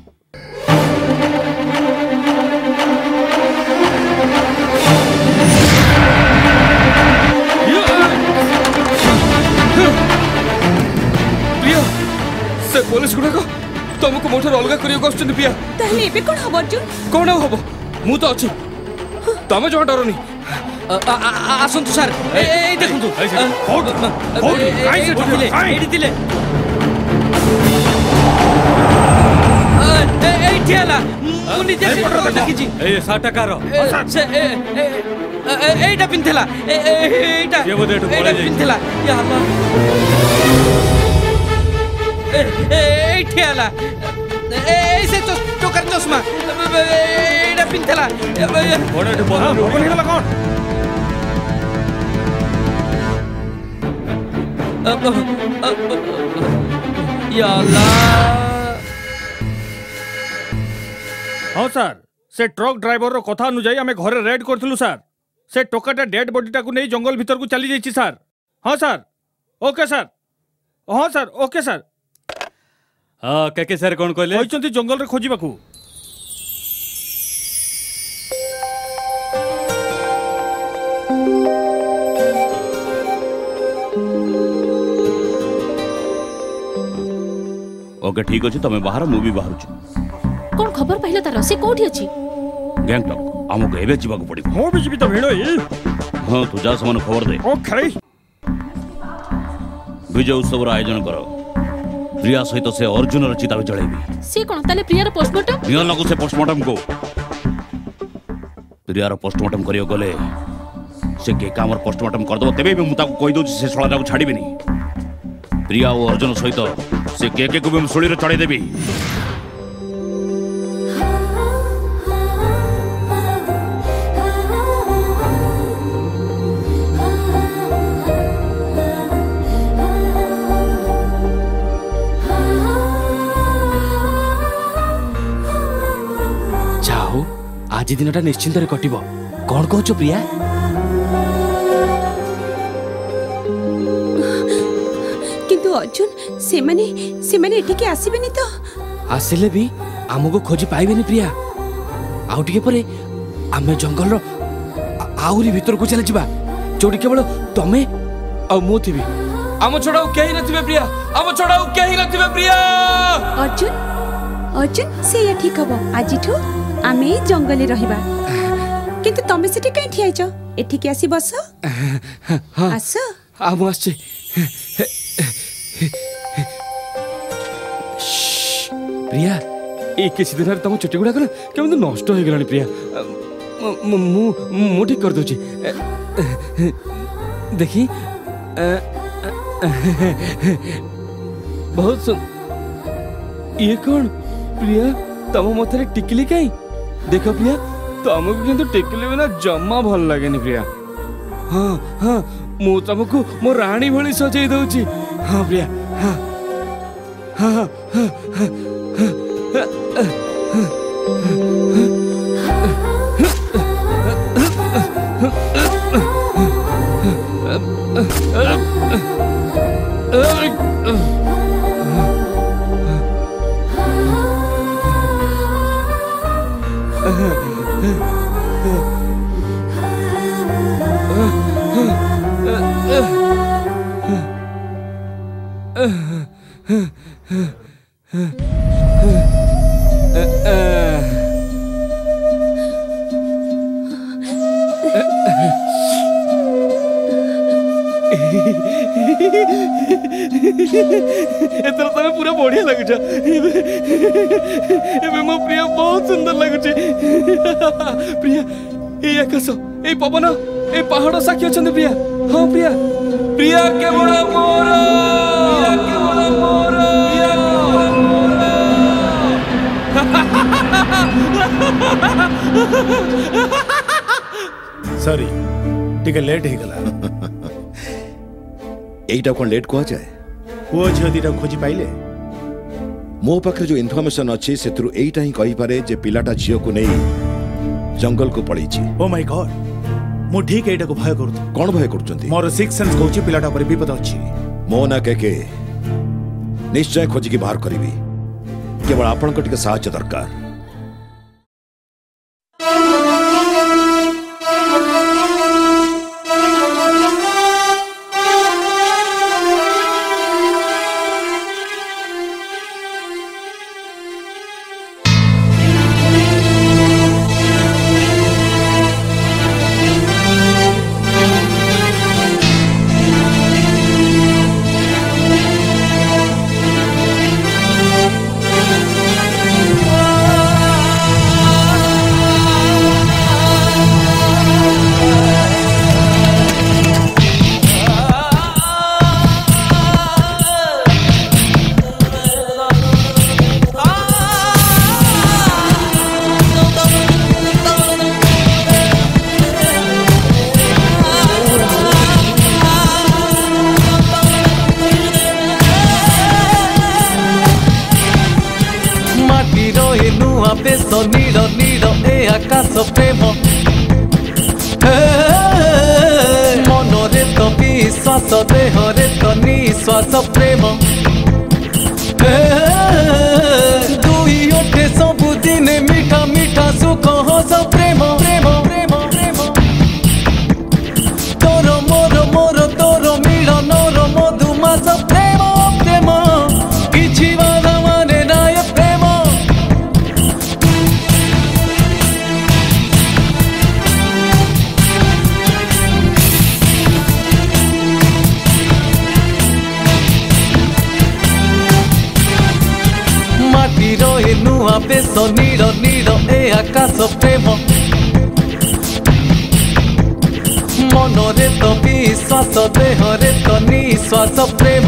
प्रिया से पुलिस गुडा को तुमको मोटर अलगा करियो क्वेश्चन पिया ताले एबे कोन हबो अर्जुन कोन हबो मु तो अछि तमे जो डरनी आसंतु सर ए ए देखंतु एडी दिले एडी दिले ए ए ठेला मुनि देखि देखिछि ए साटा कार से ए ए एटा पिनथला ए एटा ये बोले एटा पळे पिनथला या अल्लाह ए ए ठेला ए से तो टोकर चश्मा एटा पिनथला बडे बडे ओपन हेला कोन या अल्लाह। हाँ सर से ट्रक ड्राइवर रो कथा अनुଯାୟୀ आमे घरे रेड करथिलु सर से टोकाटा डेड बॉडीटा को नहीं जंगल भीतर को चली जाइछि सर। हाँ सर ओके सर हाँ सर ओके सर हां के के सर कोन कहले होइचंती जंगल रे खोजिबाकू ओके ठीक अछि तमे बाहर मु भी बाहर छु कौन खबर पाइला तार से कोठी अछि गैंगटॉक हमको एबे जीवाको पड़ी हो भी जीवित भेड़ो ई हां तू जा समान खबर दे ओके विजय उत्सव आयोजन करो प्रिया सहित से अर्जुन र चिता जळेबी से कोन ताले प्रिया रो पोस्टमार्टम नियो लगु से पोस्टमार्टम को प्रिया रो पोस्टमार्टम करियो गले से के कामर पोस्टमार्टम कर दो तबे भी मु ताको कहि दउ से सोळा को छाडीबेनी प्रिया और अर्जुन सहित से के के को भी सोळी रे चढ़े देबी। आज दिनटा निश्चिंत कटिब कौन कहु प्रिया किंतु अर्जुन से माने से माने एठिके आसीबेनी तो आसिले भी आमको खोजी पाइबेनी प्रिया आउ टिके परे आमे जंगल रो आउरी भीतर को चले जिबा जोडी केवल तमे आ मो थिबी आम छोड़ाऊ केही नथिबे प्रिया आम छोड़ाऊ केही नथिबे प्रिया अर्जुन अर्जुन से या ठीक हबो आजिठू आमे जंगले रहिबा किंतु तमे सेठी कहीं ठियाइछ एठिके आसी बस आस आम आछे प्रिया ए किछि दिन तम चुटी गुडा कला केमन नष्ट हो गेलानी प्रिया मु मु ठीक कर दोची देखी बहुत सुन ये कौन प्रिया तम मथरे टिकली कहीं देख प्रिया तुमको किंतु टिकली बिना जम्मा भल लगे प्रिया हाँ हाँ मु तुमको मो रानी भली सजाई दउची हाँ प्रिया हाँ हाँ हाँ हाँ एतर तमे पूरा बढ़िया लागुछ एबे मो प्रिया बहुत सुंदर लागुछ प्रिया ए आकाश ए पवन ए पहाड़ साक्षी अछन प्रिया हां प्रिया प्रिया केवल मोर प्रिया केवल मोर प्रिया केवल मोर सॉरी टिके लेट हे गला एटा कोन लेट को जाए पुओ झियो दीटा खोजी पाइले मो पाखरे जो इन्फॉर्मेशन अछि सेतरु एटा ही कहि पारे जे पिलाटा झियो को नै जंगल को पड़ी छी ओ माय गॉड मो ठीक एटा को भय करत कोन भय करचंती मोर सिक्स सेंस कहूची पिलाटा पर विपद अछि मो ना के के निश्चय खोजी की बाहर करिवि केवल आपन को टिके सहायता दरकार देहरे तो निश्वास प्रेम दुई ओठे सबुदिन मीठा मीठा सुख हस प्रेम प्रेम प्रेम प्रेम तोर मोर मोर तोर मिलनर मधुमास प्रेम प्रेम किछि बाधा माने नाय प्रेम ए नुआ बेस नीर नीर ए आकाश प्रेम मनरे तो विश्वास देहरे तो निश्वास प्रेम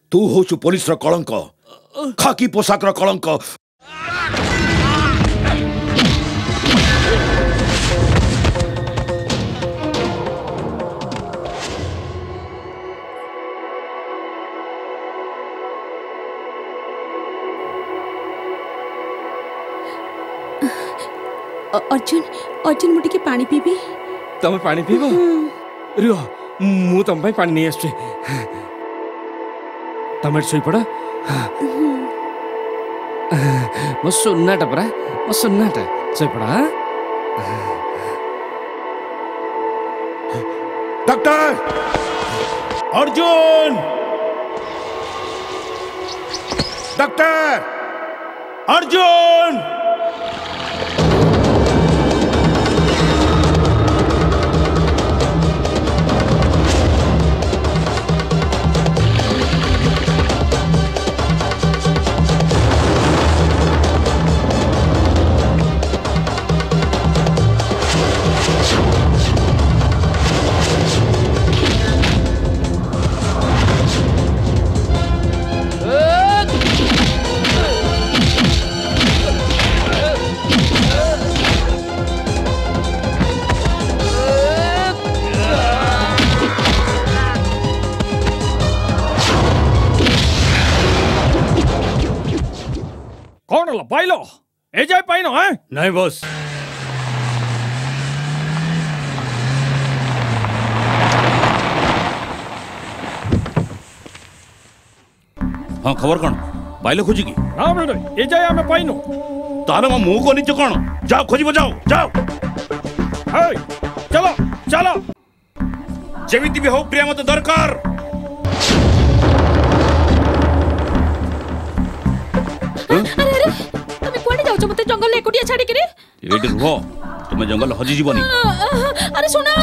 तू होचु पुलिस रो कलंक खाकी पोशाक रो कलंक अर्जुन अर्जुन मुझे के पानी पीबी तमे पानी पीबो रियो मु तम पाई पानी नहीं आछे तमे सोई पड़ा मो सुन्नाटा परा मो सुन्नाटा सोई पड़ा डॉक्टर अर्जुन डॉक्टर अर्जुन कौन पाइलो ए जाए पाइनो है नहीं बस हाँ खबर कौन पाइले खोजी की ना बेटे ए जाए हमें पाइनो तारे मो मुंह को नीचे कौन जाओ खोजी जाओ जाओ हे चलो चलो जेमिति भी हो प्रिया मत दरकार अरे अरे तुम कोडी जाउछ मते जंगल एकुटिया छाडी के एडी रुहो तुम जंगल हजी जीवनी अरे सुना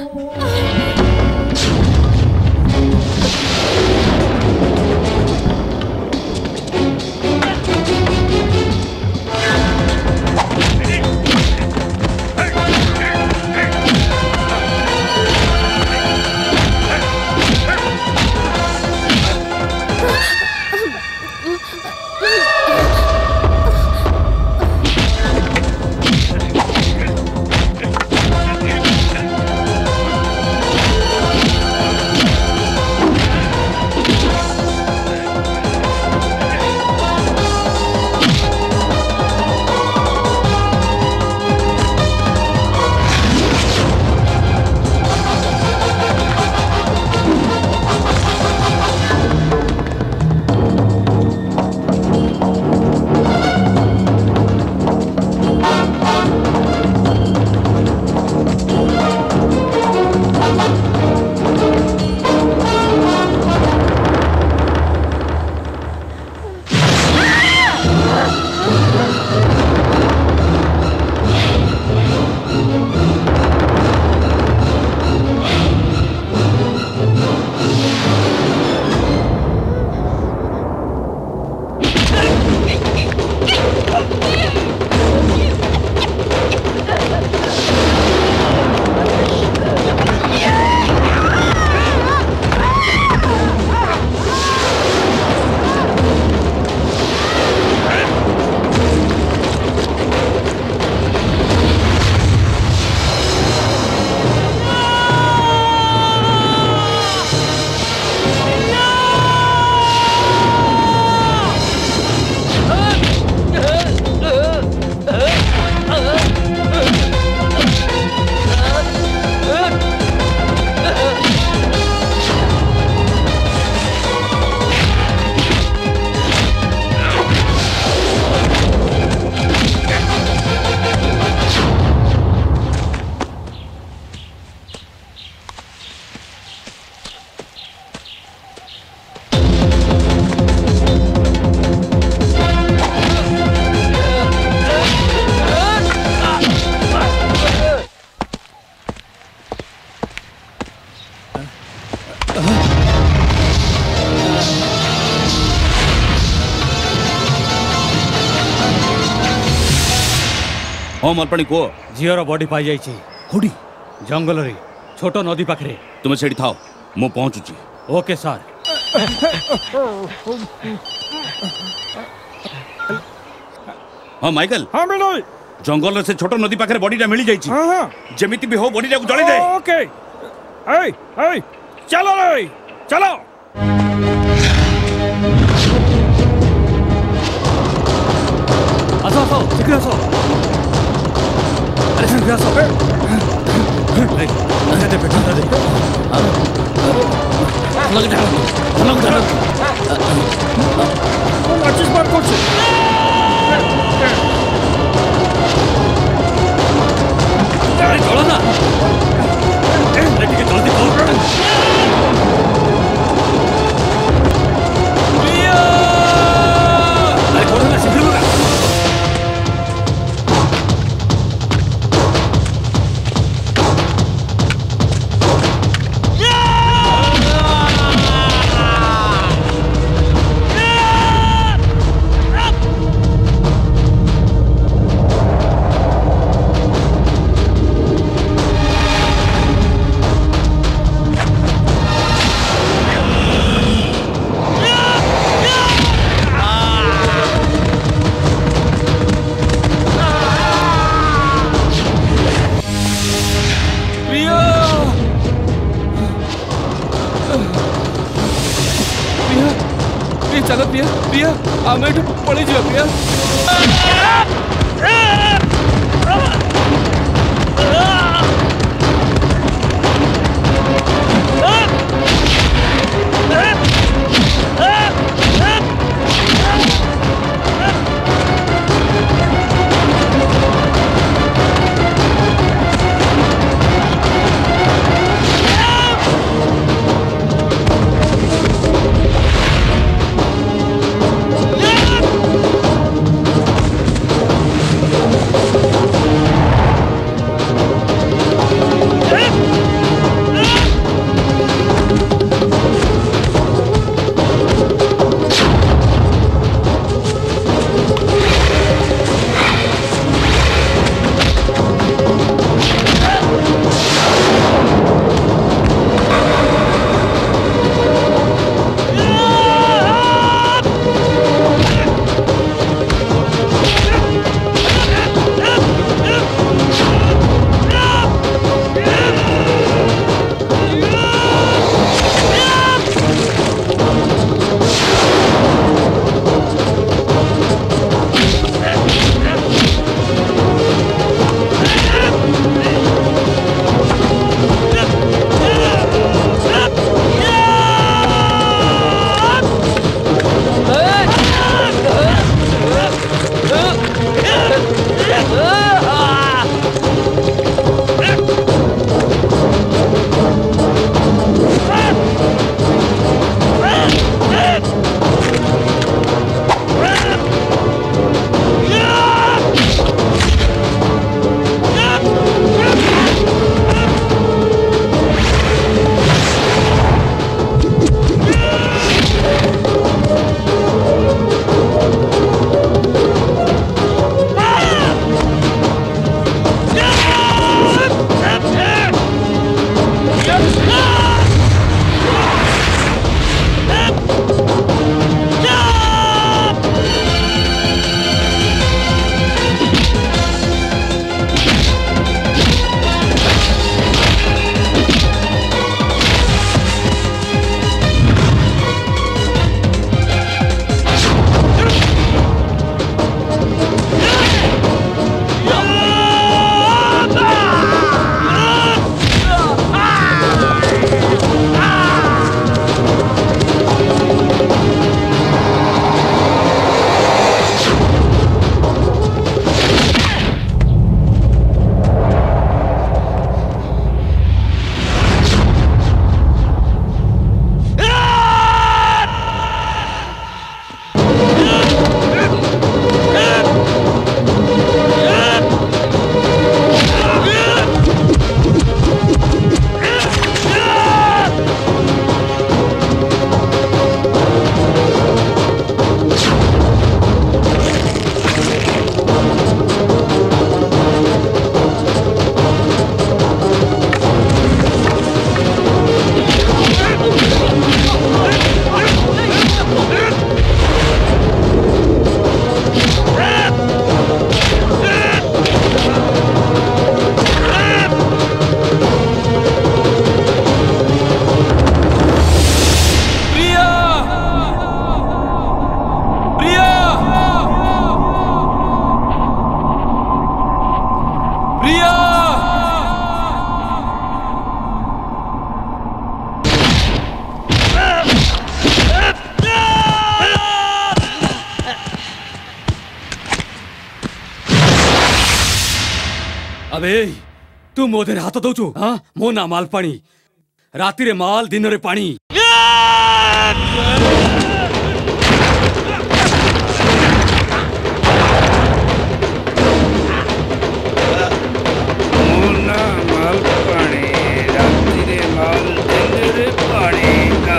हाँ मलपाणी को झीर बॉडी पाई जाइए कोडी जंगल रे छोट नदी पाखरे तुम सेठी थाओ मु पहुंचुची ओके सर हाँ माइकल हाँ बिनोय जंगल से छोट नदी पाखे बॉडीटा मिल जाइए हाँ हाँ जेमिति भी हो बॉडीटा को जळी दे ओके ए ए चलो रे चलो आसो आसो शीघ्र आसो अरे शीघ्र आसो ए दे पेट्रोल दे लग जा लग जा वो माचिस मार করছে अरे चलो ना अरे ठीक है जल्दी करो अरे करो ना शीघ्र होगा चलो प्रिया प्रिया आम एठू पलि जा प्रिया अबे तू मो देरे हाथ दौचु हाँ मो ना माल पानी राति रे माल दिन रे पानी मुन्ना माल पानी राति रे माल दिन रे पानी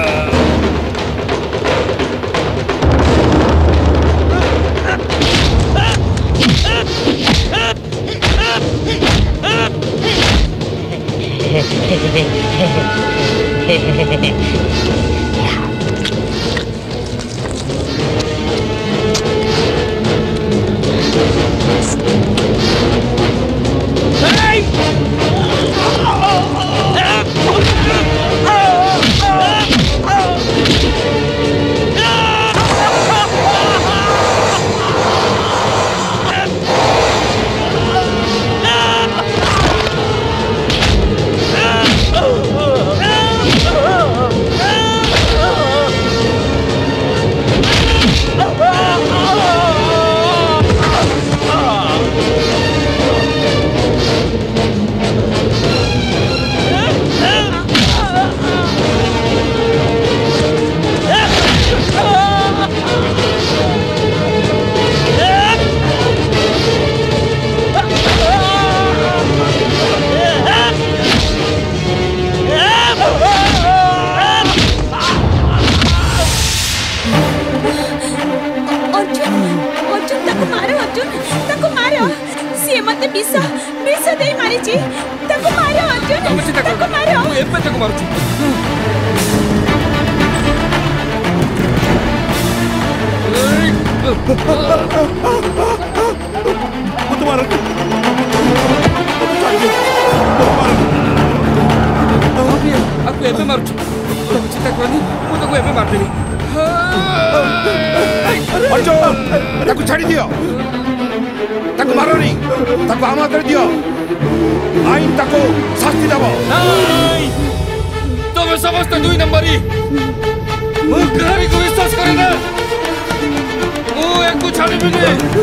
छाड़ी दियो ताको मारोनी ताको आमा कर दियो आईन ताको शास्ति देबो नहीं तुम समस्त दुई नंबरी मु कारी को विश्वास करे ना मु एक को छाड़ी बिने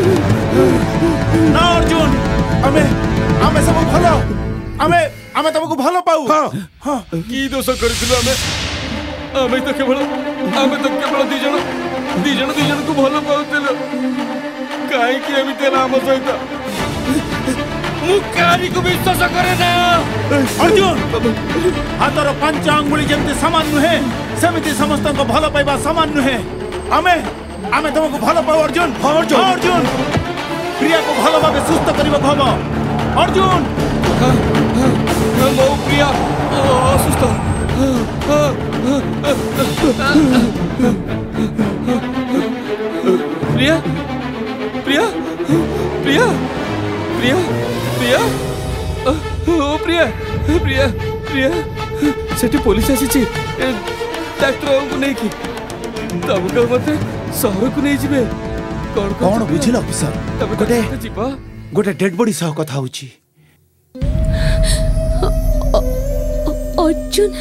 ना अर्जुन आमे आमे सब भलो आमे आमे तुमको भलो पाऊ हां हां की दोष करथिलु आमे आमे तो केवल आमे तो केवल दी जण दी जण दी जण को भलो पाउथिलु काहे की एमिते नाम सहित मु कारी को विश्वास करे ना अर्जुन हातर पंच अंगुली जेमते समान नुहे सेमिति समस्त को भलो पाइबा समान नुहे आमे आमे तुमको भलो पाऊ अर्जुन अर्जुन अर्जुन प्रिया को भलो भाबे सुस्त करिबो हबो अर्जुन मो प्रिया असुस्थ प्रिया प्रिया प्रिया प्रिया प्रिया ओ प्रिया प्रिया प्रिया सेठी पुलिस आसी डाक्टर को नहीं कि तब का मते शहर को नहीं जिबे कोन कोन बुझिल ऑफिसर गोटे गोटे डेड बॉडी सह कथा होची अर्जुन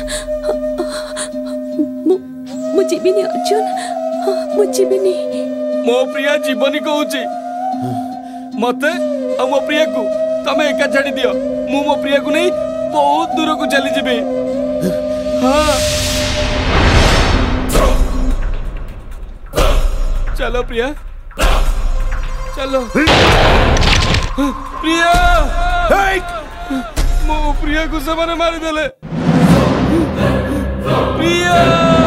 मु जीविनी अर्जुन मु जीविनी मो प्रिया जीवनी कहूची मते और मो प्रिया को तमे एका छाड़ी दियो मु मो प्रिया को नहीं बहुत दूर को चली जिबे हाँ चलो प्रिया चलो प्रिया मो प्रिया को सबने मारी देले प्रिया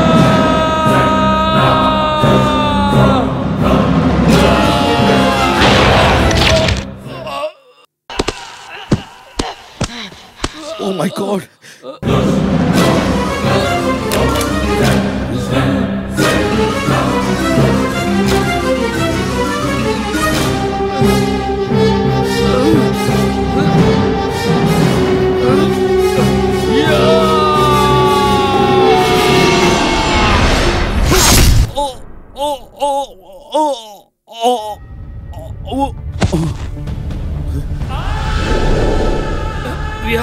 Oh my God! प्रिया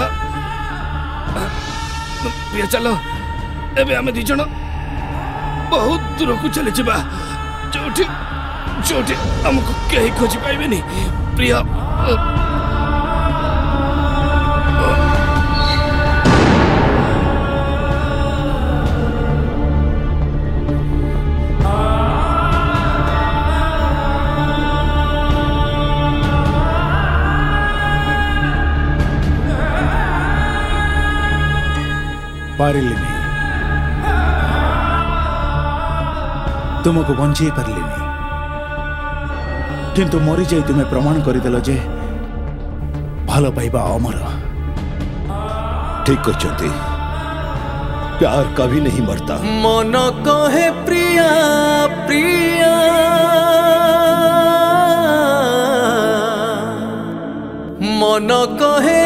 प्रिया चलो एबे आमे दिजण बहुत दूर को चले जिबा जोठी जोठी हमको कहीं खोजी पाइबेनी प्रिया पारिलिनी तुमको बंचे पारिलिनी किंतु मरी जाई तुम्हें प्रमाण करदेल जे भल पाइबा अमर। ठीक कहते प्यार कभी नहीं मरता। मन कहे प्रिया प्रिया मन कहे